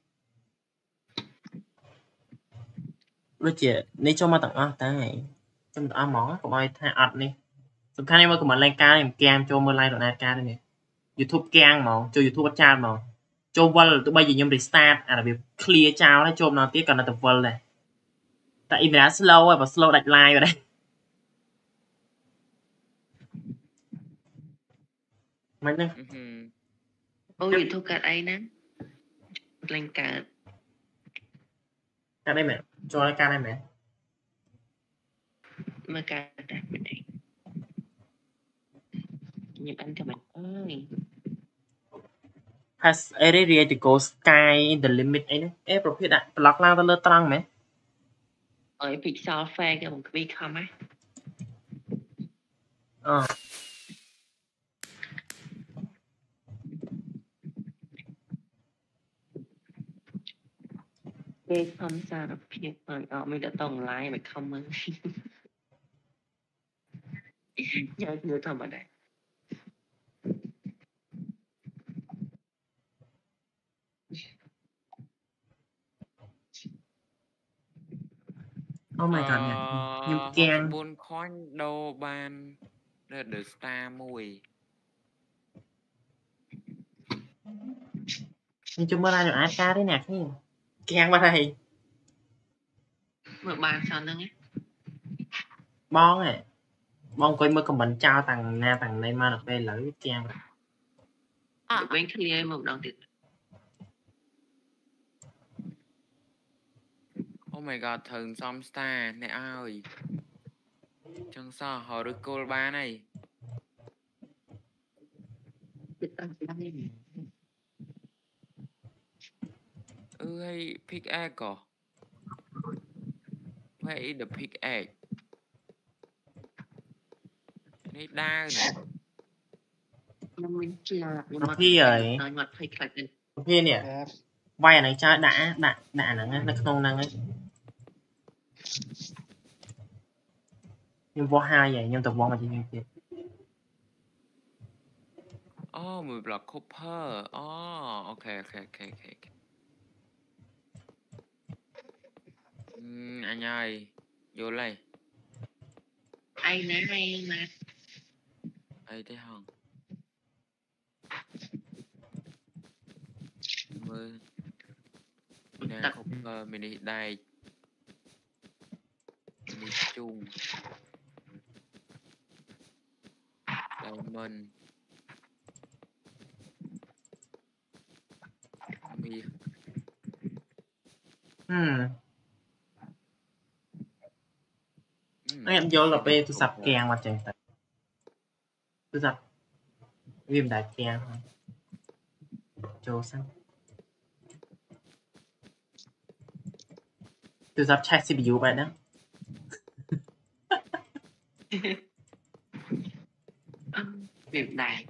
lúc chị đi cho mà tặng à ta này cho mà ăn món của ai thay ạt điสำคัญว่ากับมันรายการแกมโจมือไลน์ต่อหน้าการนี่ YouTube แกงหมอโจ YouTube อาจารย์หมอโจวันตัวใบยืนยันรีสตาร์ทอ่ะแบบเคลียร์เจ้าแล้วโจมนอนตีก่อนนอนแต่วันเลยแต่อีเมล slow อ่ะแบบ slow ดัดไลน์ไปเลยมันนึง ô YouTube cả ấy nè lên cả การได้ไหมโจรายการได้ไหม mà cả đặt bên đây nhập anh cho mình ơi has any ready to go sky in the limit ไอ้นี่เอ๊ะประเภทอะบล็อกล่างตะเลิศตรังไหม ở pixel fan cái một cái không á อ๋อ cái không sao được phiền rồi ở mình đã tổng lái mà không ơi nhớ nhớ thầm ở đây oh my god เนี่ยยิ้มแกง buôn coin đô ban là the star mùi นี่จุ่มเมื่อไรเดี๋ยวอาร์ตการ์ได้เนี่ยนี่แกงมาไทย mở bàn sao nữa nhé บ้องอ่ะบ้องcoi mới còn bệnh trao tầng na tầng đây mà được đây lỡ cái trang à bên clear một đồng tiền oh my god thường xong star này ơi chẳng sao họ được cô ba này ừ hay pick egg à vậy the pick egg này đa rồi พี่เอ๋ยพี่เนี่ยไหวอะไรจ้าด่าด่าด่าหนังในขนมนังấy nhưng vô hai vậy nhưng tập vong là chỉ như thế oh mười block copper oh ok ok ok ok uhm, anh ơi vô đây ai nấy hay mà ai thế hả mười nè copper mình đi đây mình đi chung diamond mi hmm em vô là pe tôi sập kèn mà chẳng tại tôi sập viêm đại kèn cho xanh tôi sắp check xê pê u vậy đó viêm đại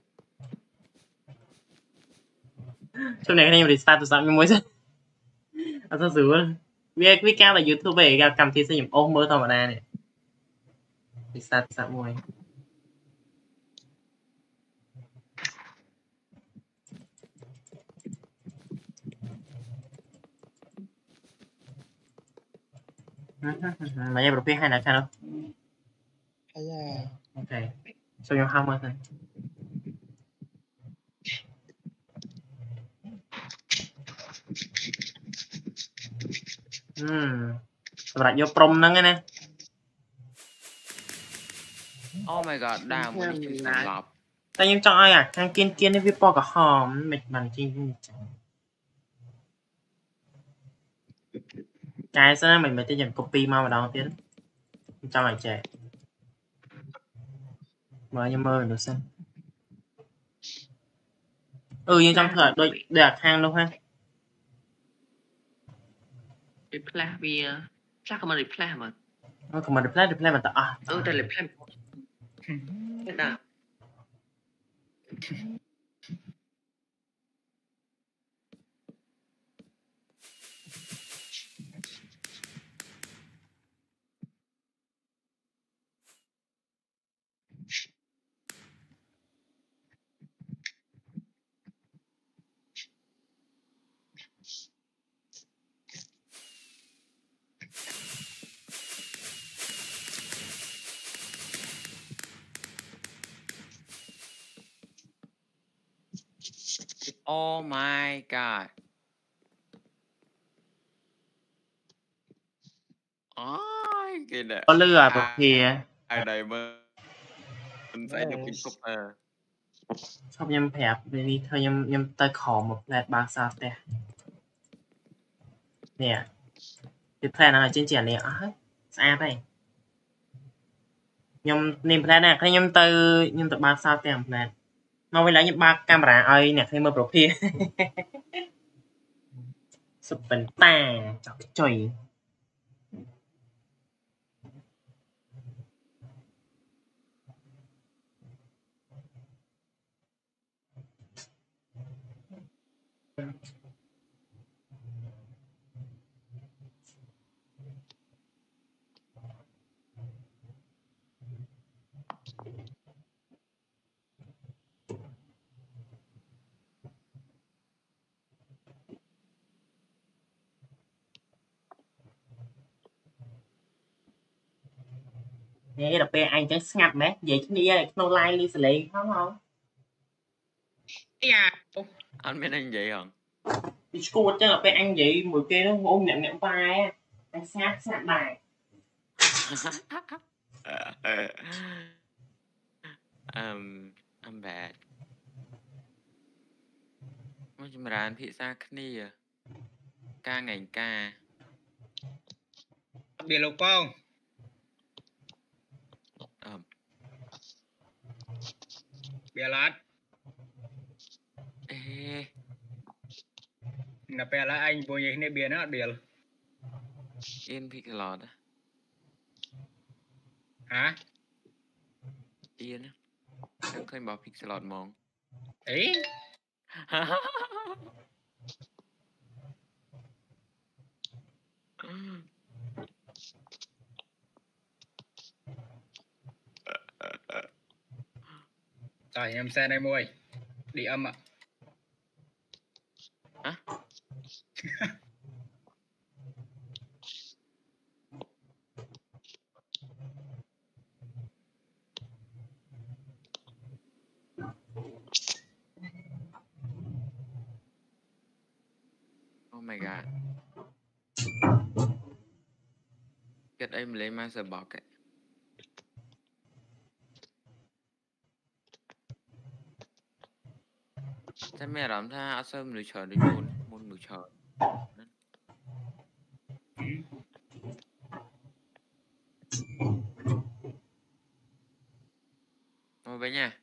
chỗ này anh em restart tôi sắp nhưng mới à sao sửa việc việc cao là YouTube về cầm thì sẽ dùng ôm mơ thôi mà nè này restart sắp mùi mà em biết hai là sao đâu ok so you how much then hmm lại vô prom nắng nè oh my god đào một đi sàng lọc tại em chọn ai à thằng kiên kiên với po cả hòm mệt bàn trên cái sao mình mới tới dần copy mau vào đó tiến cho mày trẻ mở như mơ được xem ừ nhưng trong thời đôi đặt hàng luôn ha reply vì chắc không mà reply mà nó không mà reply reply mà ta à ừ ta reply cái nào Oh my god. Ôi, cái này. ก็เลือดแบบเพีย Ai đây mà mình sẽ được bình phục à. ชอบยำแผลเดี๋ยวนี้เธอยำยำเตยขอมแบบแรดบาร์ซาแต่เนี่ยติดแพลนอะไรเจียนเจียนเนี่ยอ่ะเฮ้ยสะอาดไปยำนิ่มแพลนเนี่ยแค่ยำเตยยำเตยบาร์ซาแต่แพลนมาเวลายำบาร์กามราไอเนี่ยให้มาโปรเพียสุดเป็นแต่จอกจ่อย Nè, đọc bè anh chẳng ngặt mẹ, vậy chứ đi ra nó like đi xử lý không không? Dạ. Anh biết anh vậy hả? Đi school chứ đọc bè anh vậy, mùi kia nó ôm nhậm nhậm vai á. Anh sát sát bài. um, I'm bad. Nói chung là anh thị xa khá đi à. Ca ngành ca. Biệt lục không? Um. Biệt lát. Ê. Nạp bè là anh vô nhảy này biệt nó biệt. Yên thị cái lọt á. Hả? Yên á. Em khơi bảo pixel lọt mong. Ấy? Rồi em xe đây môi. Đi âm ạ. Hả? Oh my god. Kết em lấy master box ấy. Thế mẹ làm tha áo sơ mình chờ đi môn môn mình chờ. Ngồi với nha.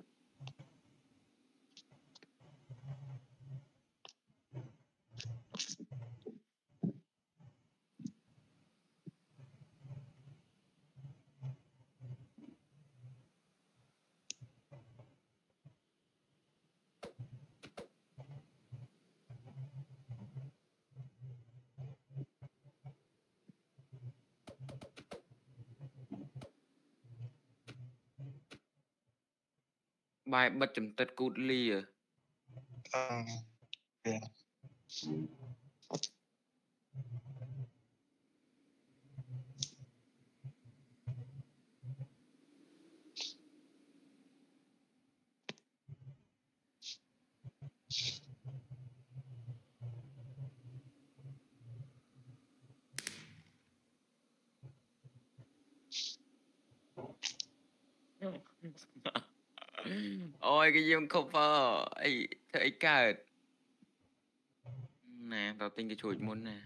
Bài bật chấm tật cút ly à? Ờ. Yeah. Ôi cái gì mà không phơ ấy thấy cả nè vào tin cái chuột muốn nè.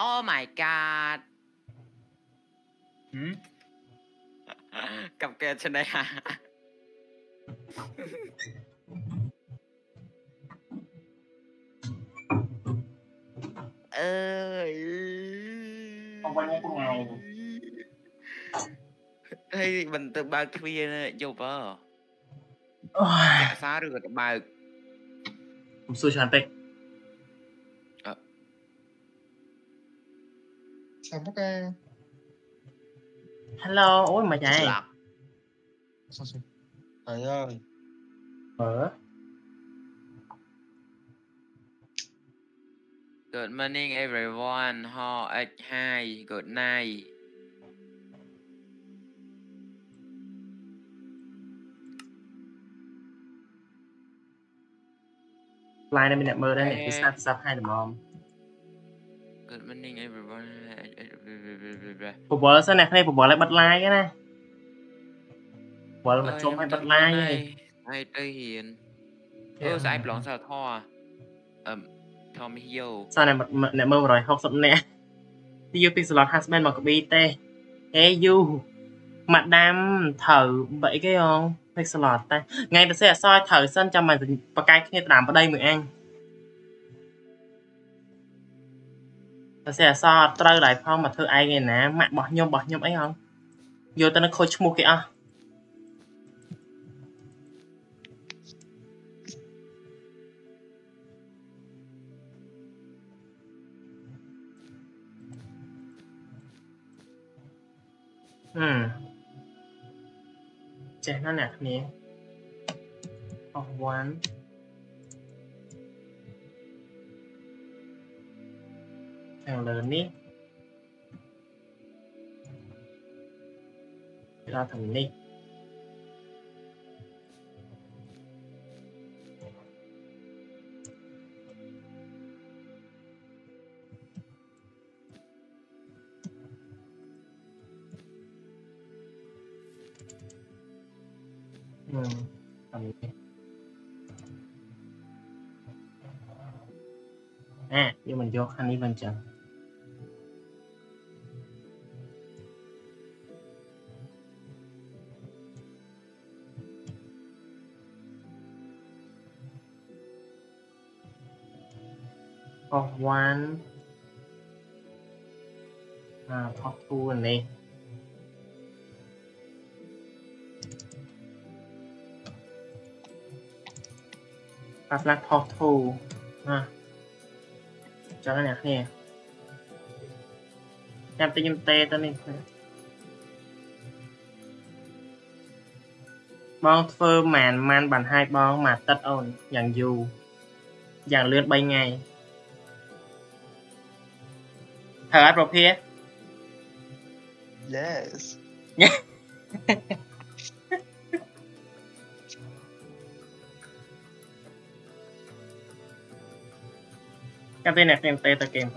Oh my god กับแกชนะเอ้ยวันนี้เป็นไงเฮ้ยมันtự bao kia vô vợ จะซาหรือกับbao ผมสู้ฉันไป sao bốc ra ฮัลโหลโอ้ยมาใจ sao sao trời ơi เออ Good morning everyone ฮอ เอ็กซ์ Hi Good night ไลน์ในมินิเมอร์ได้เนี่ยคือซับซับให้เดอะมอม Good morning everyone ผมบอกแล้วซะเนี่ยให้ผมบอกแล้วบัดไลน์กันนะบอกแล้วมาชมให้บัดไลน์เลย ai đây hiền ơ sao anh lỏng sao tho ẩm Tom Hill ซะเนี่ยเนี่ยเมื่อร้อยหกสิบเนี่ยที่ยูปิกสล็อตฮัสแมนมากบีเต้เอ้ยูmặt đam thử vậy cái không pick slot ta ngay ta sẽ soi thử sân cho mình và cái kia làm ở đây mười anh ta sẽ soi trơ lại phong mà thưa ai nghe nè mặt bỏ nhôm bỏ nhôm ấy không vô ta nó khôi mua kìa hmmចេះណាស់អ្នកគ្នាអស់វ៉ាន់ខាងលើនេះគេដាក់ខាងនេះอืมอันนี้อ่ะเดี๋ยวมันยกอันนี้มันจะออกวันอ่าท็อปทูอันนี้ปรับลักท็อปทูอ่ะจังเนี่ยนี่ยำเตยำเตตัวนี้บองเฟอร์แมนมันบันให้บองมาตัดอ่อนอย่างยูอย่างเลือดใบไงเธอประเภท yes cái tên này tên tê tờ game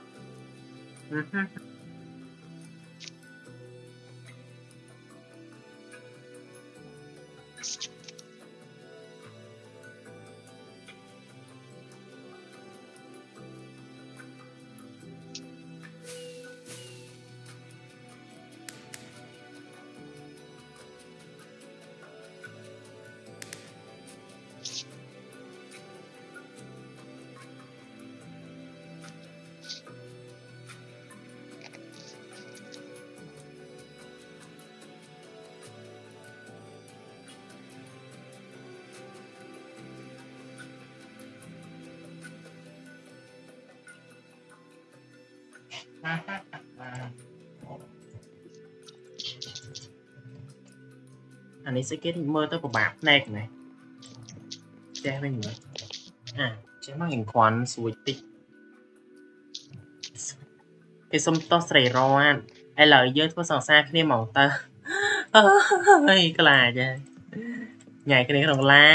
อันนี้สเก็ตเมอร์ตัวบาปแรกไหนแจ้ไม่เหมือนอ่ะใช้มาเห็นควันสวยติ๊กไอ้ส้มต้อใส่ร้อนไอ้เหล่าเยอะทั่วสองซากนี่มองตาเฮ้ยกล้าจ้ะใหญ่กันนี้ก็ต้องไล่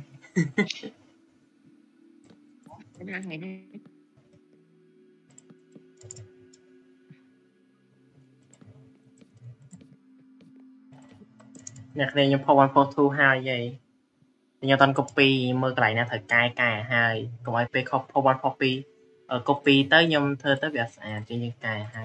อยากเรียนยังพอวันพอทูฮายใหญ่ยังตอนกปีเมื่อไกลนะเถิดกายกายฮายก็ไว้ไปครบพอวันพอปี copy ទៅខ្ញុំធ្វើទៅវាស្អាតជាងយើងកែឲ្យ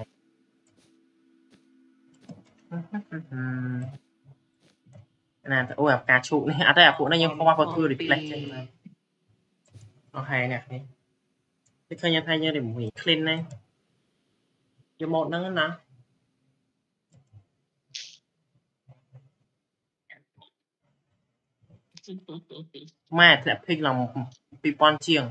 ណាអូអាផ្កាឈូកនេះអត់ទេអាពួកនេះយើងខ្វះគាត់ធ្វើ replace ចេញមកអូខេអ្នកនេះគឺឃើញថាយើង remove clean ណាយកម៉ូតហ្នឹងណាម៉ែធ្លាក់ភិកឡើងពីរពាន់ជាង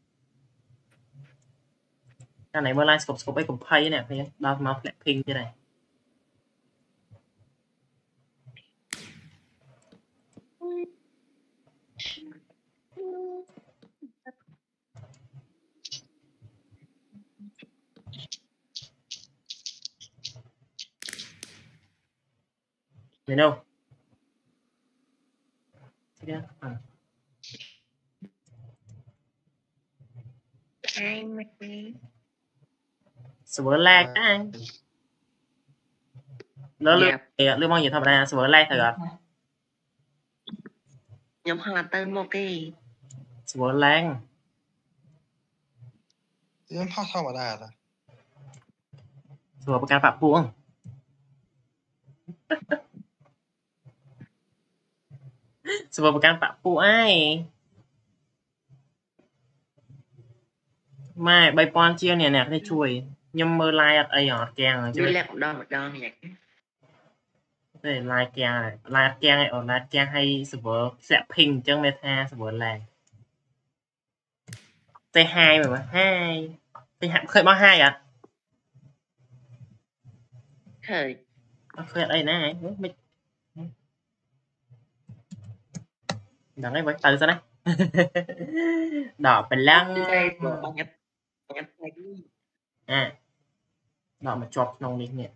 កាលណាមើល line scope scope អីកំភៃនេះគ្នាដល់មកធ្លាក់ភិកទៀតហើយមែនទេទៀតអឺអេមកនេះ server lag ដែរលើលើលើមកនិយាយធម្មតា server lag ទៅអត់ខ្ញុំហៅទៅមកគេ server lag ខ្ញុំហៅធម្មតាតា server ប្រកាន់បាក់ពួកserver ប្រកាន់បាក់ពួកអីម៉ែ ba nghìn ជាងនេះអ្នកនេះជួយខ្ញុំមើល live អត់អីអត់គាំងជួយលាក់ម្ដងម្ដងនេះទេ live គាំង live គាំងឲ្យ online គាំងឲ្យ server សាក់ ping អញ្ចឹងមានថា server lag តែ hai មើល hai តែហាក់ឃើញមក hai អត់ឃើញអត់ឃើញអីណាមិនដឹងអីបើទៅសិនណាដកបលាំងតែបងញ៉ាំញ៉ាំតែនេះអាដកមកជាប់ក្នុងនេះនេះ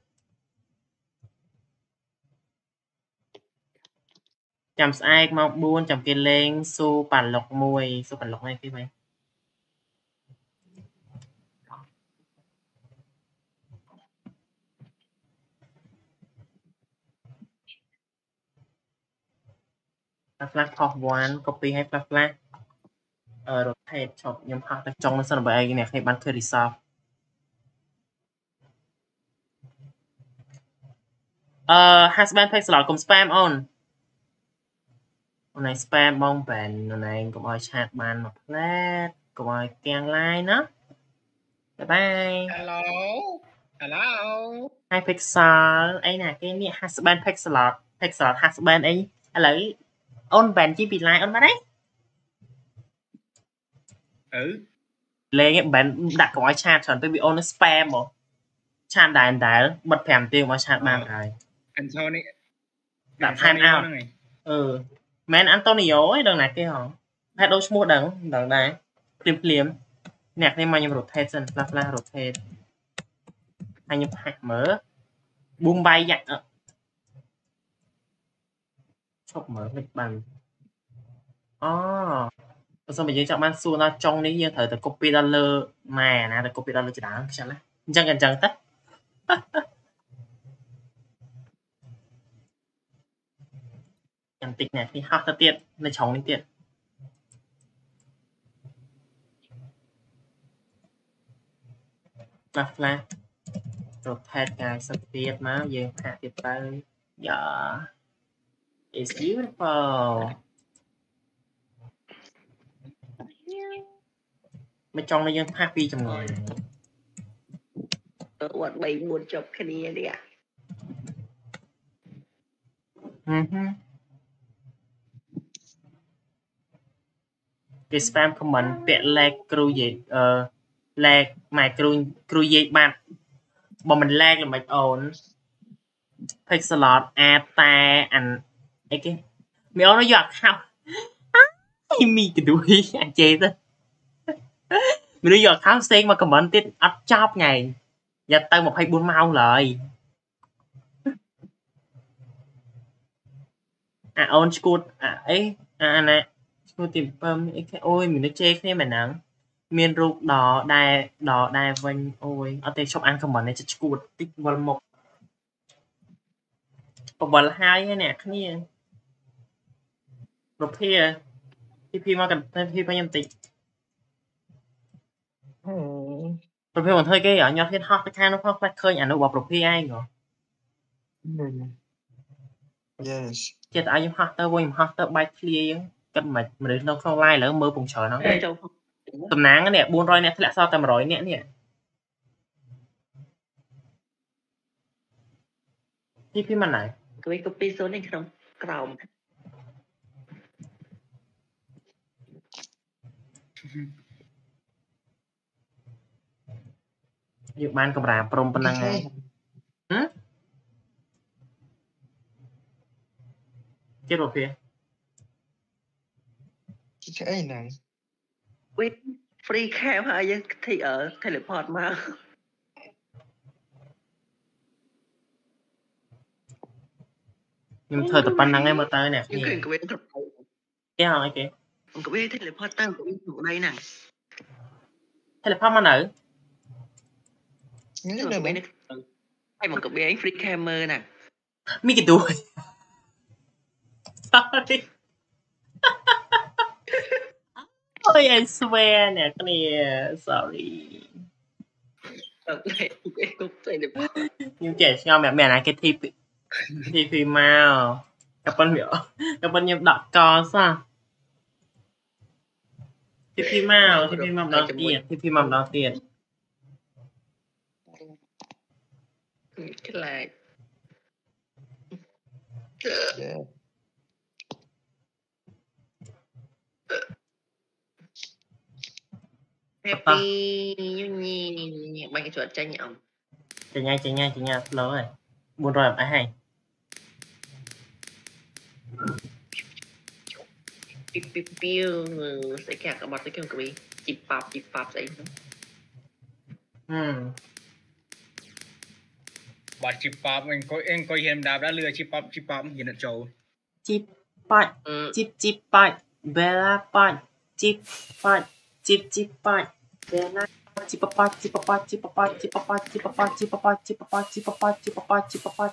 ចាំស្អែកមកបួនចាំគេលេងស៊ូប៉ាឡុកមួយស៊ូប៉ាឡុកនេះគេមែនflash pop one copy ឲ្យ flash flash អឺ rotate ឈប់ខ្ញុំហោះទៅចុងសិនដើម្បីឲ្យអ្នកគ្នាបានឃើញ resolve អឺ husband page slot កុំ spam អូនអូនឯង spam បងបែនអូនឯងកុំឲ្យឆាតបានមកផ្លែតកុំឲ្យគាំង line ណាបាយបាយ Hello Hello Hi pixel អីណាគេនេះ husband page slot page slot husband អីឥឡូវអូនបែនជីពី line អូនមកទេ ừ លេងបែនដាក់កុំឲ្យឆាតច្រើនទៅវាអូន spam ហ្មងឆាតដែរដែរបិទ5នាទីមកឆាតបានហើយ Anthony ដាក់ time out អឺមែន Antonio ឯងដឹងណាគេហ៎ហេតុដូចឈ្មោះដឹងដឹងដែរភ្លាមភ្លាមអ្នកនេះមកខ្ញុំ rotate សិន flash flash rotate ហើយខ្ញុំហាក់មើល boom bay យ៉ាក់ឈប់មើលមិនបានអូបើសិនបើយើងចង់បានសួរដល់ចុងនេះយើងត្រូវតែ copy ដល់លើម៉ែណាទៅ copy ដល់លើចដានខ្ជិលណាអញ្ចឹងអញ្ចឹងទៅចាំតិចណានេះហោះទៅទៀតនៅច្រងនេះទៀតខ្លះខ្លះ rotate កាយសត្វទៀតមកយើងហាក់ទៀតទៅយ៉ា It's beautiful មកចង់ឲ្យយើងផាសពីចម្ងាយអឺអត់បីបួនចប់គ្នានេះហឹមហឹមគេ spam comment ពាក់ lag គ្រូយាយអឺ lag ម៉ែគ្រូគ្រូយាយបាត់បើមិន lag ល្មិចអូន pixel slot អាចតែអានអីគេមីអូនយក account អីមីកដួយអាចចេទៅមនុស្សយក account ផ្សេងមក comment ទៀតអត់ចប់ថ្ងៃយ៉ាទៅម្ភៃបួនម៉ោងឡើយអាអូនឈួតអាអីអាណាឈួតទីពើមអីគេអូយមនុស្សជេរគ្នាមែនហ្នឹងមានរូបដដែរដដែរវិញអូយអត់ទេឈប់អាន comment នេះឈួតតិចវល់មុខបបលហើយអ្នកគ្នាប្រភាទីពីមកកាន់ទីពីខ្ញុំតិច Hmm. ประเภทของเธอก็อย่างยอดที่ฮอตไปข้างนอกฮอตเคยอ่านว่าประเภทไอ้เหรอ yes เจ็ดอายุฮอตเตอร์วิ่งฮอตเตอร์ใบเคลียร์กันมามาดูน้องเข้าไล่แล้วมือปุ่งเฉยน้องตำนานเนี่ยบุญรอยเนี่ยทะเลซอตำร้อยเนี่ยเนี่ยพี่พี่มันไหนก็ไปก็ปีโซนในขนมกรอบอยู่บ้านกับราปรมปนังไงหืมเจ็ดประเภท cái ấy này วิทฟรีแคมหายังที่เออเทเลพอร์ตมา nhưng thời tập ban năng em ở tay nè ยังเก่งกับเวทกับ cái hông cái มันกับเวทเทเลพอร์ตเตอร์อยู่ในน่ะ hay là phong mà nữ nghĩ มัน là กับเว nó ทไอ้มันกับเวทฟรีแคมเมอร์น่ะ mi cái đuôi sorry ôi I swear nè cái này sorry เออไอ้เวทก็เทเลพอร์ต nhưng trẻ ngon mẹ mẹ này cái thi thi phi mau các bạn hiểu các bạn nhập đọc có sao thi phi mau thi phi mau đó tiền thi phi mau đó tiền cái là yeah. happy như nhì mấy cái chuột tranh nhộng chạy nhanh chạy nhanh chạy nhanh lớn rồi buồn rồi ai hay piu piu piu sẽ kẹt cả bọt cái kiểu cái chip pop chip pop đấy ừ បាត់ជីប៉បអង្គុយអង្គុយហ៊ានដាប់ដែរលឺជីប៉បជីប៉បហ៊ានចូល chip pat chip chip pat bella pat chip pat chip chip pat bella chip pat chip pat chip pat chip pat chip pat chip pat chip pat chip pat chip pat chip pat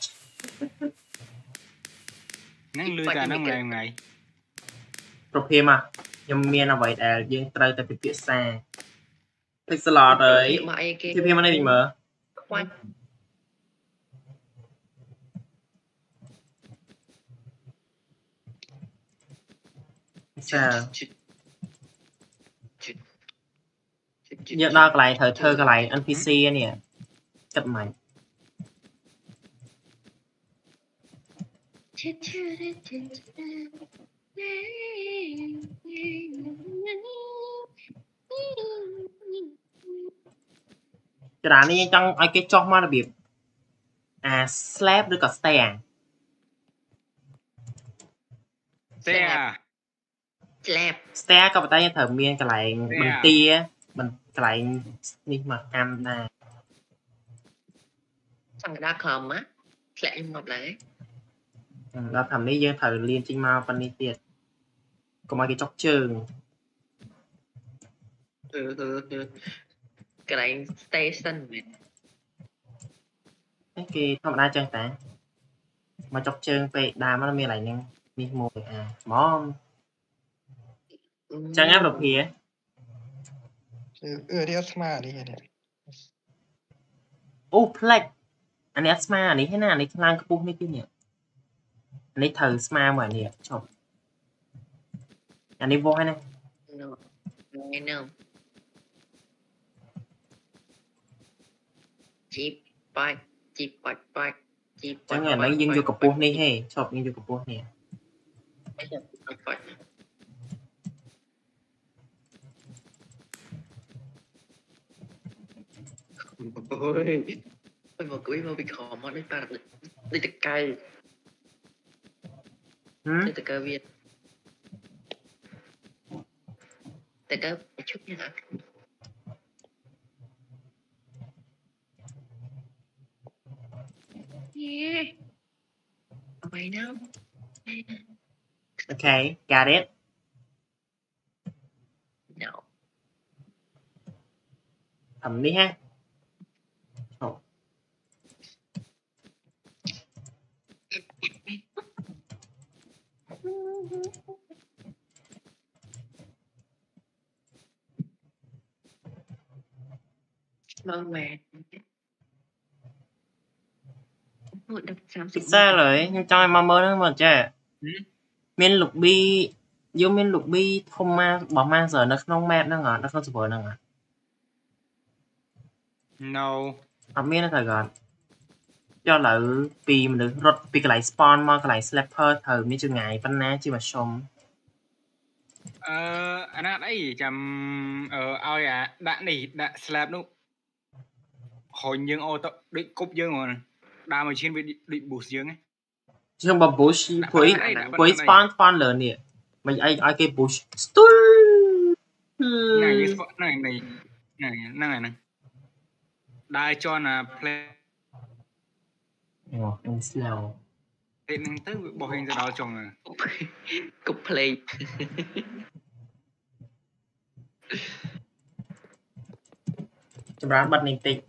ហ្នឹងលឺតែហ្នឹងថ្ងៃថ្ងៃប្រភេទមកខ្ញុំមានអ្វីដែលយើងត្រូវតែពិភាក្សា Pixelot អើយ mà ai kia ទីភីមកនេះមើល khoan sao យកដល់កន្លែងត្រូវធ្វើកន្លែង en pi si នេះគិតមិនចរានេះយើងចង់ឲ្យគេចុះមករបៀបអា slab ឬក៏ stair stair slab stair ក៏ប៉ុន្តែយើងត្រូវមានកន្លែងបន្ទាមិនកន្លែងនេះមកអាំដែរ sang đá khom á lại một lại ដល់តាមនេះយើងត្រូវលៀនចេញមកប៉ុណ្នេះទៀតកុំឲ្យគេចុកជើង ừ ừ ừ cái này station គេធម្មតាចឹងតាមកចុកជើងពេកដើមមកមានកន្លែងហ្នឹងនេះមួយអាហ្មងចឹងណាប្រភា ừ ừ đi asthma đi này អូផ្លេចអានេះស្មាអានេះហ្នឹងណាអានេះខ្លាំងខ្ពស់នេះទៀតនេះអានេះត្រូវស្មាមួយនេះចុះអានេះវោហើយណា no I know chip bike chip bike bike chip ចឹងឥឡូវយើងយកកម្ពស់នេះហេចុះយើងយកកម្ពស់នេះ ôi ôi mà quý mà bị khó mà đấy ta đi từ cây đi từ cây Việt từ cây chút như hả yeah mày đâu okay got it no ทำនេះហ่ะ à Vâng mẹ. Một đập sám Thực ra rồi nhưng cho em mà mơ nó mà trẻ miền lục bi vô miền lục bi thông ma bỏ ma giờ nó không mẹ nó ngọt nó không sửa nó ngọt no ở miền nó thời gần cho là pi mình được rốt pi cái lại spawn mà cái lại slapper thời miền chừng ngày pan ná chỉ mà xôm ờ anh ấy chầm ờ ai à đã nỉ đã slap đúng hồi nhưng ô tô định cúp dương rồi đa mà trên bị định boost dương ấy chứ mà push với với spawn spawn lớn nè mình ai ai cái push stun này này này này này này đai cho là play ồ anh slow thì nên tới bộ hình ra đó chồng à cục play chúng ta bật ninh tịch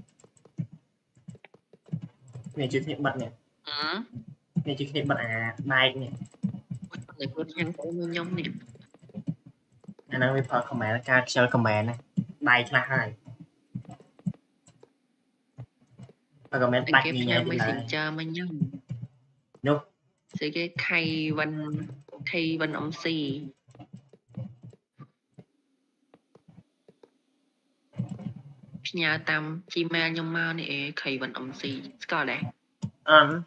này chưa thể bật nè này chưa thể bật à bài nè này có nhắn của nhóm nè anh đang bị phật comment ca chơi comment này bài là hai comment bài gì nhỉ mấy xin cho mấy nhóm đúng sẽ cái khay văn khay văn ông xì nhà tam chi ma nhom ma này khay văn ông xì có đấy ăn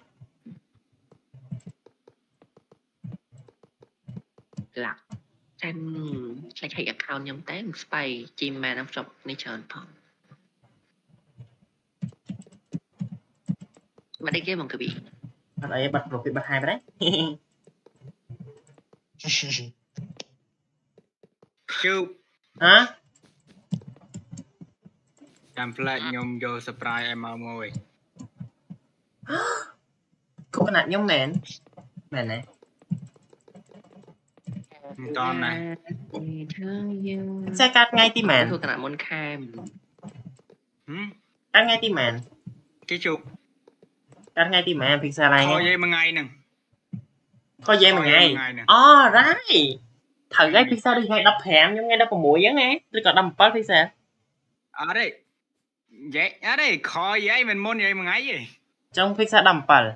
lạc anh lại hay account nhom té spy chi ma năm chục này chọn phong mà đây kia bằng cái bị anh ấy bật một cái bật hai đấy chưa hả làm lại nhom vô surprise em mau ngồi có cái nạn nhóm mền mền này con này xe cắt ngay tim mền thuộc cái nạn muốn khai cắt ngay tim mền cái chụp cắt ngay tim mền pixel này coi dây một ngày nè coi dây một ngày oh right thử cái pixel đi ngay đập hẻm giống ngay đập vào mũi giống nghe tôi còn đâm phát pixel ở đây vậy ở đây coi dây mình môn dây một ngày gì trong pixel đâm phần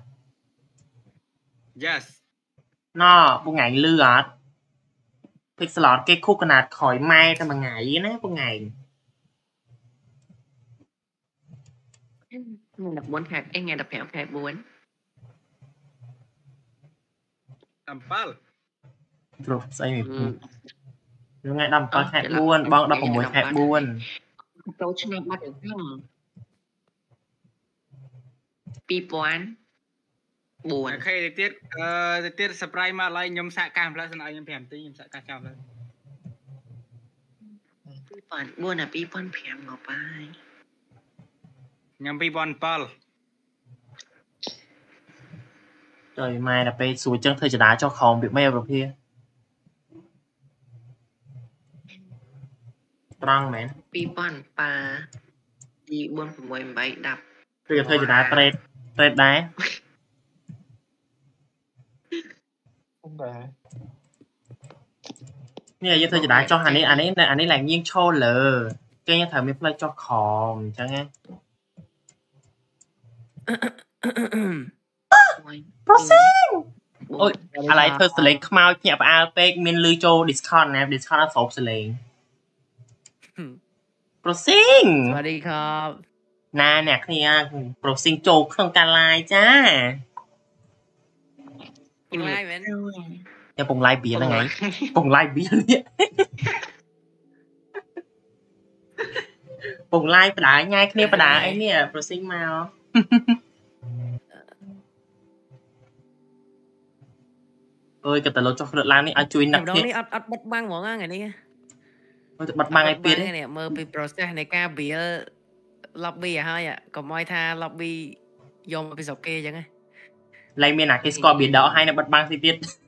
yes nó một ngày lừa ọt pixel ọt cái khúc nạt khỏi mai ta mà ngày á một ngày đập bốn hạt em nghe đập hẻm hạt bốn đâm phal rồi xây mình rồi ngay đâm phal hạt buôn bọn đập vào mũi hạt buôn câu chuyện này bắt được không pi bốn buồn khi thì tiết ờ tiết surprise mà lại nhom xạ cam lại xong nhom phèm tí nhom xạ cam chào lên pi bốn buồn là pi bốn phèm ngọc bài nhom pi bốn pal trời mai là pe sủi chân thời đá cho khom bị mê vào kia trăng mẹ pi bốn pa đi buồn của mười bảy đập rồi thời đá trade trade đá không phải như giờ thời đá cho anh ấy anh ấy anh ấy làm nhiên cho lờ cái như thời mới play cho khom chẳng nghe Proceed! Ôi, à lại thơ sờ lệnh không mau nhẹ vào Alpec mình lưu cho Discord nè, Discord nó sộp sờ lệnh Proceed! สวัสดีครับ nè nè kia Proceed โจกក្នុងការ live จ้ายังไงแม่นยังปง live เบียร์แล้วไงปง live เบียร์เนี่ยปง live ประดาง่ายគ្នាประดาអីនេះ Proceed មកអើយក៏តែលោកចុះរត់ឡើងនេះឲ្យជួយណាស់នេះអត់អត់បិទបាំងហ្មងថ្ងៃនេះមើលទៅបិទបាំងឲ្យទៀតនេះមើលពី process នៃការ build lobby ឲ្យហើយកុំឲ្យថា lobby យកមកពីស្រុកគេអញ្ចឹងឡើយមានអាគេស្គាល់ build ឲ្យនៅបិទបាំងទីទៀត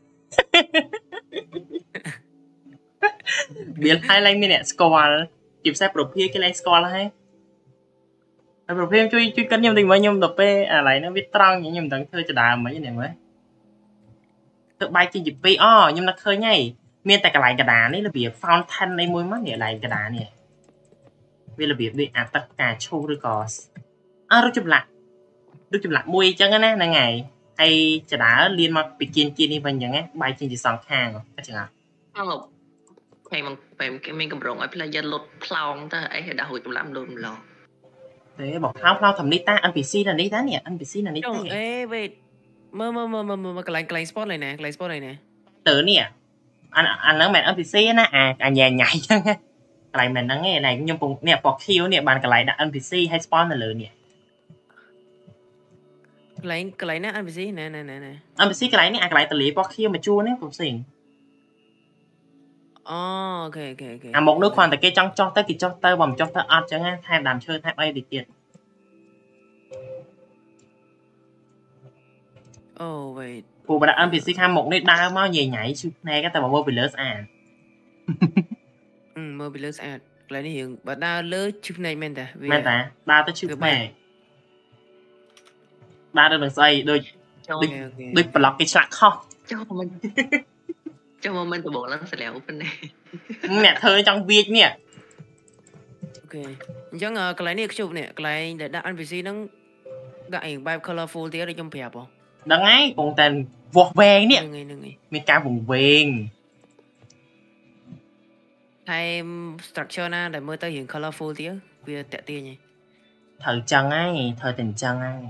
build ឲ្យឡើយមានអ្នកស្គាល់ជាពិសេសប្រភេទគេឡើងស្គាល់ហើយហើយប្រភេទជួយជួយកិនខ្ញុំតិចមកខ្ញុំទៅពេលអាឡៃហ្នឹងវាត្រង់ខ្ញុំមិនដឹងធ្វើចដាមិនហ្នឹងមើលទៅបាយជាពីរអូខ្ញុំនឹកឃើញហើយមានតែកន្លែងកដានេះរបៀប fountain អីមួយមកនេះកន្លែងកដានេះវារបៀបដូចអាទឹកផ្កាឈូកឬក៏អើរូបចម្លាក់រូបចម្លាក់មួយអញ្ចឹងណាហ្នឹងហើយហើយចដើលៀនមកពីគៀនគៀននេះវិញអញ្ចឹងណាបែកចេញជាសងខាងអញ្ចឹងហ៎អឺពេលមកពេលគេមានកម្រងឲ្យ player លុតផ្លោងទៅអីឲ្យដាក់រួចចម្លាក់លុតម្លងទេបើផ្លោងផ្លោងធំនេះតា en pê xê ណានេះតានេះ en pê xê ណានេះទេអេ wait មើលមើលមើលមើលមើលកន្លែងកន្លែង spot ឡើយណាកន្លែង spot ឡើយណាទៅនេះអាអាហ្នឹងមិន en pê xê ណាអាអាញ៉ៃញ៉ៃអញ្ចឹងកន្លែងមិនហ្នឹងឯងឡែខ្ញុំពងនេះពណ៌ខៀវនេះបានកន្លែងដាក់ en pê xê ឲ្យ spawn នៅលើនេះកន្លែងកន្លែងណា en pê xê ណែណែណែ en pê xê កន្លែងនេះអាកន្លែងតលេពណ៌ខៀវមកជួរនេះពុំផ្សេងអូអូខេអូខេអូខេអាមកនោះគ្រាន់តែគេចង់ចោះទៅគេចោះទៅបើមិនចោះទៅអត់ចឹងណាថែមដើមឈើថែមអីទៅទៀតអូ wait ពូបដាក់ en pê xê ខាងមុខនេះដើរមកញ៉ៃញ៉ៃឈឺភ្នែកតែបើមើលពីលើស្អាតអឺមើលពីលើស្អាតកន្លែងនេះរឿងបើដើរលើឈឺភ្នែកមែនតាមែនតាដើរទៅឈឺភ្នែកដើរទៅនឹងស្អីដូចដូចប្លុកគេឆ្លាក់ខុសចុះមិនចុះមកមិនដបឡើងស្លាវប៉ុណ្ណេះអ្នកធ្វើចង់វាចនេះអូខេអញ្ចឹងកន្លែងនេះខ្ជប់នេះកន្លែងដែលដាក់ en pê xê ហ្នឹងដាក់ឯងបែប colorful ទៀតខ្ញុំប្រាប់ហ៎ដឹងហើយពងតែវាស់វែងនេះហ្នឹងហើយហ្នឹងហើយមានការវង្វេងថែម structure ណាដែលមើលទៅរៀង colorful ទៀតវាតាក់ទាញហើយត្រូវចឹងហើយត្រូវតែអញ្ចឹងហើយ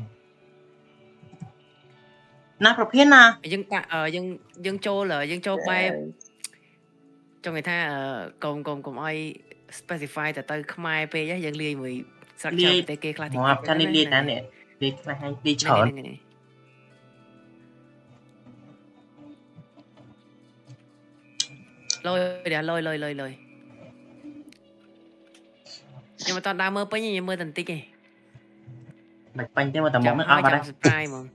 ណាប្រភេទណាយើងដាក់យើងយើងចូលយើងចូលបែបចង់និយាយថាកុំកុំកុំឲ្យ specify ទៅទៅខ្មែរពេកយើងលាយមួយ structure តែគេខ្លះទីមកចានេះលាយតានេះលាយខ្លះហើយលាយច្រើនលយដែរលយលយលយលយខ្ញុំមិនតដើមមើលពេញខ្ញុំមើលតែបន្តិចទេមិនពេញទេមកតែមកនឹងអត់បាត់ subscribe ហ្មង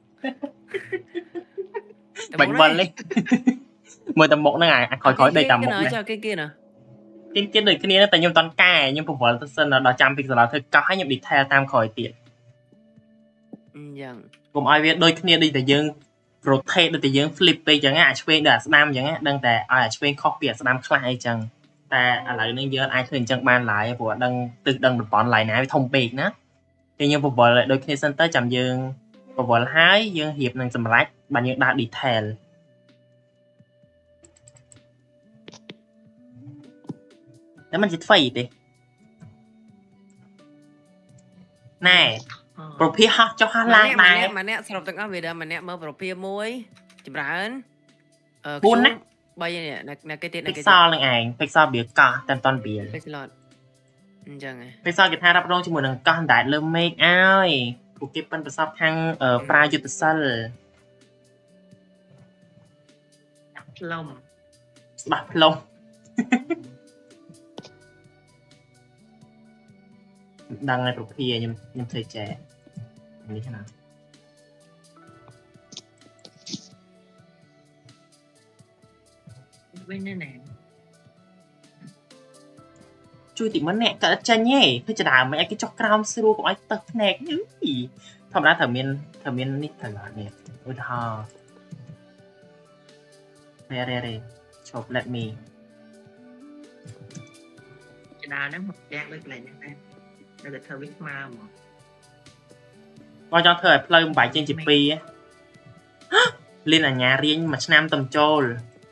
បាច់បលនេះមើលតែមុខហ្នឹងអាក្រោយក្រោយដេកតាមមុខណាចាគេគេណាគេគេដូចគ្នាតែខ្ញុំមិនតាន់កែខ្ញុំពង្វល់ទៅសិនដល់ចាំ pixel ធ្វើកោះឲ្យខ្ញុំ detail តាមក្រោយទៀតអញ្ចឹងកុំឲ្យវាដូចគ្នាដូចតែយើង rotate ដូចតែយើង flip ពេកអញ្ចឹងអាឆ្វេងដល់អាស្ដាំអញ្ចឹងដឹងតែឲ្យអាឆ្វេងខុសពីអាស្ដាំខ្លះអីចឹងតែឥឡូវនេះយើងអាចធ្វើអញ្ចឹងបានឡើយព្រោះដឹងទឹកដឹងប្រព័ន្ធ line ណាវាធំពេកណាតែខ្ញុំពង្វល់ដូចគ្នាសិនទៅចាំយើងពង្វល់ហើយយើងរៀបនឹងសម្រាប់បានយើងដាក់ detail តែมันជាថ្មីទេណែប្រភេទហោះចុះហោះឡើងដែរម្នាក់សរុបទាំងអស់វាដល់ម្នាក់មើលប្រភេទមួយចម្រើនអឺbốnណាបីនេះអ្នកគេទៀតអ្នកគេ pixel នឹងឯង pixel វាកោះតែមិនតន់វា pixel អញ្ចឹងហ៎ pixel គេថារ៉ាប់រងជាមួយនឹងកោះដែលលើមេឃឲ្យពួកគេប៉ិនប្រសពខាងប្រាយុទ្ធសិលផ្លុំច្បាស់ផ្លុំដឹងហើយប្រភេទខ្ញុំខ្ញុំធ្វើចែនេះណាវិញណែជួយតិមិនអ្នកក៏អត់ចាញ់ទេគឺចដើមមិនឲ្យគេចុះក្រោមស្រួលកុំឲ្យទឹកភ្នែកយីធម្មតាត្រូវមានត្រូវមាននេះត្រូវនេះឧទាហរណ៍រេរេរេឈប់ let me ចដើមហ្នឹងមកយ៉ាងដូចកន្លែងហ្នឹងដែរនៅតែធ្វើវាស្មើហ្មងបងចង់ធ្វើឲ្យផ្លូវបំបែកចេញជាពីរលៀនអញ្ញារៀងមួយឆ្នាំតំចូល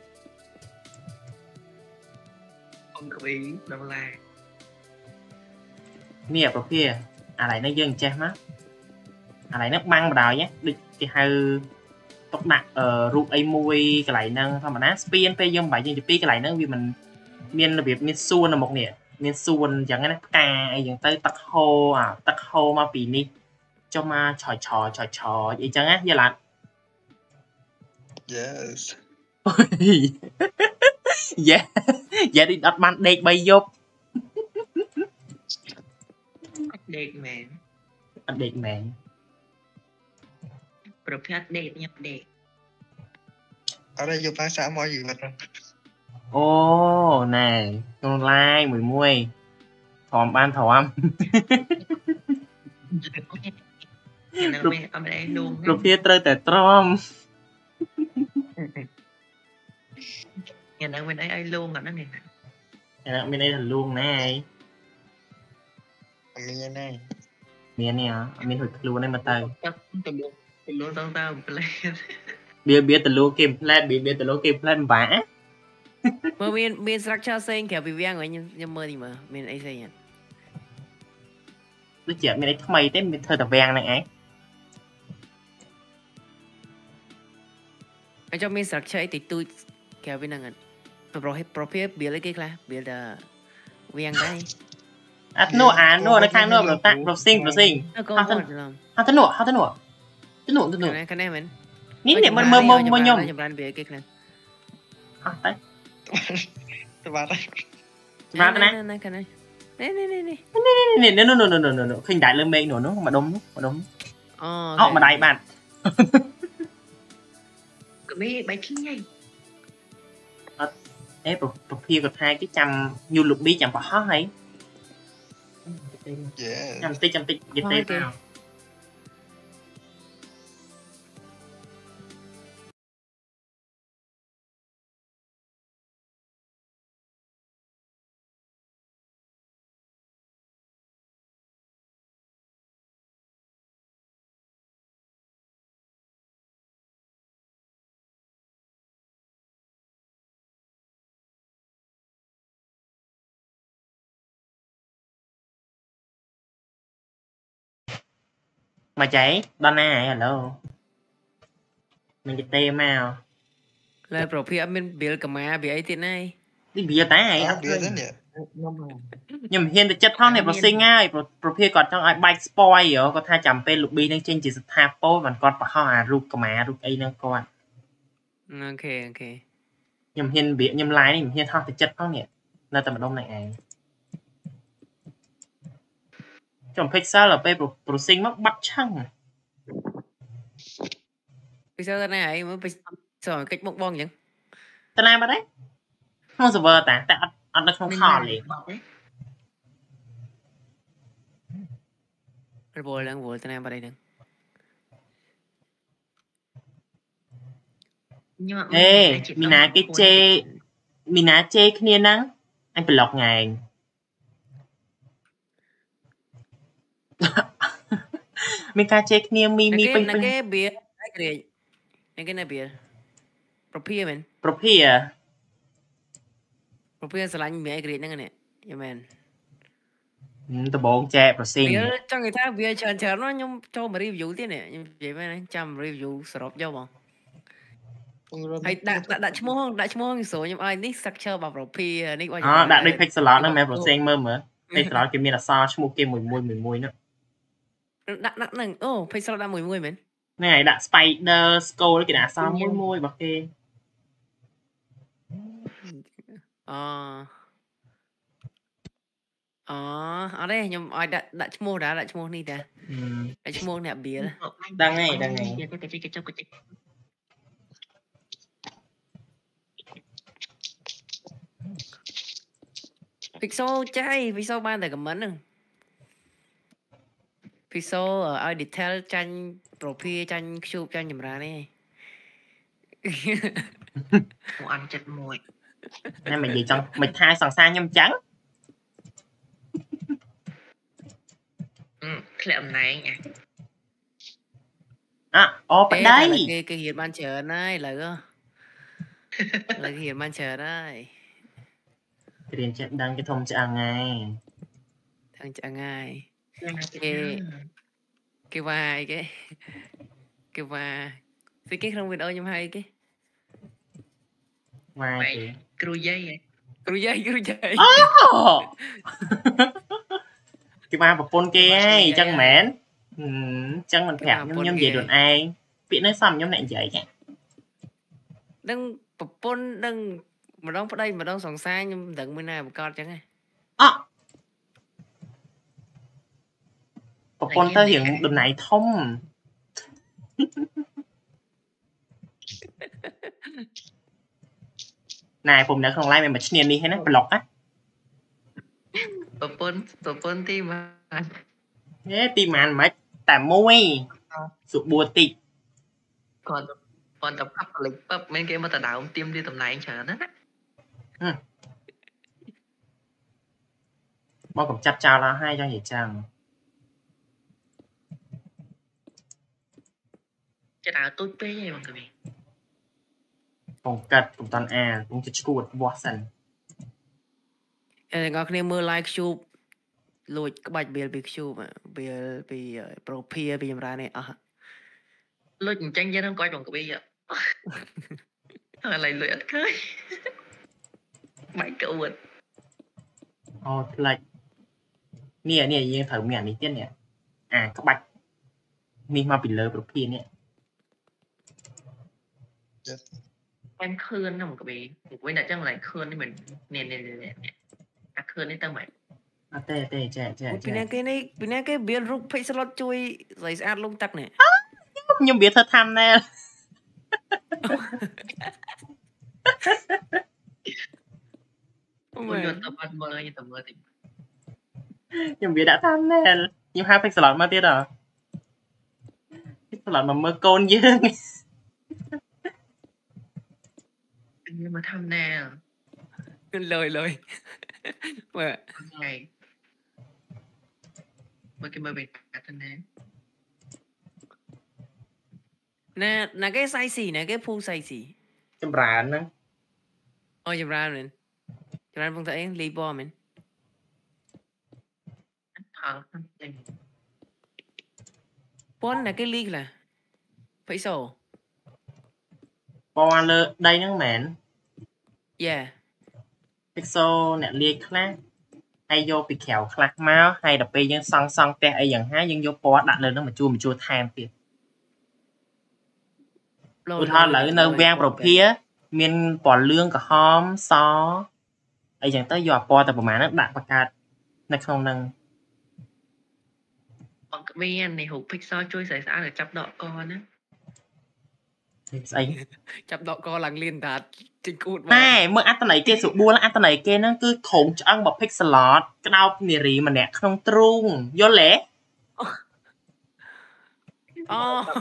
អង្គវីដុល្លារនេះប្រភេទអាឡៃនេះយើងចេះមកអាឡៃនេះបាំងបដ ாய் ដូចគេហៅទុកដាក់រូបអីមួយកន្លែងហ្នឹងធម្មតាស្ពានពេលយើងបំបែកចេញជាពីរកន្លែងហ្នឹងវាមិនមានរបៀបមានសួននៅមុខនេះមានសួនអញ្ចឹងណាផ្កាអីចឹងទៅទឹកហូរអាទឹកហូរមកពីនេះចុះមកឆោឆោឆោឆោអីចឹងណាយល់អត់ Yes យេយេអត់បានដេកបីយប់អត់ដេកមែនអត់ដេកមែនប្រភេទដេកញ៉ាំដេកអរយកភាសាមកយូរហ្នឹងអូណែក្នុង line មួយមួយធំបានធំប្រភេទត្រូវតែទ្រាំញ៉ាំនឹងមានអីឲ្យលងអត់ហ្នឹងនេះញ៉ាំមានអីទៅលងណែមានហើយមាននេះមានហុចខ្លួនហ្នឹងមកទៅទៅលោកទៅលោកតង់តាមផ្លែបៀបៀទៅលោកគេផ្លែបៀបៀទៅលោកគេផ្លែបាក់មើលមានមាន structure ផ្សេងក្រៅពីវាំងខ្ញុំខ្ញុំមើលនេះមើលមានអីផ្សេងដូចជាមានអីថ្មីទេមានធ្វើតែវាំងហ្នឹងឯងអញ្ចឹងមាន structure អីតិចតួចក្រៅពីហ្នឹងប្រភេទប្រភេទ build អីគេខ្លះ build តែវាំងដែរអត់នោះអានោះនៅខាងនោះប្រតាក់ processing processing ហៅទៅហៅទៅនោះហៅទៅនោះទៅនោះទៅនោះកណែមែននេះនេះមើលមើលមើលខ្ញុំចម្រើនវាគេខ្លះអត់ទៅទៅបាត់ហើយបាទណាណាកណែនេះនេះនេះនេះនេះនេះនោះនោះនោះឃើញដែរលើមេឃនោះនោះម្ដុំនោះម្ដុំអូអត់ម្ដាយបាទក៏មេបែកឃ្លាយអត់អេប្រភាគាត់ថាគេចាំយូលូប៊ីចាំប្រហោះហើយចាំតិចចាំតិចគេទេទៅមកចៃដល់ណាហើយឥឡូវmình cái tê màu លើប្រភេទអត់មាន build កម្មាវាអីទៀតណានេះវាតែឯងអត់ឃើញខ្ញុំហ៊ានទៅចិត្តថងនេះប្រសិងហើយប្រភេទគាត់ចង់ឲ្យបាច់ spoil គាត់ថាចាំពេល lobby នឹងចេញជាស្ថាពរមិនគាត់បោះអារូបកម្មារូបអីហ្នឹងគាត់អូខេអូខេខ្ញុំហ៊ានវាខ្ញុំ live នេះខ្ញុំហ៊ានថតទៅចិត្តផងនេះនៅតែម្ដុំនេះឯងចំ pixel ទៅពេល processing មកបាត់ឆឹង pixel ទៅណាហើយមើលចូលកិច្ចមុខបងអញ្ចឹងទៅណាបាត់ហើយក្នុង server តាតែអត់អត់នៅក្នុងខលទេរវល់ឡើងវល់ទៅណាបាត់ហើយហ្នឹងអេមីណាគេជេមីណាជេគ្នាហ្នឹងអញប្លុកថ្ងៃឯងមានការជេរគ្នាមីមីពេញពេញគេបៀឯក្រៀកឯគេណាបៀប្រភាមែនប្រភាប្រភាស្រឡាញ់មីឯក្រៀកហ្នឹងនេះយមែនដបងចែកប្រសិងវាចង់និយាយថាវាច្រើនច្រើនខ្ញុំចូលមក review ទៀតនេះខ្ញុំនិយាយមែនចាំ review សរុបយកបងហើយដាក់ដាក់ឈ្មោះដាក់ឈ្មោះខ្ញុំស្រួលខ្ញុំឲ្យនេះ structure របស់ប្រភានេះអូដាក់ដូច pixel ហ្នឹងមែនប្រសិងមើលមើល pixel គេមានអក្សរឈ្មោះគេមួយមួយមួយហ្នឹងដាក់ដាក់ហ្នឹងអូ pixel ដាក់មួយមួយមែនហ្នឹងហើយដាក់ spider skull គេដាក់អក្សរមួយមួយរបស់គេអអអត់ទេខ្ញុំឲ្យដាក់ដាក់ឈ្មោះដែរដាក់ឈ្មោះនេះតាដាក់ឈ្មោះអ្នកបៀលដឹងហើយដឹងហើយ pixel ចាយ pixel បានតែ comment ហ្នឹងpixel ឲ្យ detail ចាញ់ប្រភាចាញ់ cube ចាញ់ចម្រើននេះអូអញចិត្តមួយណាមិននិយាយចង់មិនថាសង្សារខ្ញុំអញ្ចឹងអឺធ្លាក់អំណែងអ่ะអូបដៃគេគេរៀនបានច្រើនហើយឥឡូវឥឡូវគេរៀនបានច្រើនហើយរៀនចេះដឹងគេធំឆ្អឹងហើយធំឆ្អឹងហើយគេគេវាយគេគេវាស្អីគេក្នុងវីដេអូខ្ញុំហើយគេវាយគេគ្រូយាយគ្រូយាយគ្រូយាយអូគេវាប្រពន្ធគេហើយអញ្ចឹងមែនអញ្ចឹងមិនប្រាប់ខ្ញុំខ្ញុំនិយាយខ្លួនឯងពាក្យនេះសំខ្ញុំអ្នកនិយាយចាដឹងប្រពន្ធដឹងម្ដងប្តីម្ដងសង្សារខ្ញុំមិនដឹងមួយណាបង្កត់អញ្ចឹងហ៎អប្រពន្ធទៅរៀងដំណៃធំណែពុំនៅក្នុង live មិនមកឈ្នាននេះទេណាប្លុកណាប្រពន្ធប្រពន្ធទីម៉ានហេទីម៉ានមិនតែមួយសុបួតិចគាត់គាត់ទៅកាប់លិចពឹបមានគេមកតដើមទៀមលាតំណែងច្រើនណាណាមកកំចាត់ចោលអស់ហើយចង់និយាយចឹង Cái nào tôi bê vậy mọi người កងកាត់កំតាន់អាខ្ញុំទៅឈួតវាស់សិនអេអ្នកគ្នាមើល live cube លួចក្បាច់ build ពី cube អា build ពី profile ពីចម្រើននេះអស់ lôi tranh dân không coi bằng cái bây giờ lại lôi ít khơi mấy cậu vượt អូផ្លេចនេះនេះយើងត្រូវមាននេះទៀតនេះអាក្បាច់នេះមកពីលើ profile នេះ em khơi nó một cái bì với lại chắc lại khơi thì mình nè nè nè nè à khơi đấy tao mày អត់ទេទេចាចាពីណាគេនេះពីណាគេ build រូប pixel ជួយស្អីស្អាតលងទឹកនេះខ្ញុំវាធ្វើតាមណែ Ôi giời, tao bắt mơ như tao mơ thì ខ្ញុំវាដាក់តាមណែខ្ញុំហៅ pixel មកទៀតហ៎ pixel មកមើលកូនយើង nhưng mà thăm nè លើយលើយមើល ngày mới cái mơ bị cắt nè ណែណាគេសៃស៊ីណាគេភូសៃស៊ីចម្រើនហ្នឹងអូចម្រើនមែនចម្រើនពងតែអីលីបមែន thằng thằng này ពនណាគេលីខ្លះ pixel ពណ៌លើដីហ្នឹងមែន yeah pixel អ្នកលាយខ្លះហើយយកពីក្រៅខ្លះមកហើយដល់ពេលយើងសង់សង់ផ្ទះអីយ៉ាងហើយយើងយកពណ៌ដាក់លើហ្នឹងមកជួមកជួថែមទៀត ឧទាហរណ៍ឥឡូវនៅវាំងប្រភាមានពណ៌លឿងក្រហមសអីចឹងទៅយកពណ៌តែប្រហែលហ្នឹងដាក់បង្កើតនៅក្នុងហ្នឹង bằng cái bia này hộp pixel chui xảy ra để chắp đọ con á ស្អីចាប់ដកកឡើងលៀនតាចេញគូតតែមើលអត្តន័យគេស្បួលអត្តន័យគេហ្នឹងគឺខោងឆ្អឹងរបស់ pixelot ក្តោបនារីម្នាក់ក្នុងទ្រូងយល់ទេអូ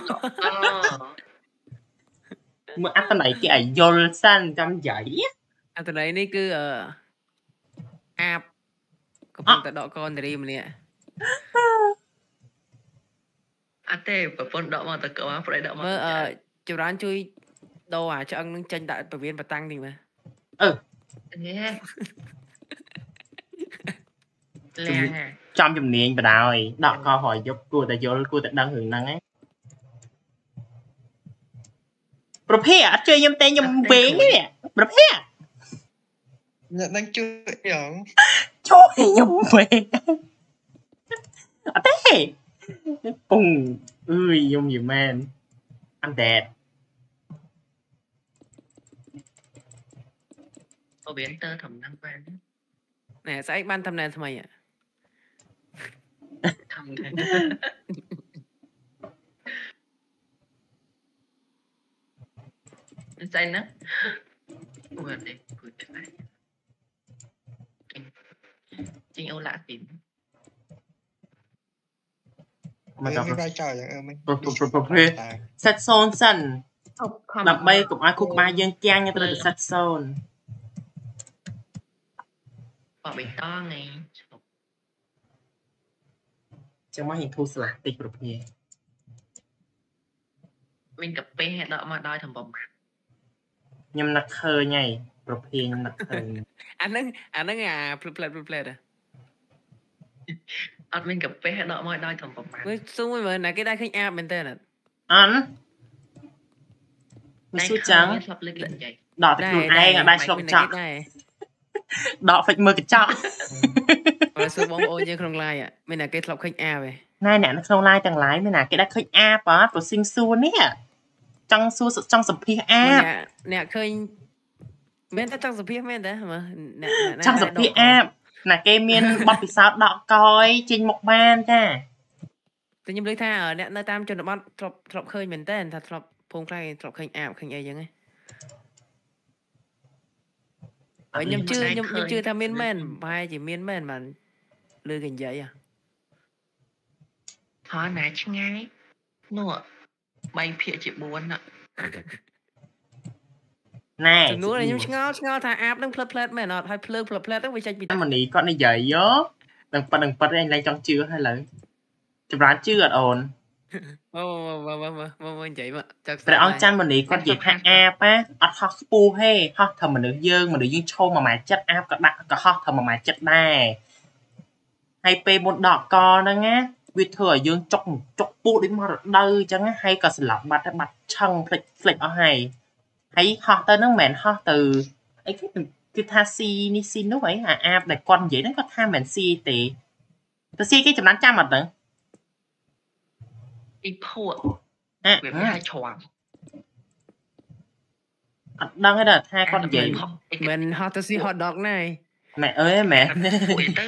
មើលអត្តន័យគេឲ្យយល់សិនចាំនិយាយអត្តន័យនេះគឺអឺអាបកំពុងតែដកកនារីម្នាក់ à thế bà con đọ mà tao cậu á phải đọ មើល mà អឺចម្រើនជួយដូរអាឆ្អឹងនឹងចេញដាក់ពវៀនបតាំងនេះមើល nghe lẹ à ចំជំនាញបដ ாய் ដកកោហើយយកគួរតែយល់គួរតែដឹងរឿងហ្នឹងឯងប្រភេទអត់ជួយខ្ញុំតែខ្ញុំវែងនេះប្រភេទអ្នកនឹងជួយយ៉ាងជួយខ្ញុំវែងអត់ទេពងអើយខ្ញុំយីមែនអត់ដែរ có biến tơ thầm năng quen ណែស្អែកបានតំណែងថ្មីហ៎ thầm này xanh đó ui đây cười tuyệt vời chính ô lạ tím មកដល់មិនបាយចោលយ៉ាងអឺមិនប្រភេទសិតសូនសិនដើម្បីកុំឲ្យគូក្បាលយើងគាំងទៅលើសិតសូន bỏ bánh to này ចាំមកយើងធូរស្លាស់តិចប្រភេទ mình cặp pe đọ mà đòi thầm bồng ខ្ញុំនឹកឃើញហើយប្រភេទខ្ញុំនឹកឃើញអាហ្នឹងអាហ្នឹងអាផ្លឹបផ្លែតផ្លឹបផ្លែតអត់មានកាហ្វេដកមកដោយធំប្រមាណមើលស៊ូមួយមើលណាគេដែរឃើញអាបមែនតើអត់អន់មិនស៊ូចឹងស្លាប់លើកលិនចៃដកតែខ្លួនឯងឲ្យដែរឆ្លុកចាក់ដកហ្វិចមើលកញ្ចក់បើស៊ូបងប្អូនយើងក្នុង live មានណាគេធ្លាប់ឃើញអាបទេណែអ្នកនៅក្នុង live ទាំង live មានណាគេដែរឃើញអាបអត់ប្រសិងសួរនេះចង់សួរចង់សម្ភាសអាបអ្នកឃើញមែនតែចង់សម្ភាសមែនទេមើលអ្នកចង់សម្ភាសអាបណាគេមានបទពិសោធន៍ដកកយចេញមកបានចាតែខ្ញុំលើកថាអ្នកនៅតាមជនបទធ្លាប់ធ្លាប់ឃើញមែនតើថាធ្លាប់ភូមិខ្លះធ្លាប់ឃើញអាបឃើញអីចឹងហ៎ ខ្ញុំជឿខ្ញុំខ្ញុំជឿថាមានមែនប្រហែលជាមានមែនបានលើគេនិយាយហ៎ហោណាឆ្ងាយនោះបីភាគជាបួនណែចំនួនខ្ញុំឆ្ងល់ឆ្ងល់ថាអាបនឹងផ្លឹបផ្លែតមែនអត់ហើយភ្លើងផ្លឹបផ្លែតហ្នឹងវាចេញពីមនីគាត់និយាយយោ đừng bắt đừng bắt anh lại trong chưa hay là chụp rán chưa ổn mà mà mà mà mà mà vậy mà chắc แต่អងចាំមិននេះគាត់និយាយថាអាបណាអត់ហោះស្ពូហេហោះធ្វើមនុស្សយើងមនុស្សយើងឈោមួយម៉ែចិត្តអាបក៏ដាក់ក៏ហោះធ្វើមួយម៉ែចិត្តដែរហើយពេលមុនដកកហ្នឹងណាវាធ្វើឲ្យយើងចុកចុកពោះដូចមករដូវអញ្ចឹងហើយក៏ស្លាប់បាត់ហើយបាត់ឆឹងផ្លិចផ្លិចអស់ហើយហើយហោះទៅហ្នឹងមិនមែនហោះទៅអីគេគឺថាស៊ីនេះស៊ីនោះអីអាអាបដែលគាត់និយាយហ្នឹងគាត់ថាមិនមែនស៊ីទេទៅស៊ីគេចំណានចាំអត់ហ្នឹងពីភក់អាវាវាឆ្វាំអត់ដឹងទេថាគាត់និយាយមិនហត់ទៅស៊ី hot dog ណែម៉ែអើយម៉ែពួកទៅ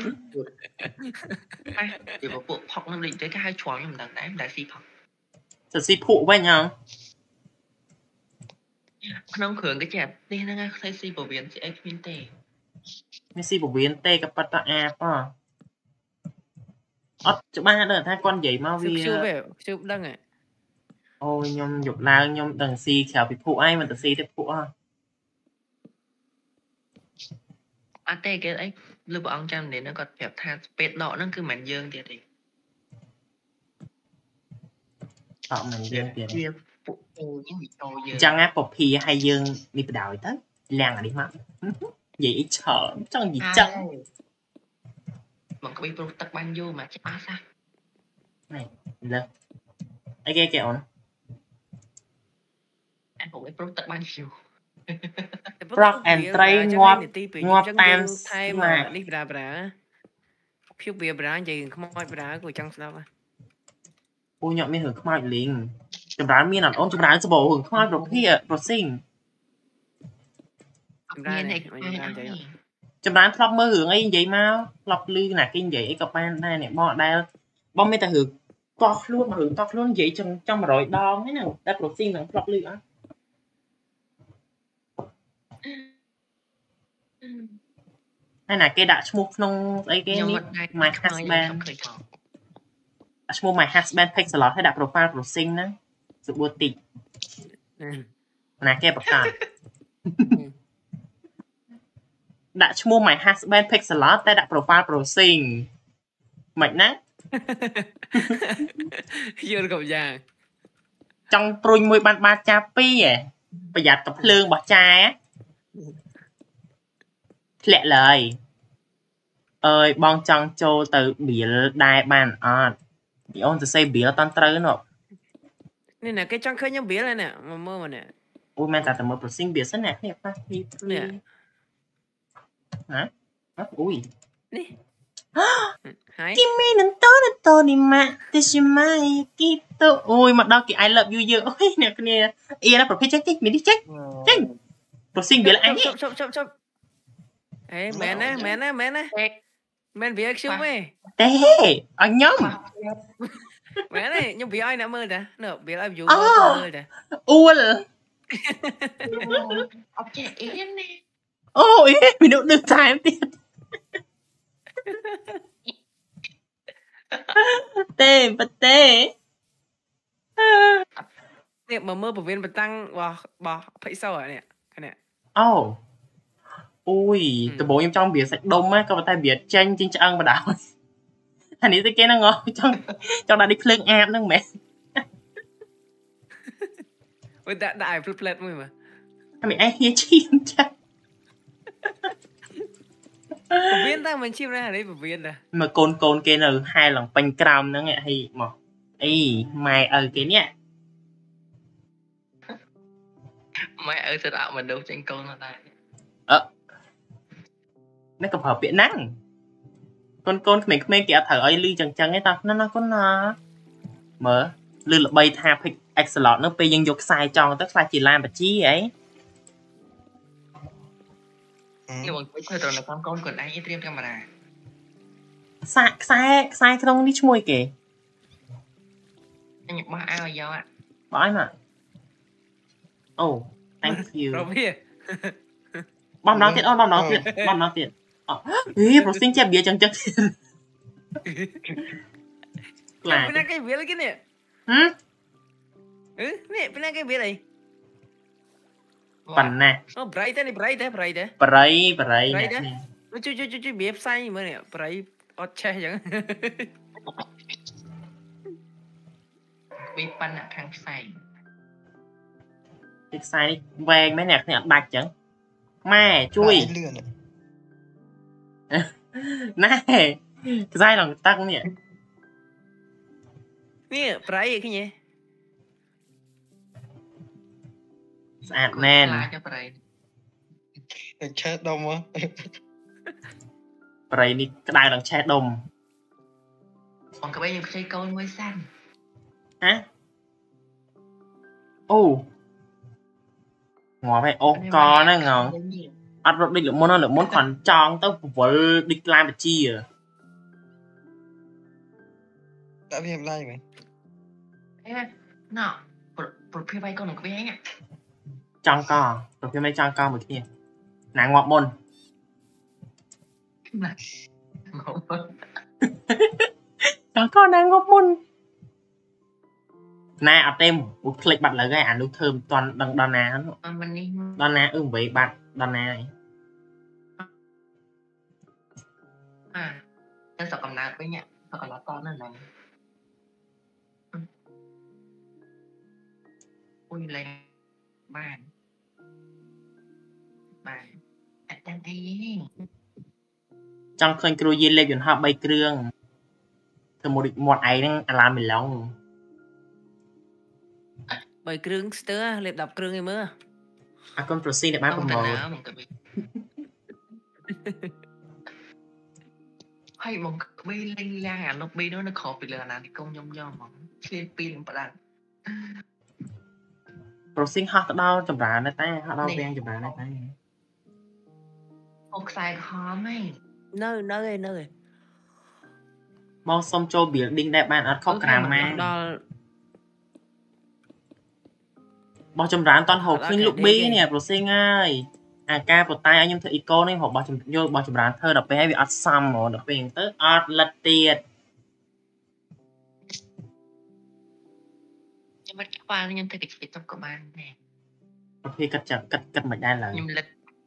ហើយវាពួកផុកនឹងដូចទៅគេហៅឆ្វាំខ្ញុំមិនដឹងដែរមិនដែលស៊ីផុកទៅស៊ីភក់វិញហ៎ក្នុងគ្រឿងគេចេះនេះហ្នឹងឯងខ្សែស៊ីពវៀនស៊ីអីគ្មានទេមានស៊ីពវៀនទេក៏ប៉ុតតែអាបអត់ច្បាស់ដែរថាគាត់និយាយមកវាជឿវាជឿដឹងហ៎អូយខ្ញុំយប់ឡើងខ្ញុំដឹងស៊ីក្រៅពីភក់ឯងមិនទៅស៊ីទេភក់ហ៎អត់ទេគេអីលើព្រះអង្គចាំនេះហ្នឹងគាត់ប្រាប់ថាពេលដកហ្នឹងគឺមិនយើងទៀតទេតោះមិនយើងទៀតវាពួកអូយើងវិតោយើងអញ្ចឹងណាពភាឲ្យយើងនេះបដ ாய் ទៅលាងអានេះមកនិយាយអីច្រើនចង់និយាយចឹងមកក្បីប្រុសទឹកបានយូរមកច្បាស់សោះនេះលើអីគេគេអូនអាក្បីប្រុសទឹកបានយូរ Rock and ត្រីងាប់ងាប់តាមថែមនេះប្រាប្រាភៀវវាប្រានិយាយខ្មោចប្រាក៏ចង់ស្ដាប់អូញ៉ាំមានរឿងខ្មោចលីងចម្រើនមានអត់អូនចម្រើនសបោរឿងខ្មោចប្រភាប្រស៊ីងមានអីខ្មោចអត់ទេចម្រើនធ្លាប់មើលរឿងអីនិយាយមកធ្លាប់ឮណាគេនិយាយអីក៏បានដែរអ្នកបងដែលបងមានតែរឿងកោះខ្លួនរឿងកោះខ្លួននិយាយចង់ចំ100ដងហ្នឹងតែប្រស៊ីងនឹងធ្លាប់ឮអត់ ហើយណាគេដាក់ឈ្មោះក្នុងអីគេនេះ My Husband ឈ្មោះ My Husband Pixelot ហើយដាក់ profile browsing ហ្នឹងសបួរតិចណាគេបង្កើតដាក់ឈ្មោះ My Husband Pixelot តែដាក់ profile browsing មិនណាយល់កំយ៉ាងចង់ព្រុញមួយបានបាតចាពីហ៎ប្រយ័ត្នកំភ្លើងរបស់ចាធ្លាក់លើយអើយបងចង់ចូលទៅបៀលដែរបានអត់ពីអូនទៅសេបៀលអត់តាន់ត្រូវនោះនេះណាគេចង់ឃើញខ្ញុំបៀលហ្នឹងមកមើលមកនេះអូយមែនតែតែមើល browsing បៀលសិនណានេះប៉ះនេះនេះហ៎អូយនេះហើយ Kimi nanto nanto ni mak tishimai gitu អូយមកដល់គេ I love you យើងអូយអ្នកគ្នាអៀណាប្រភេទចេះចេះមាននេះចេះចេះ browsing បៀលអញជប់ជប់ជប់ជប់អេមែនណាមែនណាមែនណាមែនវាខ្ញុំទេទេអញខ្ញុំមែនទេខ្ញុំវាឲ្យអ្នកមើលតានោះវាឲ្យ view មើលតាអួលអត់ចេះអៀននេះអូយមនុស្សនឹងថែមទៀតទេបទេនេះមកមើលពវៀនបតាំងរបស់របស់ភិកសោនេះនេះអូអូយដំបូងខ្ញុំចង់វាសាច់ដុំហ្នឹងក៏ប៉ុន្តែវាចេញចេញឆ្អឹងបដ ாய் អានេះទៅគេហ្នឹងចង់ចង់ដាក់នេះភ្លើងអាបហ្នឹងមែនអូយដាក់ដាក់ឲ្យផ្លឹកផ្លែតមួយមើលអាមីអេហៀឈៀមចាពវៀនតាមិនឈៀមណានេះពវៀនតាមើលកូនកូនគេនៅហែឡើងពេញក្រោមហ្នឹងហីមកអីម៉ែឪគេនេះម៉ែឪសិតអត់មនុស្សចេញកូនដែរអឺនេះក៏ប្រើពាក្យហ្នឹងកូនកូនក្មេងៗគេអត់ត្រូវឲ្យលឺចឹងចឹងទេតាណាណាកូនណាមើលលឺល្បីថា Pic Excellent ហ្នឹងពេលយើងយកខ្សែចង់ទៅខ្លាចជាឡានបជីអីនេះបងជួយត្រូវនៅខាងកូនខ្លួនឯងត្រៀមកាមេរ៉ាខ្សែខ្សែខ្សែក្នុងនេះឈ្មោះគេអញបោះឲ្យយកបោះឲ្យមកអូ thank you រវាបោះម្ដងទៀតអូនបោះម្ដងទៀតបោះម្ដងទៀតអូហេ browsing ចាប់វាចឹងចឹង ខ្លាចពីណាគេវាលគេនេះហឹមអឺនេះពីណាគេវាលអីប៉ុណ្ណាអូប្រៃទេនេះប្រៃទេប្រៃទេប្រៃប្រៃអ្នកនេះជួយជួយជួយវាផ្សាយមើលនេះប្រៃអอดแช่ยังวิปันอะทางใส่อีกไซน์แวงไหมเนี่ยเนี่ยดักจังแม่ช่วยเลื่อนอ่ะแน่ไซน์หลังตั้งเนี่ยนี่ไพรขึ้นไงสะอาดแน่นลาจะไปแช่ดมวะไปนี่กระดาษหลังแช่ดม còn cái bây giờ chơi câu mới xanh ฮะโอ้ngồi phải ô co nó ngầu អត់រត់ដូចលមុនលមុនគ្រាន់ចង់ទៅវល់ដូចឡានបជាដាក់វាឡាយមែន nọប្រភេទបាយកូននឹងវាញ៉ាចង់កប្រភេទមិនចង់កមួយគ្នាណាងាប់មុន ចង់កណាងាប់មុនណាអត់ទេឧបផ្លេចបាត់លើហើយអានោះធ្វើមិនតាន់ដឹងដល់ណាហ្នឹង mình đi ដល់ណាអឺវិញបាត់ដល់ណាហើយ à nó sợ cầm nạt với nhá sợ cầm nạt con nó này ui lên bàn bàn anh đang thấy ចង់ឃើញគ្រូយាយលេខយន្តហោះបីគ្រឿងធ្វើមួយដូចមាត់ឯងហ្នឹងអាឡាមមីឡុង bảy krương sữa liệp đập krương em mưa អរគុណប្រូស៊ីដែលបានប្រមូល hay mong bi lên la à lúc bi đó nó khó bị lừa nào thì công nhom nhom mà xuyên pin bạn đang ប្រូស៊ីហោះទៅដល់ចម្រើនដែរតែហោះដល់វាំងចម្រើនដែរតែ một xài khó mấy nơi nơi nơi មកសុំចូល building ដែលបានអត់ខុសក្រាមម៉ាដល់បោះចម្រើនតន់ហូបឃើញលោក B នេះប្រូស៊ីងហើយអាការប៉ុតែឲ្យខ្ញុំធ្វើអ៊ីកូនេះរបស់ចំយករបស់ចម្រើនធ្វើដល់ពេលឲ្យវាអត់សមហ្មងដល់ពេលទៅអត់លិតទៀត nhưng mà qua nhưng thấy cái trong của bạn nè ប្រភេទកាត់ចាក់កាត់កាត់មិនដែរឡើយ nhưng lịch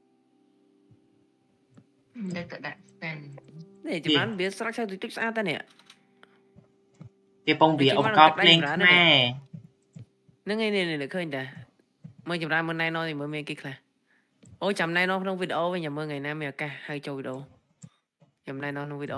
lịch tự đặt tên này chỉ bán biết sắc sao tụi tích xa ta nè គេពងវាឧបករណ៍ភ្លេងខ្មែរ nó ngay này này được khơi nè mới chụp ra bên này nói thì mới mê kịch là ôi chậm này nó trong video với nhà mơ ngày nam mèo ca hay trôi đồ chậm này nó trong video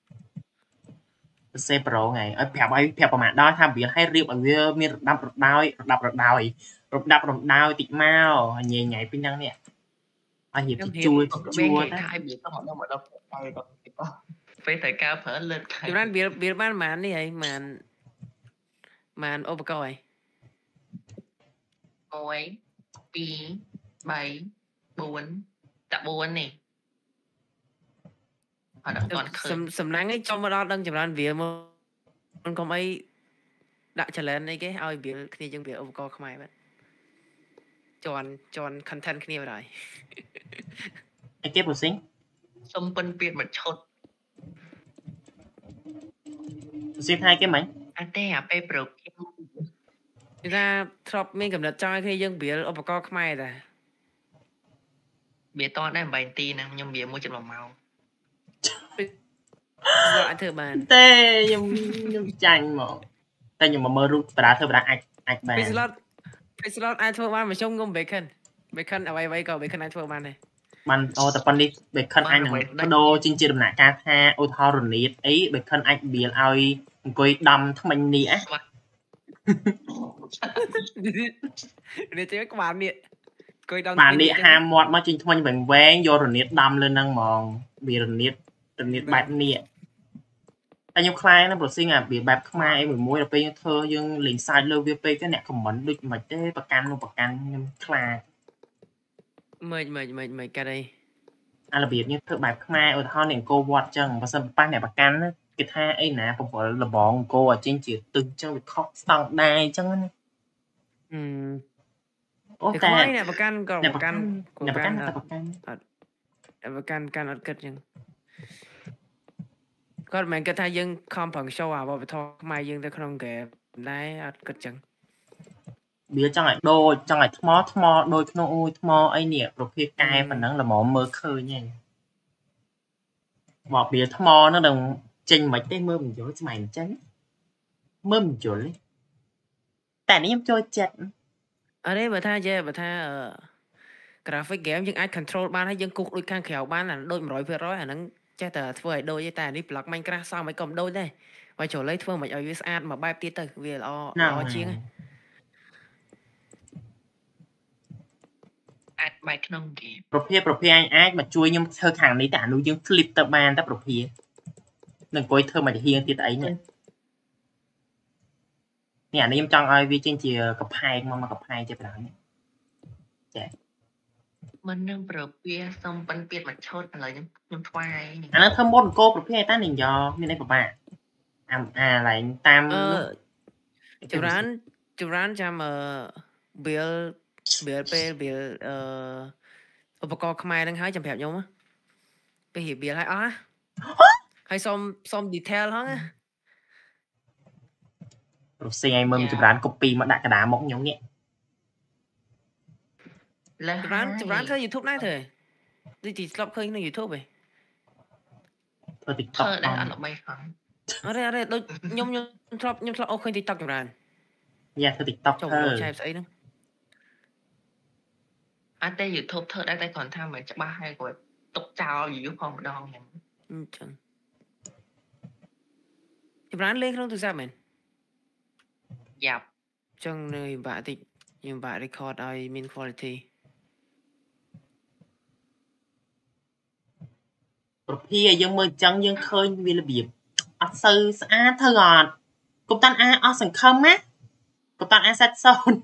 សេប្រូថ្ងៃឲ្យប្រាប់ឲ្យប្រាប់ប្រមាណដល់ថាវាឲ្យរៀបឲ្យវាមានរដាប់រដោយរដាប់រដោយរដាប់រដោយតិចមកញ៉ៃញ៉ៃពីហ្នឹងនេះឲ្យរៀបជួយជួយ hai bị có một đâu mà đâu tay đâu phải thời cao phở lên chụp ra biết biết bán màn đi ấy màn màn ô bạc coi ôi pi bảy bốn tập bốn này họ đã còn khơi sầm sầm nắng ấy trong đó đang chụp ra việc mà con không ấy đã trả lời này cái ao việc khi chẳng việc ô bạc coi không ai vậy chọn chọn content khi nào rồi ឯគេប្រូស៊ីង xong phân biệt mà chốt ប្រូស៊ីងថាគេមិន anh té à pe bro ra trop mình cầm đặt cho khi dân biết ô bạc coi không ai rồi bia to đấy bài ti nè nhưng bia mua chật vào màu gọi thử bàn ទេខ្ញុំខ្ញុំចាញ់មកតែខ្ញុំមកមើលរូបតារាធ្វើតារាអាចអាចបាន Face slot Face slot ai thua ban mà trông ngông bacon bacon ở đây vậy cậu bacon ai thua ban này បានអូតែប៉ុណ្នេះ bacon អាចនឹងបដូរជីងជាដំណាក់កាលថាឧទាហរណ៍រនីតអី bacon អាចបៀលឲ្យអង្គុយដំថ្មិញនេះអា để chơi các bạn điện coi đâm បាននេះហាមមាត់មកជីងថ្មិញវែងវែងយករនីតដំលើហ្នឹងហ្មងវារនីតរនីតបែបនេះតែខ្ញុំខ្លាចណាប្រូស៊ីងអាវាបែបខ្មែរអីមួយមួយដល់ពេលយើងធ្វើយើងលេងសាច់លើវាពេកទៅអ្នកខមមិនដូចមិនទេប្រកាន់នោះប្រកាន់ខ្ញុំខ្លាច mời mời mời mời cái đây អារបៀបយើងធ្វើបែបខ្មែរឧទាហរណ៍នេះអង្គវត្តចឹងបើសិនប៉ះអ្នកប្រកាន់គេថាអីណាប្រវល់លបងអង្គឲ្យចេញជាទឹកចឹងវាខុសស្តង់ដារចឹងណា ừ អូ thì តែ khói nè bạc can còn អ្នក bạc ប្រកាន់ can អ្នក của ប្រកាន់ can តែប្រកាន់ bạc can can ở kết nhưng con mình cái thay dân không bằng show à bảo thôi mai dân tới không kể đấy ở kết chẳng វាចង់ឲ្យដូចចង់ឲ្យថ្មថ្មដូចក្នុងអួយថ្មអីនេះប្រភេទកែប៉ុណ្ណឹងល្មមមើលឃើញហ្នឹង một bìa thâm mò nó đừng trình mấy tay mơ mình dối cho mày chân mơ mình dối lênแต่นี่ยังโจจัด ở đây bà tha chứ bà tha graphic game nhưng ai control ban hay dân cục đôi khang khéo ban là đôi một rồi rồi hả nó chắc là thôi đôi với ta đi block Minecraft sao mấy cầm đôi đây và chỗ lấy phương mà ở u ét a mà bay tiết từ vì lo lo chiên ấy អាចបែកក្នុងហ្គេមប្រភេទប្រភេទអាចអាចមកជួយខ្ញុំធ្វើខាងនេះតែអានោះយើង flip ទៅបានតែប្រភេទនឹងអង្គុយធ្វើមកហៀងទៀតអីនេះនេះអានេះខ្ញុំចង់ឲ្យវាចេញជាកផែងមកមកកផែងជាប្រាំនេះចាមិននឹងប្រភេទសំប៉ិនពៀតមកឆោតឥឡូវខ្ញុំខ្ញុំថ្វាយអានោះធ្វើមុនអង្គប្រភេទតែនឹងយកមានអីពិបាកអាអាឡើងតាមចម្រើនចម្រើនចាំ build build ពេល build អឺឧបករណ៍ខ្មែរនឹងហើយចាំប្រាប់ខ្ញុំពេលរៀប build ឲ្យអស់ហើយសុំសុំ detail ហ្នឹងណារសៀងឲ្យមើលចម្រើន copy មកដាក់កណ្ដាលមុខខ្ញុំនេះចម្រើនចម្រើនធ្វើ YouTube ដែរធ្វើដូចទីស្លប់ឃើញក្នុង YouTube ហ៎ធ្វើ TikTok ដែរអត់ល្បីផងអរេអរេដូចខ្ញុំខ្ញុំធ្លាប់ខ្ញុំធ្លាប់អូឃើញ TikTok ចម្រើនយ៉ាធ្វើ TikTok ចូលឆែបស្អីហ្នឹងអត់តែ YouTube ធ្វើដែរតែគ្រាន់ថាមិនច្បាស់ហើយគាត់ទុកចោលយូរផងម្ដងហ្នឹងអញ្ចឹងចម្រើនលេងក្នុងទូរស័ព្ទមែនយ៉ាប់ចឹងនៅបាក់តិចខ្ញុំបាក់ record ឲ្យមាន quality ប្រភេទយើងមើលអញ្ចឹងយើងឃើញវារបៀបអត់សូវស្អាតធ្វើអត់កុំតាន់អាអស់សង្ឃឹមណាកុំតាន់អាសាច់សូន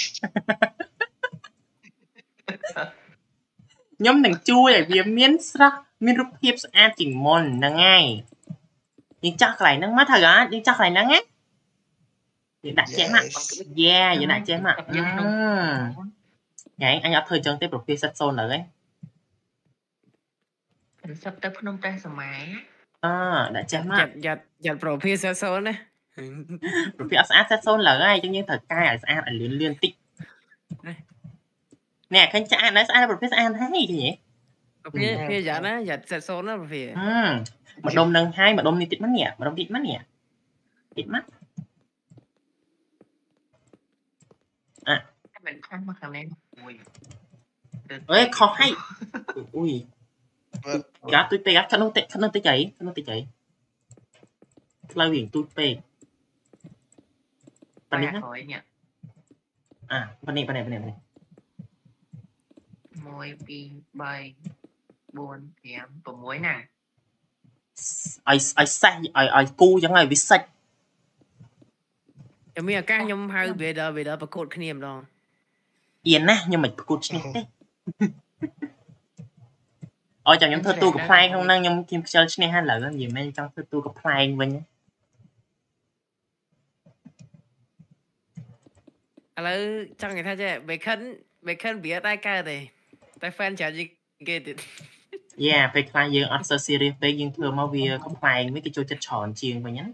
ខ្ញុំនឹងជួយឲ្យវាមានស្រស់មានរូបភាពស្អាតជាងមុនហ្នឹងហើយយើងចាស់កន្លែងហ្នឹងមកត្រូវអត់យើងចាស់កន្លែងហ្នឹងណាយើងដាក់ចេះមកយ៉ាយើងដាក់ចេះមកយើងក្នុងហ៎អញអត់ធ្វើអញ្ចឹងទេប្រភេទសាច់សូនហ្នឹងឯងសឹកទៅភ្នំតែសម័យអឺដាក់ចេះមកយ៉ាត់យ៉ាត់យ៉ាត់ប្រភេទសាច់សូនណាប្រភេទអត់ស្អាតសាច់សូនឡើយហើយអញ្ចឹងយើងត្រូវកែឲ្យស្អាតឲ្យលឿនលឿនតិចnè khánh cha nó ai một cái ăn hay gì vậy phía dạ nó dạ sẽ số nó phía mà đông nâng hai mà đông đi tít mắt nhẹ mà đông tít mắt nhẹ tít mắt à mình không mà thằng em ơi khó hay ui cá tôi pe cá khăn nó tệ khăn nó tệ chảy khăn nó tệ chảy lao biển tôi pe bạn này à bạn này bạn này bạn này môi pi bay buồn kém của muối nè ai ai xanh ai ai cu chẳng ai bị xanh em biết các nhom hai về đó về đó bật cột khinh niệm đó yên nè nhưng mà cột khinh niệm ôi chẳng nhóm thơ tu của play không năng nhóm kim chơi khinh niệm hay là gì mấy trong thơ tu của play với nhá là trong người ta chứ về khấn về khấn bía tay ca thì tay fan chả gì ghê thì yeah ពេលខ្លះយើងអត់សូវ serious ពេកយើងធ្វើមកវាកំ pl ែងវាគេចូលចិត្តច្រើនជាងវិញណា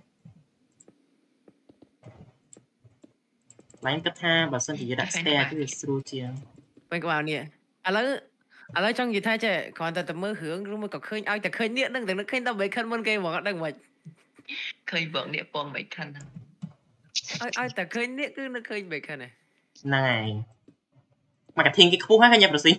ឡើងគិតថាបើសិនជាយើងដាក់ stair គឺវាស្រួលជាង bên các bạn nè à lấy à lấy trong gì thay chứ còn ta tầm mơ hướng rồi mà có khơi ai ta khơi điện đừng đừng nó khơi tao mấy khăn môn cây mà đang mà khơi vợ địa phong mấy khăn ai ai ta khơi điện cứ nó khơi mấy khăn này này mà cả thiên cái khu hát hay nhập rồi xí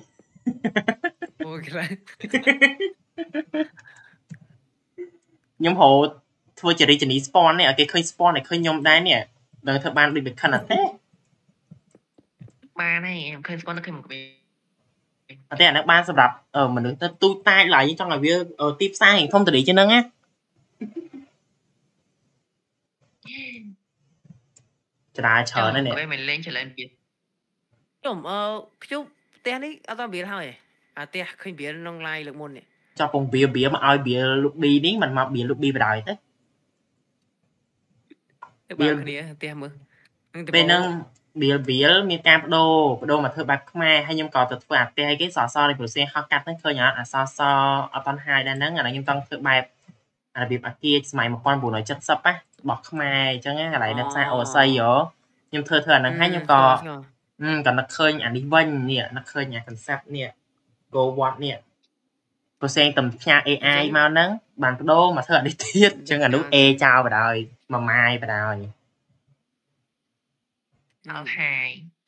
nhóm hộ thua chỉ đi chỉ đi spawn này ở cái khơi spawn này khơi nhóm đá nè đừng thợ ban bị bị khăn là thế ba này em khơi spawn nó khơi một cái thế là nó ban sập đập ờ mình được tôi tay lại trong là việc ở tiếp xa hình không tự đi cho nâng á trả chờ đây nè mình lên trở lên kia chủng ờ chút tên ấy ở tao biết thôi à tên không biết nông lai lực môn này cho phòng bìa bìa mà ai bìa lúc đi đến mình mà bìa lúc đi về đời thế bìa tên mơ bên nâng bìa bìa miền cam đô đô mà thưa bạc mai hay nhung cò từ phạt tê cái sò so này của xe khó cắt nó khơi nhá à so so ở con hai đang nắng là nhung tăng thưa bài à bị bạc kia mày một con bù nói chất sấp á bọc mai cho nghe lại nó sai ổ xây rồi nhung thưa thưa nó hay nhung cò ừ còn nó khơi nhà đi vinh nè nó khơi nhà concept nè go what nè percent tầm nhà a i មកហ្នឹងបានបដូរមកធ្វើអានេះទៀតអញ្ចឹងអានោះ A ចោលបណ្ដោយមួយម៉ាយបណ្ដោយដល់ហើយ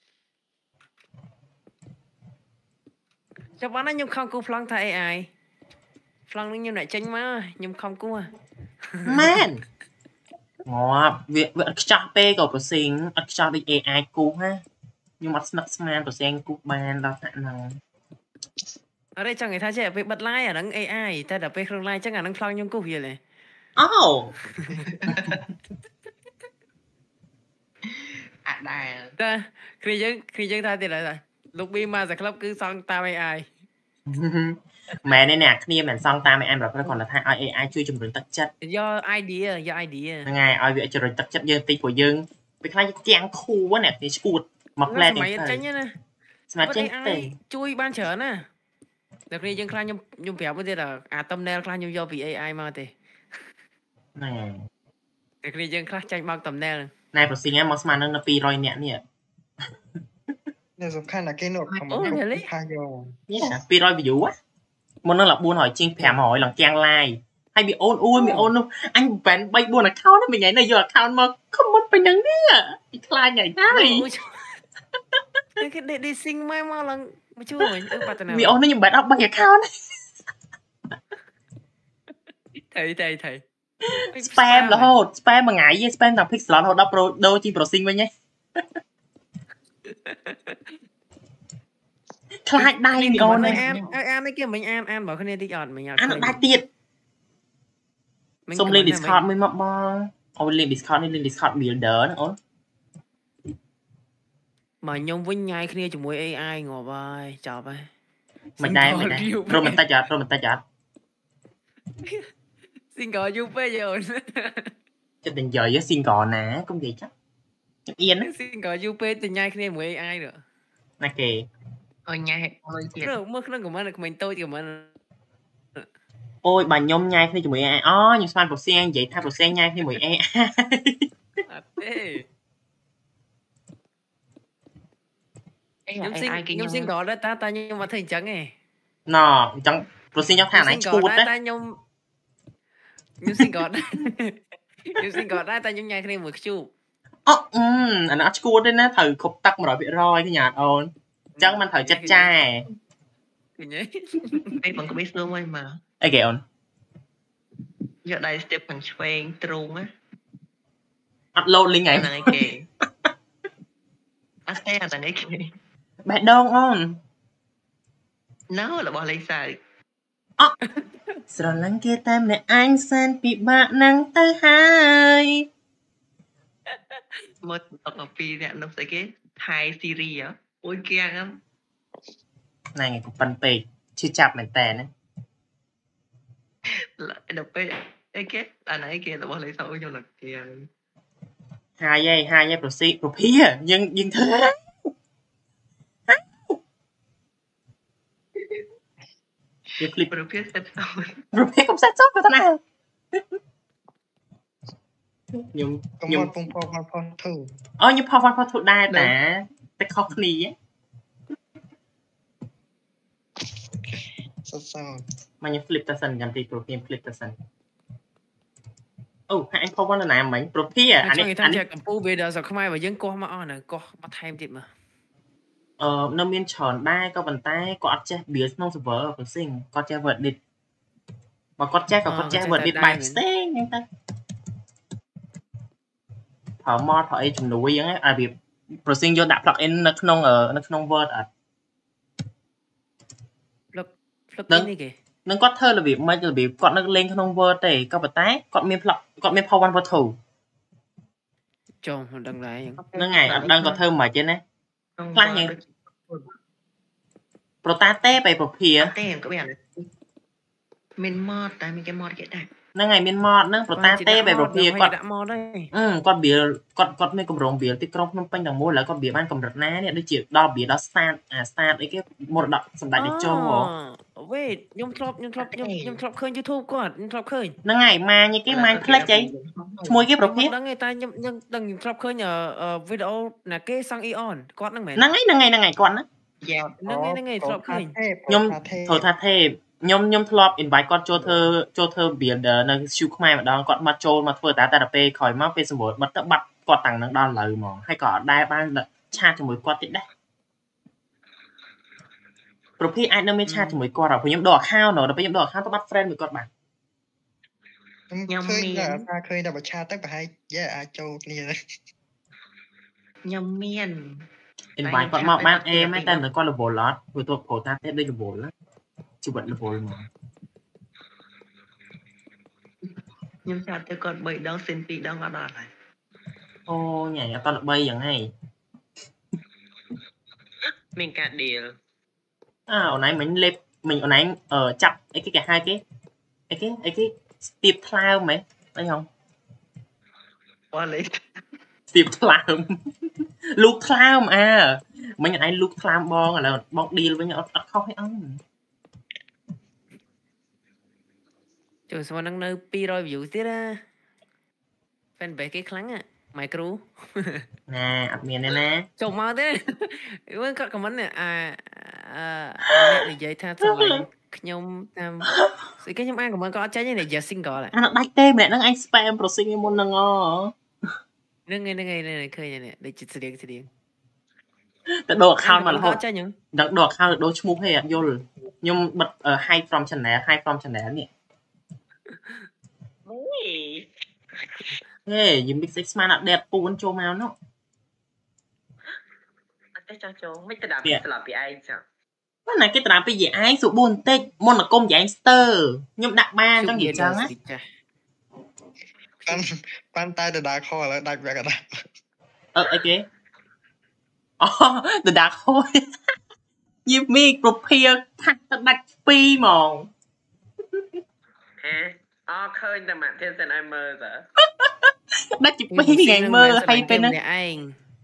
ចាំបានខ្ញុំខំគូប្លង់ថា a i ប្លង់នឹងខ្ញុំអ្នកចេញមកខ្ញុំខំគូមែនងាប់វាវាអត់ខ្ចោះពេកក៏ប្រសិងអត់ខ្ចោះដូច a i គូណាខ្ញុំអត់ស្នឹកស្មានប្រសិងគូបានដល់ថ្នាក់ហ្នឹងអរេចង់និយាយថាចេះពេលបិទ live អាហ្នឹង a i តែដល់ពេលក្នុង live ចឹងអាហ្នឹងប្លង់ខ្ញុំគូវាលេអូអត់ដែរតែគ្នាយើងគ្នាយើងថាទៀតហើយលោកប៊ីមកសាក្លឹបគឺសង់តាម a i មែនទេអ្នកគ្នាមិនសង់តាម a i ប្រហែលគាត់ថាឲ្យ a i ជួយជំរុញទឹកចិត្តយក idea យក idea ហ្នឹងហើយឲ្យវាជំរុញទឹកចិត្តយើងតិចព្រោះយើងពេលខ្លះយើងទាំងខួរអ្នកគ្នាឈួតមកផ្លែនេះចេញណាស្មាតចេញទេជួយបានច្រើនណាដល់គ្នាយើងខ្លះខ្ញុំខ្ញុំប្រាប់មួយទៀតអា thumbnail ខ្លះខ្ញុំយកពី a i មកទេណែតែគ្នាយើងខ្លះចាញ់មក thumbnail ណែប្រសិនមកស្មាននឹងពីររយនាក់នេះនេះសំខាន់ណាគេនោះខមមិនផាយកនេះពីររយ view មុននឹងឡើងបួនរយជាងប្រាំរយឡើងទាំង live ហើយវាអូនអួយវាអូននោះអញបែនបីបួន account ហ្នឹងមិញឯងនៅយក account មក comment ពេញហ្នឹងនេះខ្លាចថ្ងៃហើយគេដេឌីស៊ីងមកមកឡើងមកជួយវិញអឺបាត់ណាវាអូននេះខ្ញុំបែនអត់បី account ថៃថៃថៃ spam រហូត spam មួយថ្ងៃ spam តាម pixel រហូតដល់ pro ដូរជី processing វិញហ៎ខ្លាចដៃមីអូនអានអាននេះគេមិញអានអានបើគ្នាតិចអត់មិញអត់អានដៃទៀតសុំលេង Discord មួយមកបងអូលេង Discord នេះលេង Discord builder ណាអូនមកខ្ញុំវិញញ៉ាយគ្នាជាមួយ a i ងាប់ហើយចប់ហើយមិនដែរមិនដែរព្រមបន្តិចអត់ព្រមបន្តិចអត់ single យូរពេកអូនចិត្តតែនិយាយ single ណាកុំនិយាយចាស់ខ្ញុំអៀន single យូរពេកតែញ៉ាយគ្នាជាមួយ a i nữa ណាគេអញញ៉ាយអុយទៀតមើលក្នុង comment ក្មេងតូច comment អូយបាទខ្ញុំញ៉ាយគ្នាជាមួយ a i អូខ្ញុំស្មានប្រសៀងនិយាយថាប្រសៀងញ៉ាយគ្នាជាមួយ a i អត់ទេខ្ញុំស៊ីខ្ញុំ single ដែរតាតែខ្ញុំអត់ធ្វើអញ្ចឹងទេណ៎អញ្ចឹងប្រសៀងខ្ញុំថាណៃឈួតដែរតែខ្ញុំខ្ញុំ single ដែរខ្ញុំ single ដែរតែខ្ញុំញ៉ាយគ្នាមួយខ្ជូបអូអឺអានោះអត់ឈួតទេណាត្រូវគ្រប់ទឹក một trăm phần trăm គេញ៉ាតអូនអញ្ចឹងมันត្រូវចិត្តចាឃើញទេពេលបងក្បេសនោះមកមកអីគេអូនយកដៃ step ខាងឆ្វេងទ្រូងណាអត់ load link ហ្នឹងហ្នឹងឯងគេអត់ទេអត់ហ្នឹងឯងគេបេះដូងអូនណូរបស់លេខសើអស្រឡាញ់គេតែម្នាក់ឯងសែនពិបាកហ្នឹងទៅហើយមកតកពីអ្នកនោះស្អីគេថៃស៊ីរីហ៎អូយគៀងហ្នឹងណែក៏ប៉ិនពេកឈឺចាប់មែនតើណាដល់ពេលអីគេអានេះគេរបស់លេខសើខ្ញុំនឹកគៀងហើយហើយហើយប្រសិទ្ធប្រភាយើងយើងធ្វើវាคลิปប្រភេទសេតសោប្រភេទកំសេតសោគាត់ណាខ្ញុំខ្ញុំពងផផផធូអូខ្ញុំផផផធូដែរតាតែខុសគ្នាសសោមកខ្ញុំ flip ទៅសិនចាំទីប្រភេទ flip ទៅសិនអូហើយអញផផណាមិញប្រភេទអានេះអានេះកម្ពុជាវាដល់ស្រុកខ្មែរបើយើងកោះមកអស់ហ្នឹងកោះមកថែមទៀតមើលអឺនៅមានច្រើនដែរក៏ប៉ុន្តែគាត់អត់ចេះ build ក្នុង server ប្រសិនគាត់ចេះ word edit បើគាត់ចេះក៏គាត់ចេះ word edit បែបផ្សេងហ្នឹងទៅប្រើ mod ប្រើអីជំនួយហ្នឹងឲ្យវាប្រសិនយកដាក់ plug in នៅក្នុងនៅក្នុង word អត់ plug plug in នេះគេនឹងគាត់ធ្វើរបៀបមិនរបៀបគាត់នៅលេងក្នុង word ទេក៏ប៉ុន្តែគាត់មាន plug គាត់មាន power one power two ចូលមិនដឹងដែរហ្នឹងហើយអត់ដឹងគាត់ធ្វើមិនទេណាខ្លះយ៉ាងប្រតាទេបែបប្រភាទេក៏វាមាន mod តែមានគេ mod គេដែរហ្នឹងហើយមាន mod ហ្នឹងប្រតាទេបែបប្រភាគាត់ដាក់ mod ដែរអឺគាត់វាគាត់គាត់មានកម្រងវាទីក្រុងភ្នំពេញទាំងមូលហើយគាត់វាបានកម្រិតណានេះដូចជាដល់វាដល់ start អា start អីគេមរតកសម្ដេចតេជោហ៎ wait ខ្ញុំធ្លាប់ខ្ញុំធ្លាប់ខ្ញុំខ្ញុំធ្លាប់ឃើញ YouTube គាត់ខ្ញុំធ្លាប់ឃើញហ្នឹងហើយម៉ាញគេម៉ាញផ្លេចអីឈ្មោះគេប្រភេទដឹងទេតែខ្ញុំខ្ញុំដឹងខ្ញុំធ្លាប់ឃើញវីដេអូណាគេសង់ Eon គាត់ហ្នឹងមែនហ្នឹងហើយហ្នឹងហើយហ្នឹងហើយគាត់ណាយ៉ាហ្នឹងហើយហ្នឹងហើយធ្លាប់ឃើញខ្ញុំធ្វើថាទេខ្ញុំខ្ញុំធ្លាប់ invite គាត់ចូលធ្វើចូលធ្វើ builder នៅ shoe ខ្មែរម្ដងគាត់មកចូលមកធ្វើតែតែពេលក្រោយមកពេលសម្បូរបាត់ទៅបាត់គាត់តាំងនឹងដល់ឥឡូវហ្មងហើយក៏អត់ដែរបានឆាតជាមួយគាត់ទៀតដែរប្រភេទអាចនៅមានឆាតជាមួយគាត់ហើយខ្ញុំដក account ដល់ពេលខ្ញុំដក account ទៅបាត់ friend មួយគាត់បានខ្ញុំឃើញតែថាឃើញតែបច្ឆាទៅប្រហែលយេអាចចូលគ្នាខ្ញុំមាន invite គាត់មកបានអេមែនតែគាត់ level អត់ព្រោះទៅប្រូតាទេដូច level ណាជីវិត level ហ្មងខ្ញុំចាប់ទៅគាត់បីដងសិនពីរដងអត់ដល់ហើយអូញ៉ៃអត់ដល់បីយ៉ាងហ្នឹងមានការ deal អើអូនឯងមិញលេបមិញអូនឯងអឺចាប់អីគេគេហៅគេអីគេអីគេស្ទាបថ្លើមហ៎អីហងអូលេស្ទាបថ្លើមលូកថ្លើមអើមិញអូនឯងលូកថ្លើមបងឥឡូវបង deal វិញអត់អត់ខុសទេអូនចូលស្មោះនឹងនៅពីររយ view ទៀតណា fan base គេខ្លាំងណាម៉ៃគ្រូណាអត់មានទេណាចូលមកទេវិញគាត់ comment នេះអាអ្នកនិយាយថាស្រឡាញ់ខ្ញុំតាមស្អីគេខ្ញុំអាន comment គាត់អត់ចាញ់ទេនិយាយ single អានោះដាច់ទេម្នាក់ហ្នឹងឯង spam processing មុនហ្នឹងអូហ្នឹងហើយហ្នឹងហើយឃើញនេះដូចស្រៀងស្រៀងតែដូរ account មករហូតចាញ់ហ្នឹងដល់ដូរ account ដូរឈ្មោះហេអត់យល់ខ្ញុំបិទ hide from channel hide from channel នេះហេយី mix ស្មានអត់ដេតពួនចូលមកនោះអត់ទេចង់ចូលមិនទៅដាក់ពីស្លាប់ពីឯងចាប៉ុន្តែគេទៅដាក់ពីយាយឯងសួរបួនបន្តិចមុនមកគុំយាយឯងស្ទើខ្ញុំដាក់បានចឹងនិយាយចឹងណាប៉ាន់ប៉ាន់តែដដាខឥឡូវដាច់វាក៏ដាច់អឺអីគេអូដដាខយីមីប្រភាថាក់ទៅដាច់ពីរហ្មងហេអើឃើញតែមកទៀតសិនឲ្យមើលតើដាច់ពីពីរថ្ងៃមើលហើយពេលហ្នឹងអ្នកឯង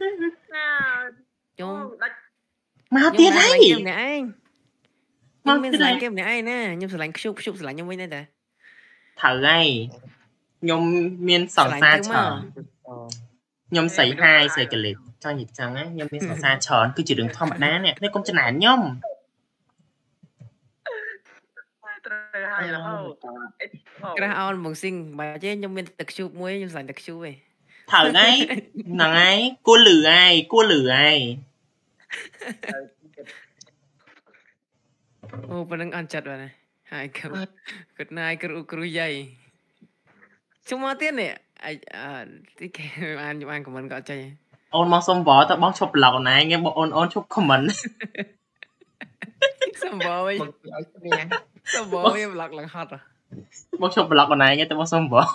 ចូលដាច់មកទៀតហើយអ្នកឯងខ្ញុំមានស្រឡាញ់គេម្នាក់ឯងណាខ្ញុំស្រឡាញ់ខ្ជុបខ្ជុបស្រឡាញ់ខ្ញុំវិញដែរតាត្រូវហើយខ្ញុំមានសង្សារច្រើនខ្ញុំស្រីហាយស្រីកលិចចង់និយាយចឹងណាខ្ញុំមានសង្សារច្រើនគឺជារឿងធម្មតានេះនេះកុំចំណានខ្ញុំត្រូវហើយរហូតក្រាស់អោនបងស៊ីងបើចេះខ្ញុំមានទឹកខ្ជូបមួយខ្ញុំស្រឡាញ់ទឹកខ្ជូបឯងត្រូវហើយហ្នឹងហើយគួរលឺហើយគួរលឺហើយអូប៉ុណ្្នឹងអន់ចិត្តបាទហើយគាត់ណាយគ្រូគ្រូយាយជុំមកទៀតនេះអទីគេអានខ្ញុំអានខមមិនក៏អត់ចេញអូនមកសុំវល់តើបងឈប់ប្លុកណាខ្ញុំបងអូនអូនឈប់ខមមិនសុំវល់វិញឲ្យគ្នាសុំវល់វាប្លុកឡើងហត់បងឈប់ប្លុកណាខ្ញុំតែបងសុំវល់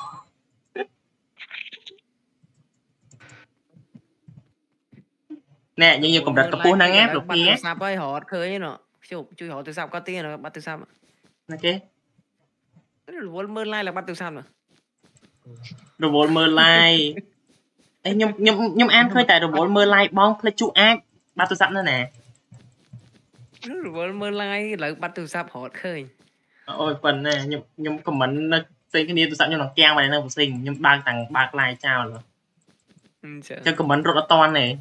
ណែយើងយកកម្រិតកម្ពស់ហ្នឹងណាលោកពីទូរស័ព្ទហើយរត់ឃើញណ៎ជប់ជួយរកទូរស័ព្ទគាត់ទៀតបាត់ទូរស័ព្ទណាគេរវល់មើល live ឡើងបាត់ទូរស័ព្ទរវល់មើល live អេខ្ញុំខ្ញុំខ្ញុំអានឃើញតែរវល់មើល live បងផ្លេចជួអាចបាត់ទូរស័ព្ទនៅណារវល់មើល live ឥឡូវបាត់ទូរស័ព្ទរត់ឃើញអូយប៉ុណ្ណាខ្ញុំខ្ញុំខមមិននៅផ្សេងគ្នាទូរស័ព្ទខ្ញុំនឹងគាំងមកនៅផ្សេងខ្ញុំបើកតាំងបើក live ចោលចឹងខមមិនរត់អត់តាន់ទេ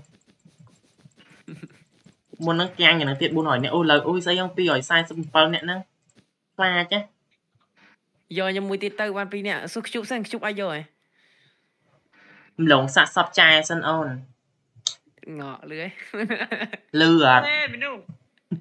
មុនហ្នឹងគាំងយ៉ាងហ្នឹងទៀតbốnរយនាក់អូលើអូយស្អីយ៉ាងពីររយសាយសិបbảyនាក់ហ្នឹងខ្លាចហ៎យកខ្ញុំមួយទៀតទៅបានពីរនាក់សួរខ្ជុបសិនខ្ជុបអាចយកហ៎ម្លងសាក់សពចាយសិនអូនងក់លឺហ៎លឺអត់ហេមនុស្ស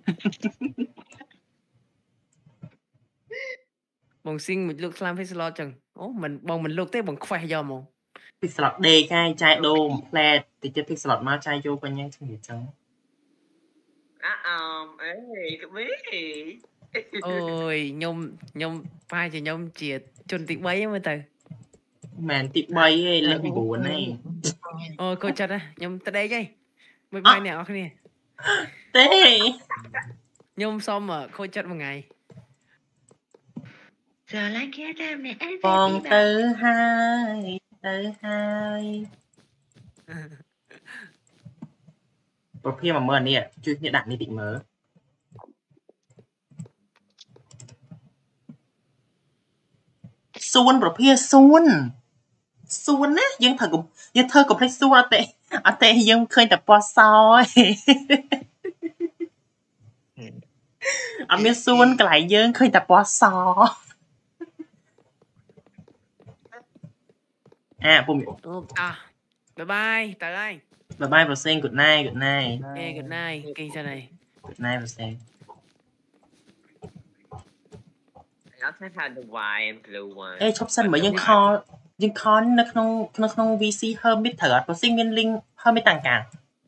បងស៊ីងមួយលោកស្លាម face slot ចឹងអូមិនបងមិនលោកទេបងខ្វេះយកហ្មង face slot ដេកហើយចាយដូមផ្លែតតិចទៀត face slot មកចាយយកកញ្ញាចឹងនិយាយចឹងអអមអេក្បេអូយខ្ញុំខ្ញុំប៉ាជាខ្ញុំជាជនទីបីហ្នឹងមើលទៅមែនទីបីឯងលេខ៩ឯងអូកូនចិត្តខ្ញុំទៅដេកឯងមួយបាយអ្នកនរគ្នាទេខ្ញុំសុំខូចចិត្តមួយថ្ងៃស្រឡាញ់គេតែម្នាក់ឯងបងទៅហើយទៅហើយប្រភេទមកមើលនេះជួយគ្នាដាក់នេះតិចមើលសួនប្រភេទសួនសួនណាយើងត្រូវយើងធ្វើកុំភ្លេចសួនអត់ទេអត់ទេយើងឃើញតែពណ៌សអត់មានសួនកន្លែងយើងឃើញតែពណ៌សអាពុំអូអ่ะបាយបាយទៅហើយបាយបាយប្រសេង good night good night អេ good night គេងសិនហើយ good night ប្រសេង nó sẽ thành the white and blue one អេឈប់សិនមើលយើងខលយើងខលនៅក្នុងក្នុងក្នុង วี ซี Hermit ត្រូវអត់ប្រសេងមាន link Hermit តាំងការ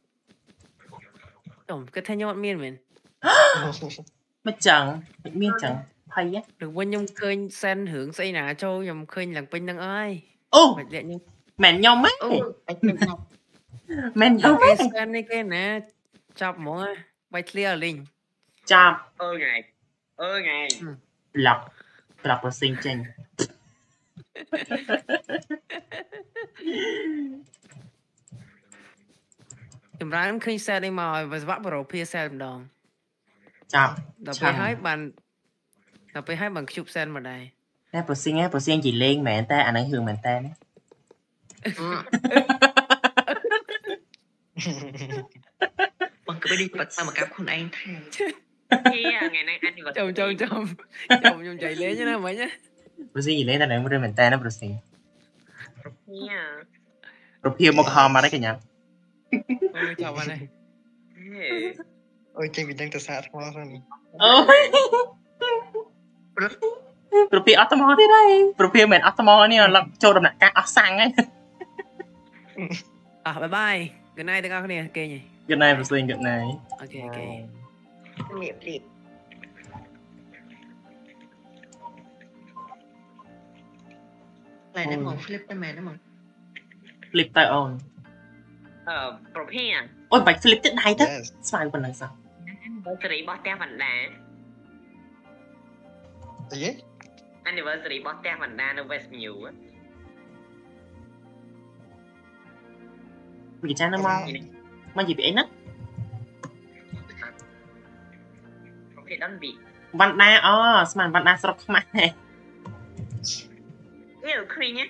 ខ្ញុំគិតថាខ្ញុំអត់មានមែនមិនចឹងមិនមានចឹងភ័យណាឬវិញខ្ញុំឃើញសែនរឿងស្អីណាចូលខ្ញុំឃើញឡើងពេញហ្នឹងអើយអូមិនលាក់ខ្ញុំមែនខ្ញុំហ៎អូអត់ខ្ញុំមែនខ្ញុំហ៎សែននេះគេណាចាប់ហ្មងបាយធ្លាលីងចាប់អើថ្ងៃអើថ្ងៃប្លាក់ប្លាក់ប្រសេងចេញចម្រើនឃើញសែននេះមកឲ្យវាស្វាក់បរោភាសែនម្ដងចាប់ដល់ពេលហើយបានដល់ពេលហើយបានខ្ជប់សែនមកដែរតែប្រសិងហ៎ប្រសិងជីលេងមែនតែអាហ្នឹងរឿងមែនតែណាបងក៏មិនបាត់តាមកាប់ខ្លួនឯងថែពីថ្ងៃហ្នឹងអញក៏ចាំចាំចាំចាំខ្ញុំចៃលេងណាមិញណាប្រសិងជីលេងតែហ្នឹងរឿងមែនតែណាប្រសិងប្រភេទប្រភេទមកហមមកដែរកញ្ញាអូយចាំបានហើយអូយចេញពីដឹងទៅសាកថ្មហ្នឹងអូយប្រភេទអត់ថ្មទៀតហើយប្រភេទមិនអត់ថ្មនេះឡើងចូលដំណាក់កាលអស់សាំងហើយអ่ะបាយបាយ good night ទាំងអស់គ្នាគេងហើយ good night ប្រសិង good night អូខេអូខេជំរាបលាតែនេះមក flip តែមែនទេមក flip ទៅអូនអឺប្រភេទអូយបាច់ flip ទៅដៃទៅស្វែងប៉ុណ្ណឹងសោះបើសេរីរបស់ផ្ទះវណ្ដាអីហ៎ anniversary របស់ផ្ទះវណ្ដានៅ Westmew ពីចានមកមកនិយាយពីអីណាប្រភេទដល់ពីវណ្ដាអូស្មានវណ្ដាស្រុកខ្មែរនេះគ្រីញ៉ា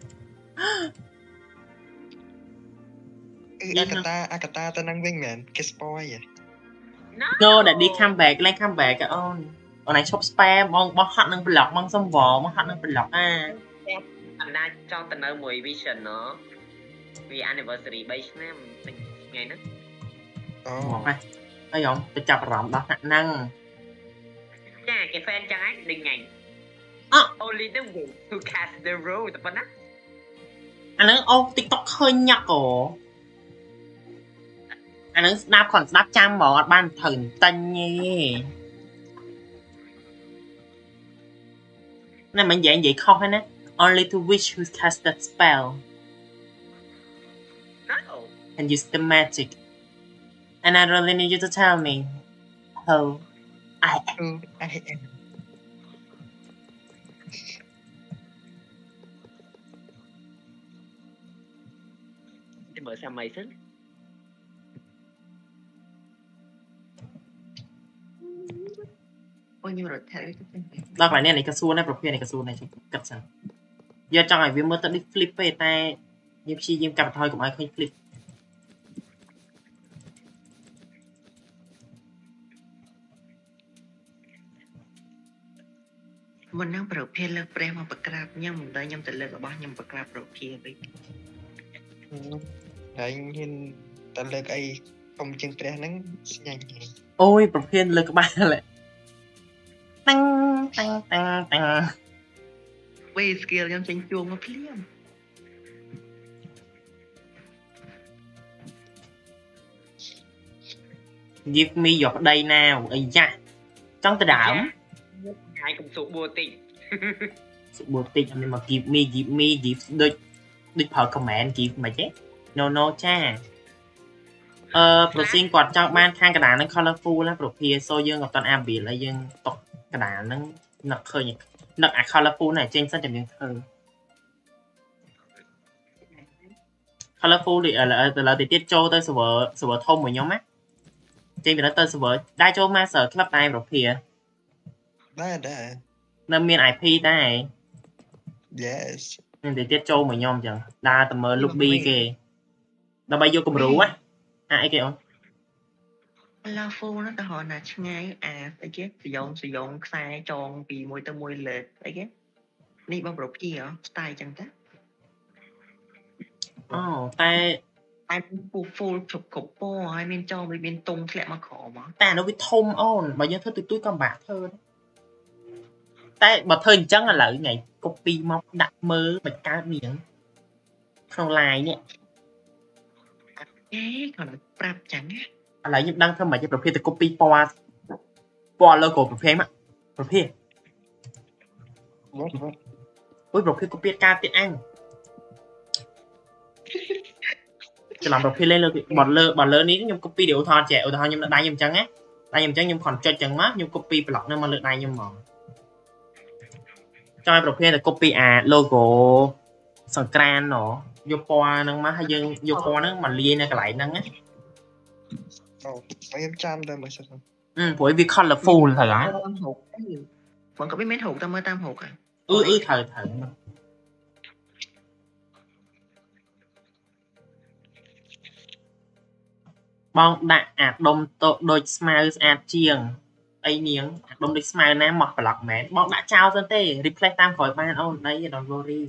អកតាអកតាទៅនឹងវិញមែនគេ spoil ហ៎ No that đi come back ឡើង come back អូនអូនឯងឈប់ spam បងបោះហត់នឹង block បងសុំវល់មកហត់នឹង block អាអណ្ដាចង់ទៅនៅមួយ vision ណវា anniversary បីឆ្នាំថ្ងៃហ្នឹងអូហ៎ហើយខ្ញុំទៅចាប់អារម្មណ៍ដល់ថ្នាក់ហ្នឹងចាគេ fan ចឹងហ្នឹងដេញថ្ងៃអ only the way who cast the role តែប៉ុណ្ណាអាហ្នឹងអូ TikTok ឃើញញ៉ាក់អូអាហ្នឹងស្ដាប់គ្រាន់ស្ដាប់ចាំហ្មងអត់បានត្រូវតែញទេណាមិននិយាយនិយាយខុសហ្នឹងណា only to wish who cast that spell no and use the magic and I really need you to tell me who I am I am ទៅមើលសាមីសិនអូខ្ញុំរត់ថែដល់កន្លែងនេះនេះក៏សួរដែរប្រភេទនេះក៏សួរដែរគិតសិនយកចង់ឲ្យវាមើលទៅដូច flip ទេតែយើងព្យាយាមកាត់បន្ថយកុំឲ្យឃើញ flip មុនហ្នឹងប្រភេទលើកព្រះមកប្រក្រាបខ្ញុំតែខ្ញុំទៅលើករបស់ខ្ញុំប្រក្រាបប្រភេទវិញហើយហ៊ានតែលើកអីកុំជាងព្រះហ្នឹងស្ញាញ់អូយប្រភេទលើកក្បាលតាំងតាំងតាំងតាំងវេ skill ខ្ញុំចេញជួងមកភ្លាម Give me យកប្តីណាវអីយ៉ាចង់ទៅដើមហើយកុំសួរបួតិចសួរបួតិចអត់មក give me give me give ដូចដូចប្រើ command give មិនទេ no no ចាអឺប្រសិនគាត់ចង់បានខាងកណ្ដាលហ្នឹង colorful ណាប្រភាសូយើងអត់តាន់ ambil ហើយយើងຕົកកណ្ដាលហ្នឹងនឹកឃើញនឹកអា colorful ណាចេញសិនចាំយើងធ្វើ colorful ឥឡូវឥឡូវទៅទៀតចូលទៅ server server ធំមួយខ្ញុំណាចេញពីទៅ server ដែរចូល master club ដែរប្រភាដែរដែរនៅមាន i p ដែរ yes នឹងទៅទៀតចូលមួយខ្ញុំអញ្ចឹងដើរទៅមើល lobby គេដើម្បីយកគំរូណាអាអីគេអូនឡាហ្វូnóទៅហៅណាឆ្ងាយអាអីគេសយងសយងខ្សែចងពីមួយទៅមួយលើអីគេនេះបងប្រុសព្យាហ៎ style ចឹងតាអូតែតែពូ full ជប់គ្រប់ពណ៌ហើយមានចងមានតុងធ្លាក់មកក្រោមហ៎តែនោះវាធំអូនបើយើងធ្វើទុយទុយក៏បាក់ធ្វើតែបើធ្វើអញ្ចឹងឥឡូវថ្ងៃ copy មកដាក់មើលមិនកើតនាងក្នុង line នេះអេគាត់ប្រាប់ចឹងឥឡូវខ្ញុំដឹងធ្វើមិនជាប្រភេទទៅ copy ពណ៌ពណ៌ logo ប្រភេទមកប្រភេទអូយប្រភេទ copy កើតទៀតអញច្រឡំប្រភេទលេលើបត់លើបត់លើនេះខ្ញុំ copy ឧទាហរណ៍ចេះឧទាហរណ៍ខ្ញុំនៅដៃខ្ញុំអញ្ចឹងណាដៃខ្ញុំអញ្ចឹងខ្ញុំគ្រាន់ចុចអញ្ចឹងមកខ្ញុំ copy block ហ្នឹងមកលើដៃខ្ញុំហ្មងចង់ឲ្យប្រភេទទៅ copy អា logo សង្ក្រានណយកពណ៌ហ្នឹងមកហើយយើងយកពណ៌ហ្នឹងមកលាយនៅកន្លែងហ្នឹងណាអូខ្ញុំចាំតែមើលសិនអឺព្រោះវា colorful ទៅហ៎បងក៏មានហូបតាមមើលតាមហូបហ៎អឺអឺត្រូវត្រូវបងដាក់អាដុំតូចដូចស្មៅស្អាតជាងអីនាងអាដុំដូចស្មៅណាមកប្លុកមែនបងដាក់ចោលទៅទេ replace តាមក្រោយបានអូនអី don't worry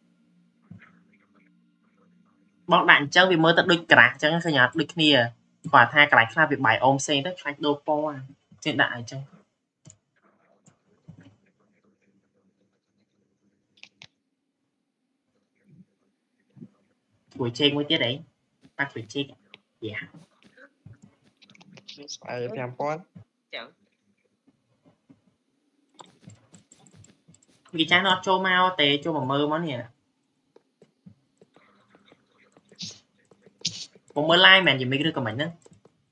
បងដាក់អញ្ចឹងវាមើលទៅដូចក្រាស់អញ្ចឹងឃើញអត់ដូចគ្នាគាត់ថាកន្លែងខ្លះវាបាយអូមផ្សេងទៅខ្លាចដូរពណ៌ចេះដាក់អញ្ចឹងគួយជេកមួយទៀតអីបាក់គួយជេកយ៉ាស្អី five thousand ចឹងវាចាស់nóចូលមកទេចូលមកមើលមកនេះผมមើល live មែនយ៉ាងម៉េចឬក៏មិនហ្នឹង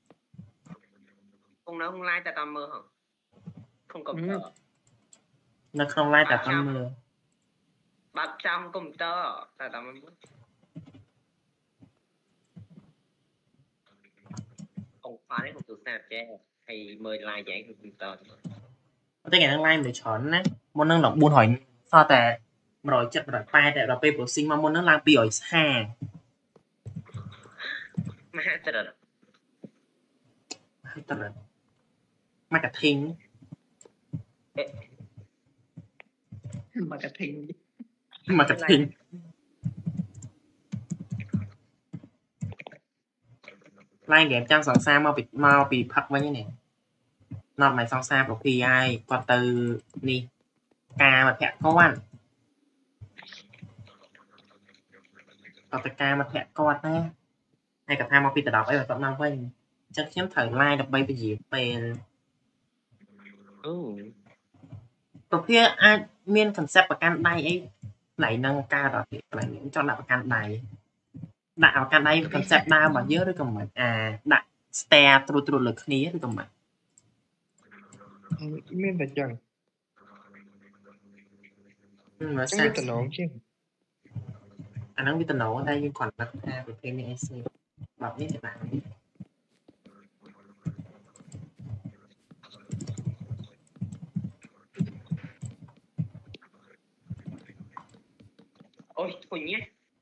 ក្នុងនៅក្នុង live តែតាមមើលហ៎ក្នុងកុំព្យូទ័រនៅក្នុង live តែតាមមើលបើកចាំកុំព្យូទ័រតែតាមមើលអង្គផានេះខ្ញុំទូរស័ព្ទចេះហើយមើល live យ៉ាងក្នុងកុំព្យូទ័រតែថ្ងៃហ្នឹង live មិនច្រើនណាមុនហ្នឹងដល់bốn hundredសល់តែone seventy one eightyតែដល់ពេល processing មកមុនហ្នឹងឡើងtwo fifty មហាចរិតមហាចរិត marketing marketing marketing ឡាយហ្គេមចាំសង្សារមកពីមកពីផឹកវិញនេះ not មិនសង្សារប្រភីហើយគាត់ទៅនេះការមកធាក់គាត់គាត់ទៅការមកធាក់គាត់ណាហើយគាត់ថាមកពីដដប់អីគាត់មកវិញអញ្ចឹងខ្ញុំត្រូវ live ដើម្បីពជាពេលអូប្រភេទអាចមាន concept ប្រកាន់ដៃអីកន្លែងហ្នឹងកើតអត់ទេកន្លែងនេះចង់ដាក់ប្រកាន់ដៃដាក់ប្រកាន់ដៃ concept ដើមរបស់យើងឬក៏មិនអាដាក់ stair ត្រួតត្រួតលើគ្នាឬក៏មិនមានតែចឹងមើលសាច់តំណងជាងអាហ្នឹងវាតំណងតែយើងគ្រាន់តែថាប្រភេទនេះអីស្នេះបែបនេះតែដាក់អូយធុញណា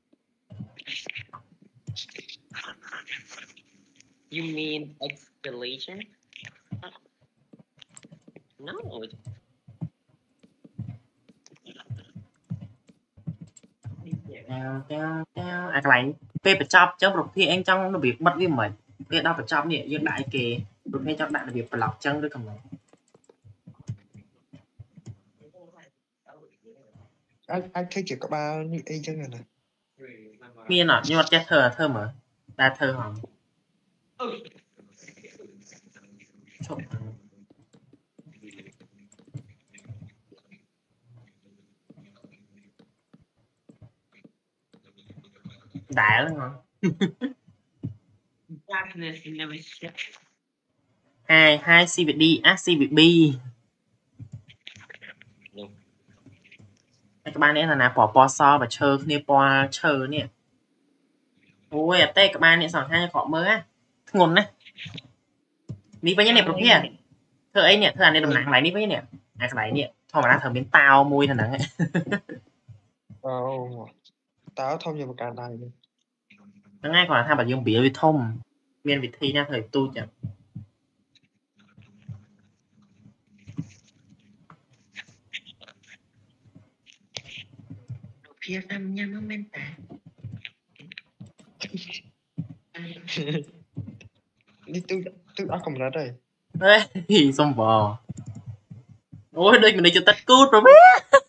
You mean explanation No តែតែអាកន្លែងពេលបញ្ចប់អញ្ចឹងប្រភេទអីចង់របៀបបិទវាមិនពេលដល់បញ្ចប់នេះយើងដាក់អីគេប្រភេទចង់ដាក់របៀប block អញ្ចឹងឬក៏មិនអាចអាចធ្វើជាក្បាលនេះអីចឹងណាមានអត់ខ្ញុំអត់ចេះធ្វើធ្វើមើលតែធ្វើហងឈប់ដែលហ៎ Darkness never shut Hi hi ซี วี ดี อ่ะ ซี วี บี cái ban này là nè bỏ po so và chơi kia po chơi nè ôi à tê cái ban này sẵn hai họ mới á ngôn nè ní với nhá nè kia thơ ấy nè thơ anh này đồng nặng lại ní với nè ai cái này nè thôi mà đang thở biến tao môi thằng nặng ấy tao thông nhiều một cái này nó ngay còn là tham bảo dương bị thông miền vị thi nha thời tu chẳng Phía tam nhâm nó men tà នេះទូទូអស់កម្រិតហើយเฮ้ยសុំបងអូយដូចមនុស្សចិត្តគូតប្រហែល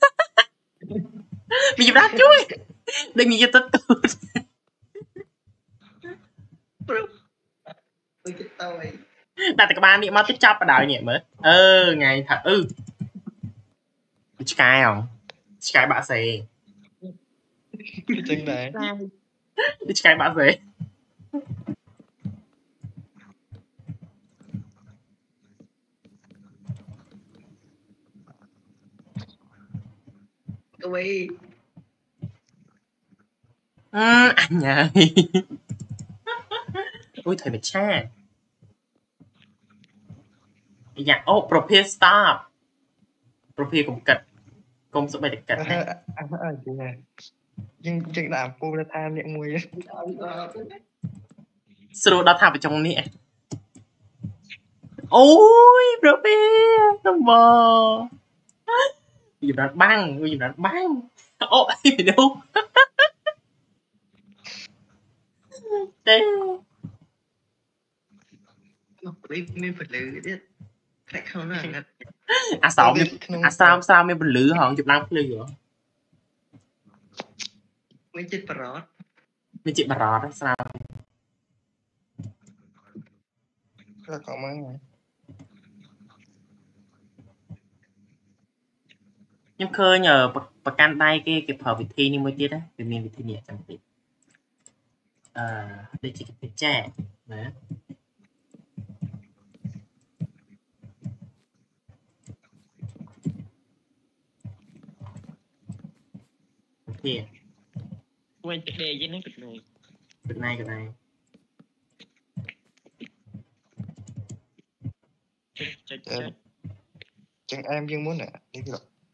មានចម្រាស់ជួយដូចមានចិត្តគូត Ôi chết tôi ដាក់តែក្បាលនេះមកទៅចាប់បដ ாய் នេះមើលអឺថ្ងៃថាអឺឆ្កែហ៎ឆ្កែបាក់សេចឹងដែរឆ្កែបាក់សេ Cô ấy អឺអញហើយអូយថៃបឆាយ៉ាអូប្រភេទ stop ប្រភេទកុំកិតកុំសុបិតកិតអើអើអើចឹងដែរយើងចឹងដាក់ពូលថាអ្នកមួយស្រួលដល់ថាប្រចុងនេះអូយប្រភេទសំបយំដាត់បាំងយំដាត់បាំងអូអីទៅទេ Ôi mình phải lử chứ Khách không nào ngặt អាសោមអាសាមសាមមានពលឺហងជប់ឡើងភ្លឺហ៎ Mình chết bà rót មានចិត្តបារតស្រាមក៏ក៏មកខ្ញុំឃើញប្រកាន់ដៃគេគេប្រើវិធីនេះមួយទៀតណាវាមានវិធីនេះចាំតិចអឺដូចជាគេចែកណាអូខេ Quên cái đề với nó cái này ពីណៃក៏ដែរ Chết chết ចឹងអែមជាងមុននេះគឺ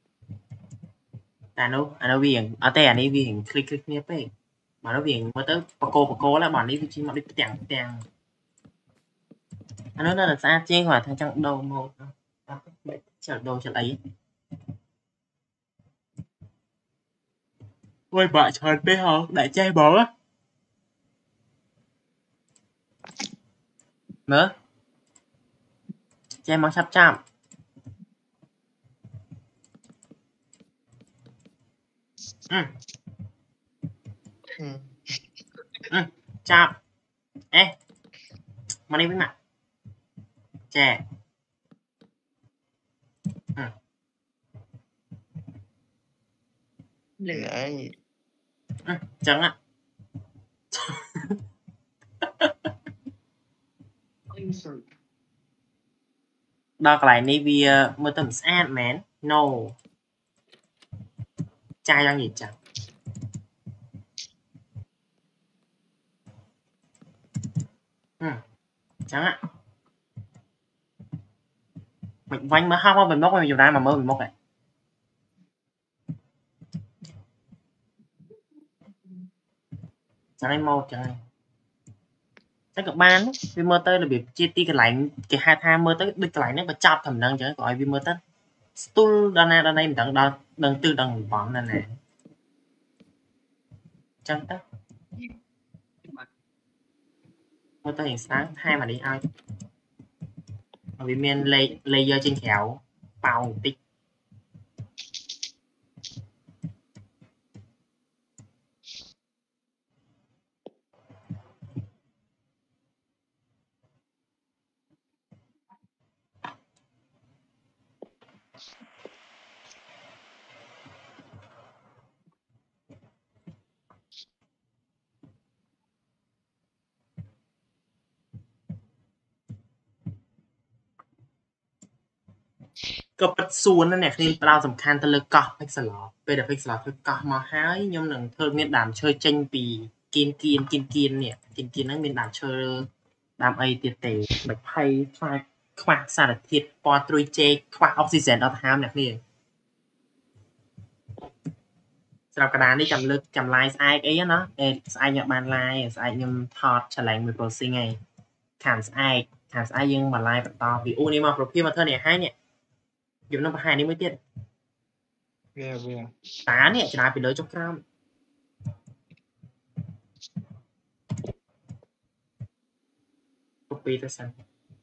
តែនោះអានោះវាអត់ទេអានេះវាឃ្លីកឃ្លីកគ្នាពេកមកនោះវាមើលទៅបកោបកោឡើយបងនេះវាជិះមកដូចផ្ទាំងផ្ទាំងអានោះនៅតែស្អាតជាងគាត់ថាចង់ដូរម៉ូតអត់បែបចង់ដូរចលអីអូយបាក់ច្រើនពេកហ៎ដាក់ចេះបងមើលចេះមកឆាប់ចាប់ Ừ. Ừ. Ừ. Chào. Ê. Mà đi với mặt. Chè. Ừ. Đấy. Ừ. Chẳng ạ. Đó cái này này vì mơ tầm sad man. No. Chai đang gì chẳng ừ. Chẳng ạ mình vanh mà không mình móc mình dùng ra mà mơ mình móc này chẳng anh mau chẳng anh chắc các bạn vì mơ tới là việc chia ti cái lạnh cái hai tham mơ tới được cái lạnh nó và chọc thầm năng chẳng gọi vì mơ tới stool đằng này đằng này mình đằng đằng đằng tư đằng bọn này nè chân tắt mơ tới hiện sáng hai mà đi ai vì miền lay layer trên khéo bao tíchก็ปัดส่วนนั่นแหละคือเราสำคัญตะลึกก็พิกเซลเป็นแต่พิกเซลคือก็มาหายยมหนึ่งเธอมีด่านเชยเจนปีกินกินกินกินเนี่ยกินกินนั้นมีด่านเชยด่านไอเตเตแบบไพ่ไฟคว้าสารทิศปอตรุยเจคว้าออกซิเจนเอาทามเนี่ยนี่สำหรับกระดานนี่จำลึกจำลายสไอเอ้ยเนาะเออสไอเนี่ยบานลายสไอยมทอดแฉลงมือโปรซิงไงขานสไอขานสไอยังบานลายต่อวิวนี่มาโปรพี่มาเธอเนี่ยให้เนี่ยอยู่น้ำปลาไหลนี่ไม่เตี้ยវាវាตาเนี่ยจะได้ไปเลยจบกราม copy ទៅសិន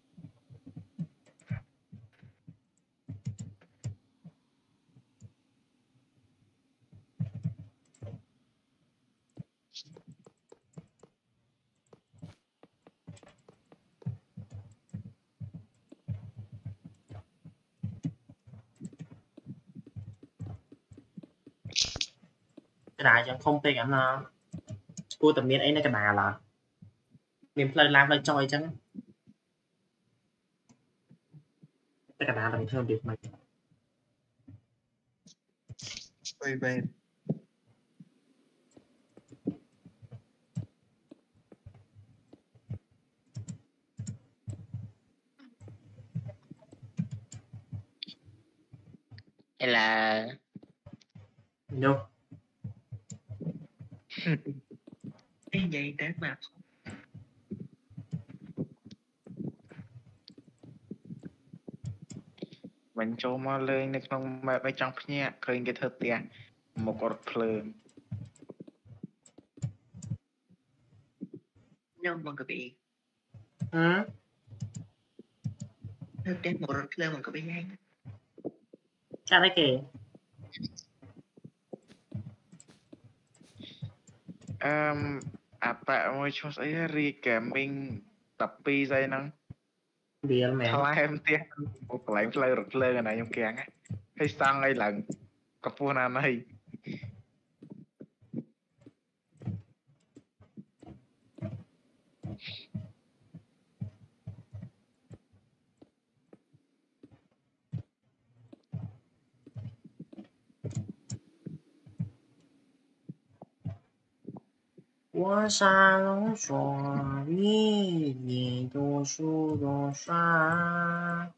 cái đài chẳng không tiền ảnh nó cô tầm miền ấy nó cái đà là miền play làm play choi chẳng cái đà là mình theo được mày Ôi về hay là no cái gì để mà mình cho mà lênในក្នុងម៉ែបចង់ភ្ញាក់ឃើញគេធ្វើផ្ទះមកអត់ភ្លើង nhưng mà cái bị ừ thực tế một lần lên mà cái bị hay cái đấy kì អឺអាប៉ាមួយឈ្មោះស្អីរី gaming ដប់ពីរស្អីហ្នឹងវាមែនថ្លែមផ្ទះមកកន្លែងផ្លូវរថភ្លើងអាណាខ្ញុំគាំងហើយស្តង់អីឡើងកំពស់ណាស់ហើយ我沙龙说你你读书多少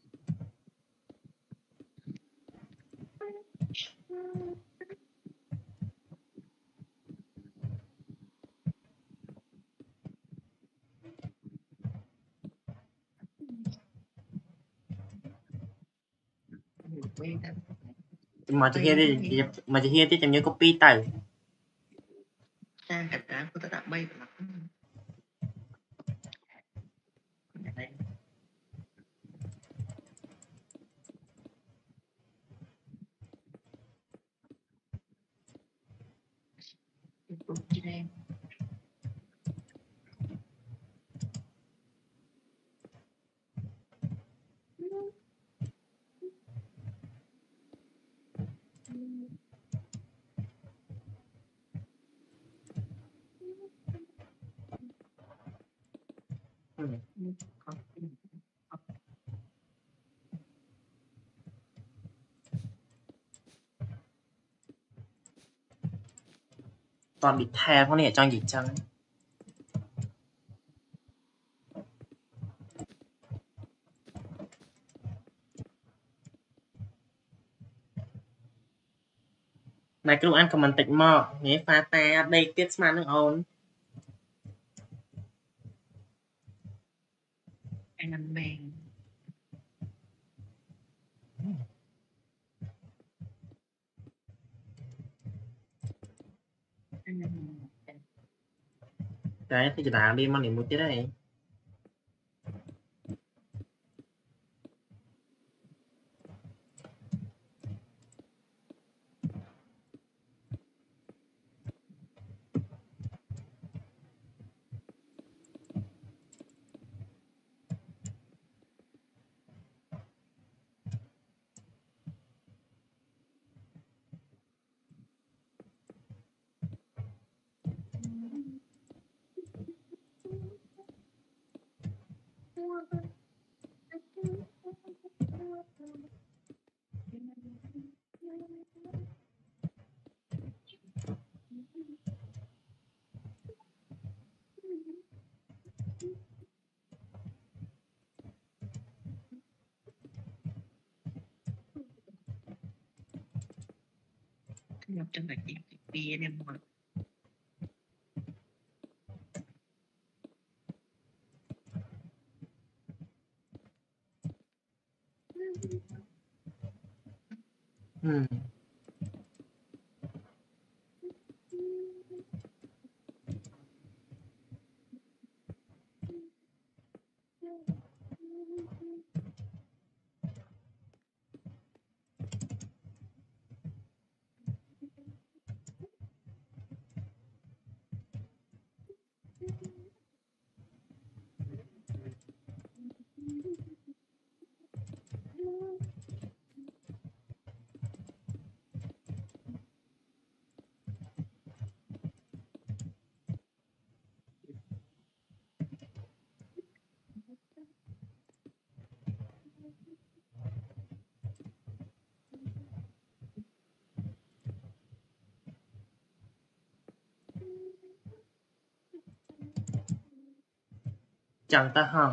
mà chỉ hiện thì mà chỉ hiện thì chẳng nhớ copy từ sang cảnh cá của ta đã bay vào đây đen toàn bị thè con này cho gì chăng này cái đồ ăn của mình tịnh mò nghe pha ta đây tiết mà nước ồn anh ăn men đấy thì đã đi mang điểm một cái đây nhập trong gạch bia em mà ừ. chẳng ta hằng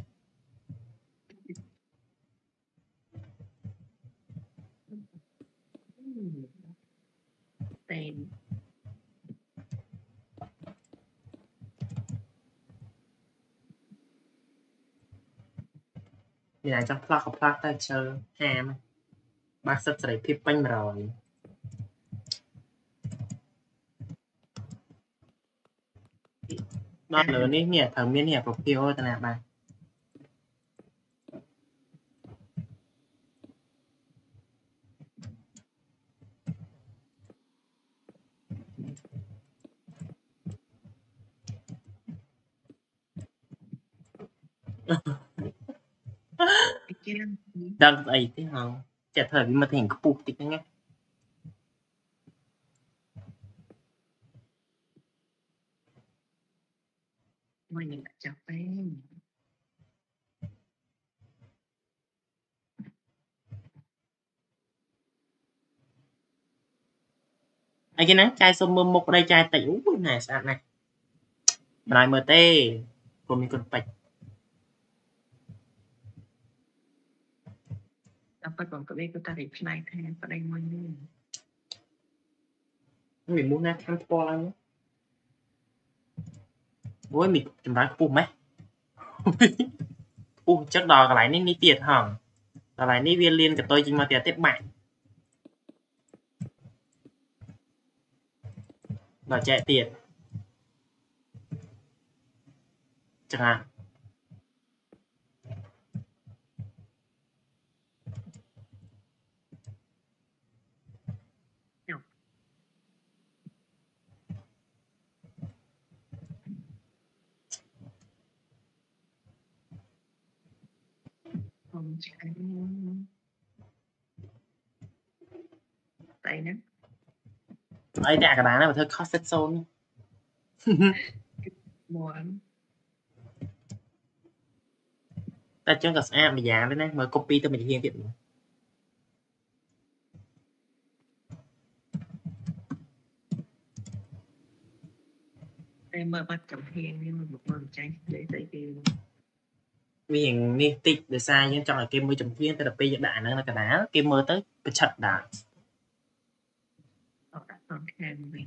tên vì này trong plug của plug ta chơi ham bác sắp sẽ tiếp bánh rồi đó lớn đi nhỉ thằng miên hiệp của Pio ta nè bà đang ấy thế hả chả thời vì mà thành cái bụt tích nghe mình đã chọc em ai cái nắng chai xôm mơm một đây chai tẩy ú này sao này bài em tê của mình còn bạch dapat bang kau betul tarik flight hai pada yang mana mình muốn nát tham po lắm với mình chấm rãi phụ mấy phụ chắc đò cái lại ní ní tiệt hỏng cái lại ní viên liên cái tôi chỉ mà tiệt tiếp mạng là chạy tiệt chẳng hạn không chạy tay nè ấy đạ cái đá này mà thôi khó set zone muốn ta chưa có à mà giá đấy nè mới copy tôi mình hiện hiện em mơ bắt cầm hiên nhưng mà một mầm tránh để tới kia vì hiện ni tích để sai nhưng trong là game mới chấm thiên ta đập bây đạn nó là cái đá game mơ tới cái chặt đạn họ đã còn khen mình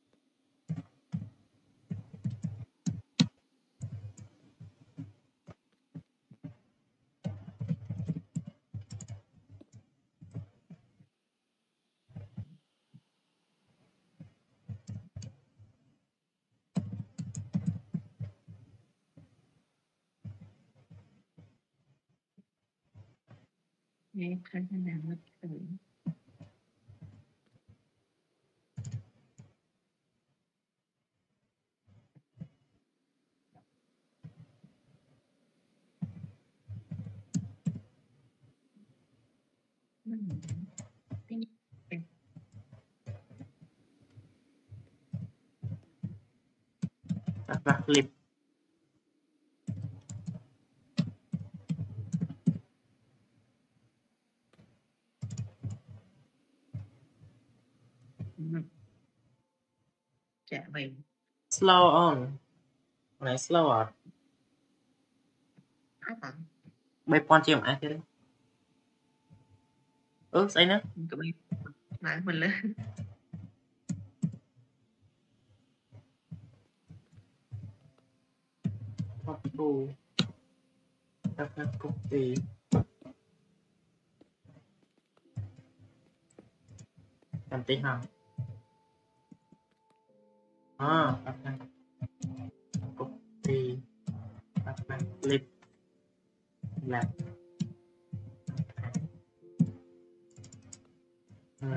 nghe thấy thế nào mất thử và clip trả về slow on này slow on bay pon chiếm ai thế đấy ớ say nữa tụi bay nói mình lên copy các copy làm tí hả à các copy các clip làm ừ.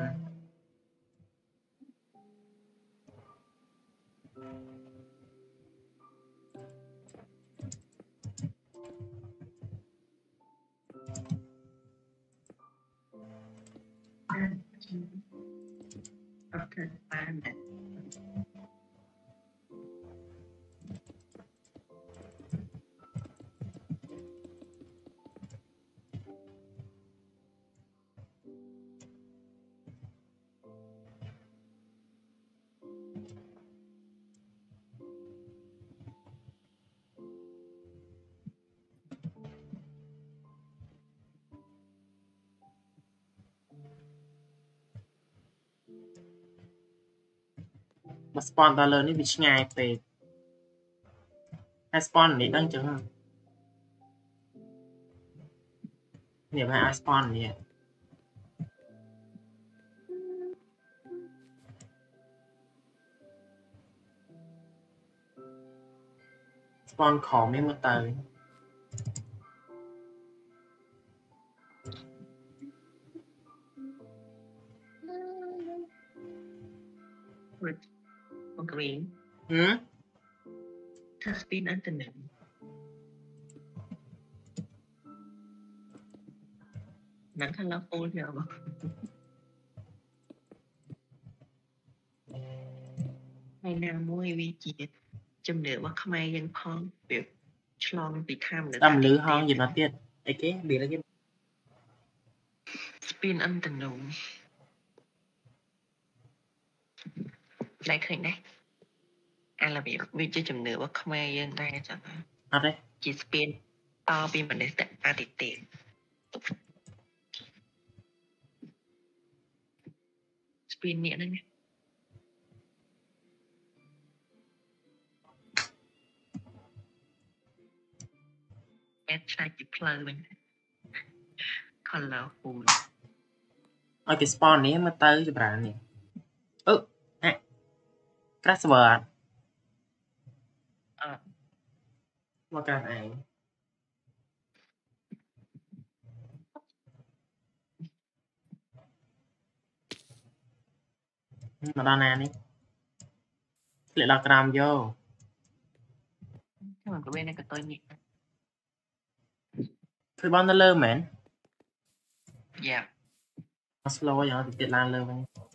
Okay, fine. mà spawn ta lớn đi ngay về hay spawn này đang chẳng niệm hay spawn này spawn khó mấy một tới con green ừ ถ้า spin อันตัวหนึ่งหนังคันละโฟนเดียวในนามวยวีจีจำเนือว่าทำไมยังคล้องแบบฉลองปีข้ามหรือ tầm lứa hong gì nó tiết ấy cái bị là cái spin อันตัวหนึ่งได้เคยได้อันละแบบวิจิจำเนือว่าทำไมยังได้จัง à đây จีสเปนต่อปีมันได้แต่อาติเตสเปนเนี่ยนั่นไงแอดชายจิเพลินคอนลาฟูล ở cái spawn này mà tới cho bạn này ơ à Crasher à mà cái này mà đa nè đi lại là gram vô nhưng mà cái bên này cái tôi nhỉ คือบ้านนั่นเริ่มเหม็น yeah สโลว์อย่างติดติดลานเริ่ม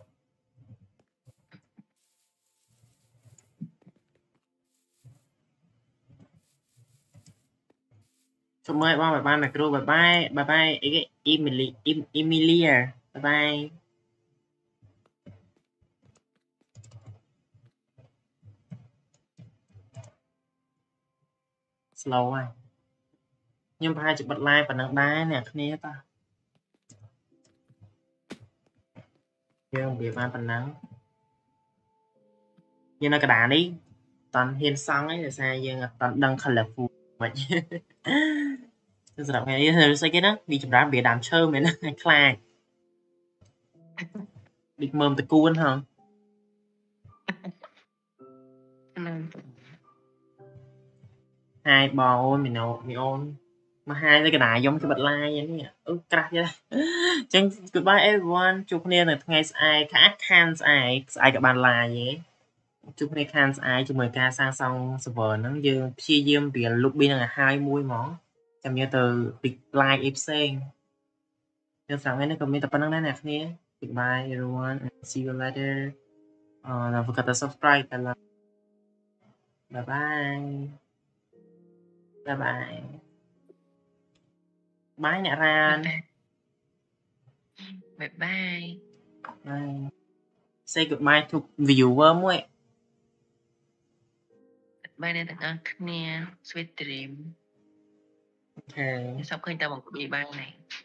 ชมเมย์ว่าบายบายแมครูบายบายบายบายไอ้cáiอิมิลีอิมอิมิเลียบายบายสโลว์อ่ะnhưng hai chụp bật like và nâng đá nè kia ta nhưng bị ban phần nắng nhưng nó cái đá đi toàn hiên xong ấy là sao nhưng toàn đăng khẩn là phù vậy giờ đọc nghe thì sẽ cái đó vì chụp đá bị đám chơi mấy nó khai bị mồm từ cuốn hả hai bò ôn mình nấu mình ôn mà hai cái đá giống cái bật like vậy nè ừ crack vậy chân goodbye everyone chúc nên là ngày ai khác khăn ai ai các bạn là vậy chúc nên khăn ai chúc mười ca sang xong server nó dư chia diêm biển lúc bên là hai mươi món chăm như từ big like if sen cho sáng nay nó comment tập năng này nè goodbye everyone and see you later uh, don't forget to subscribe and like bye bye bye bye bye nè Ran bye bye bye say goodbye to viewer muội bye nè tất cả các nghe sweet dream okay sắp khơi ta bằng cái bài này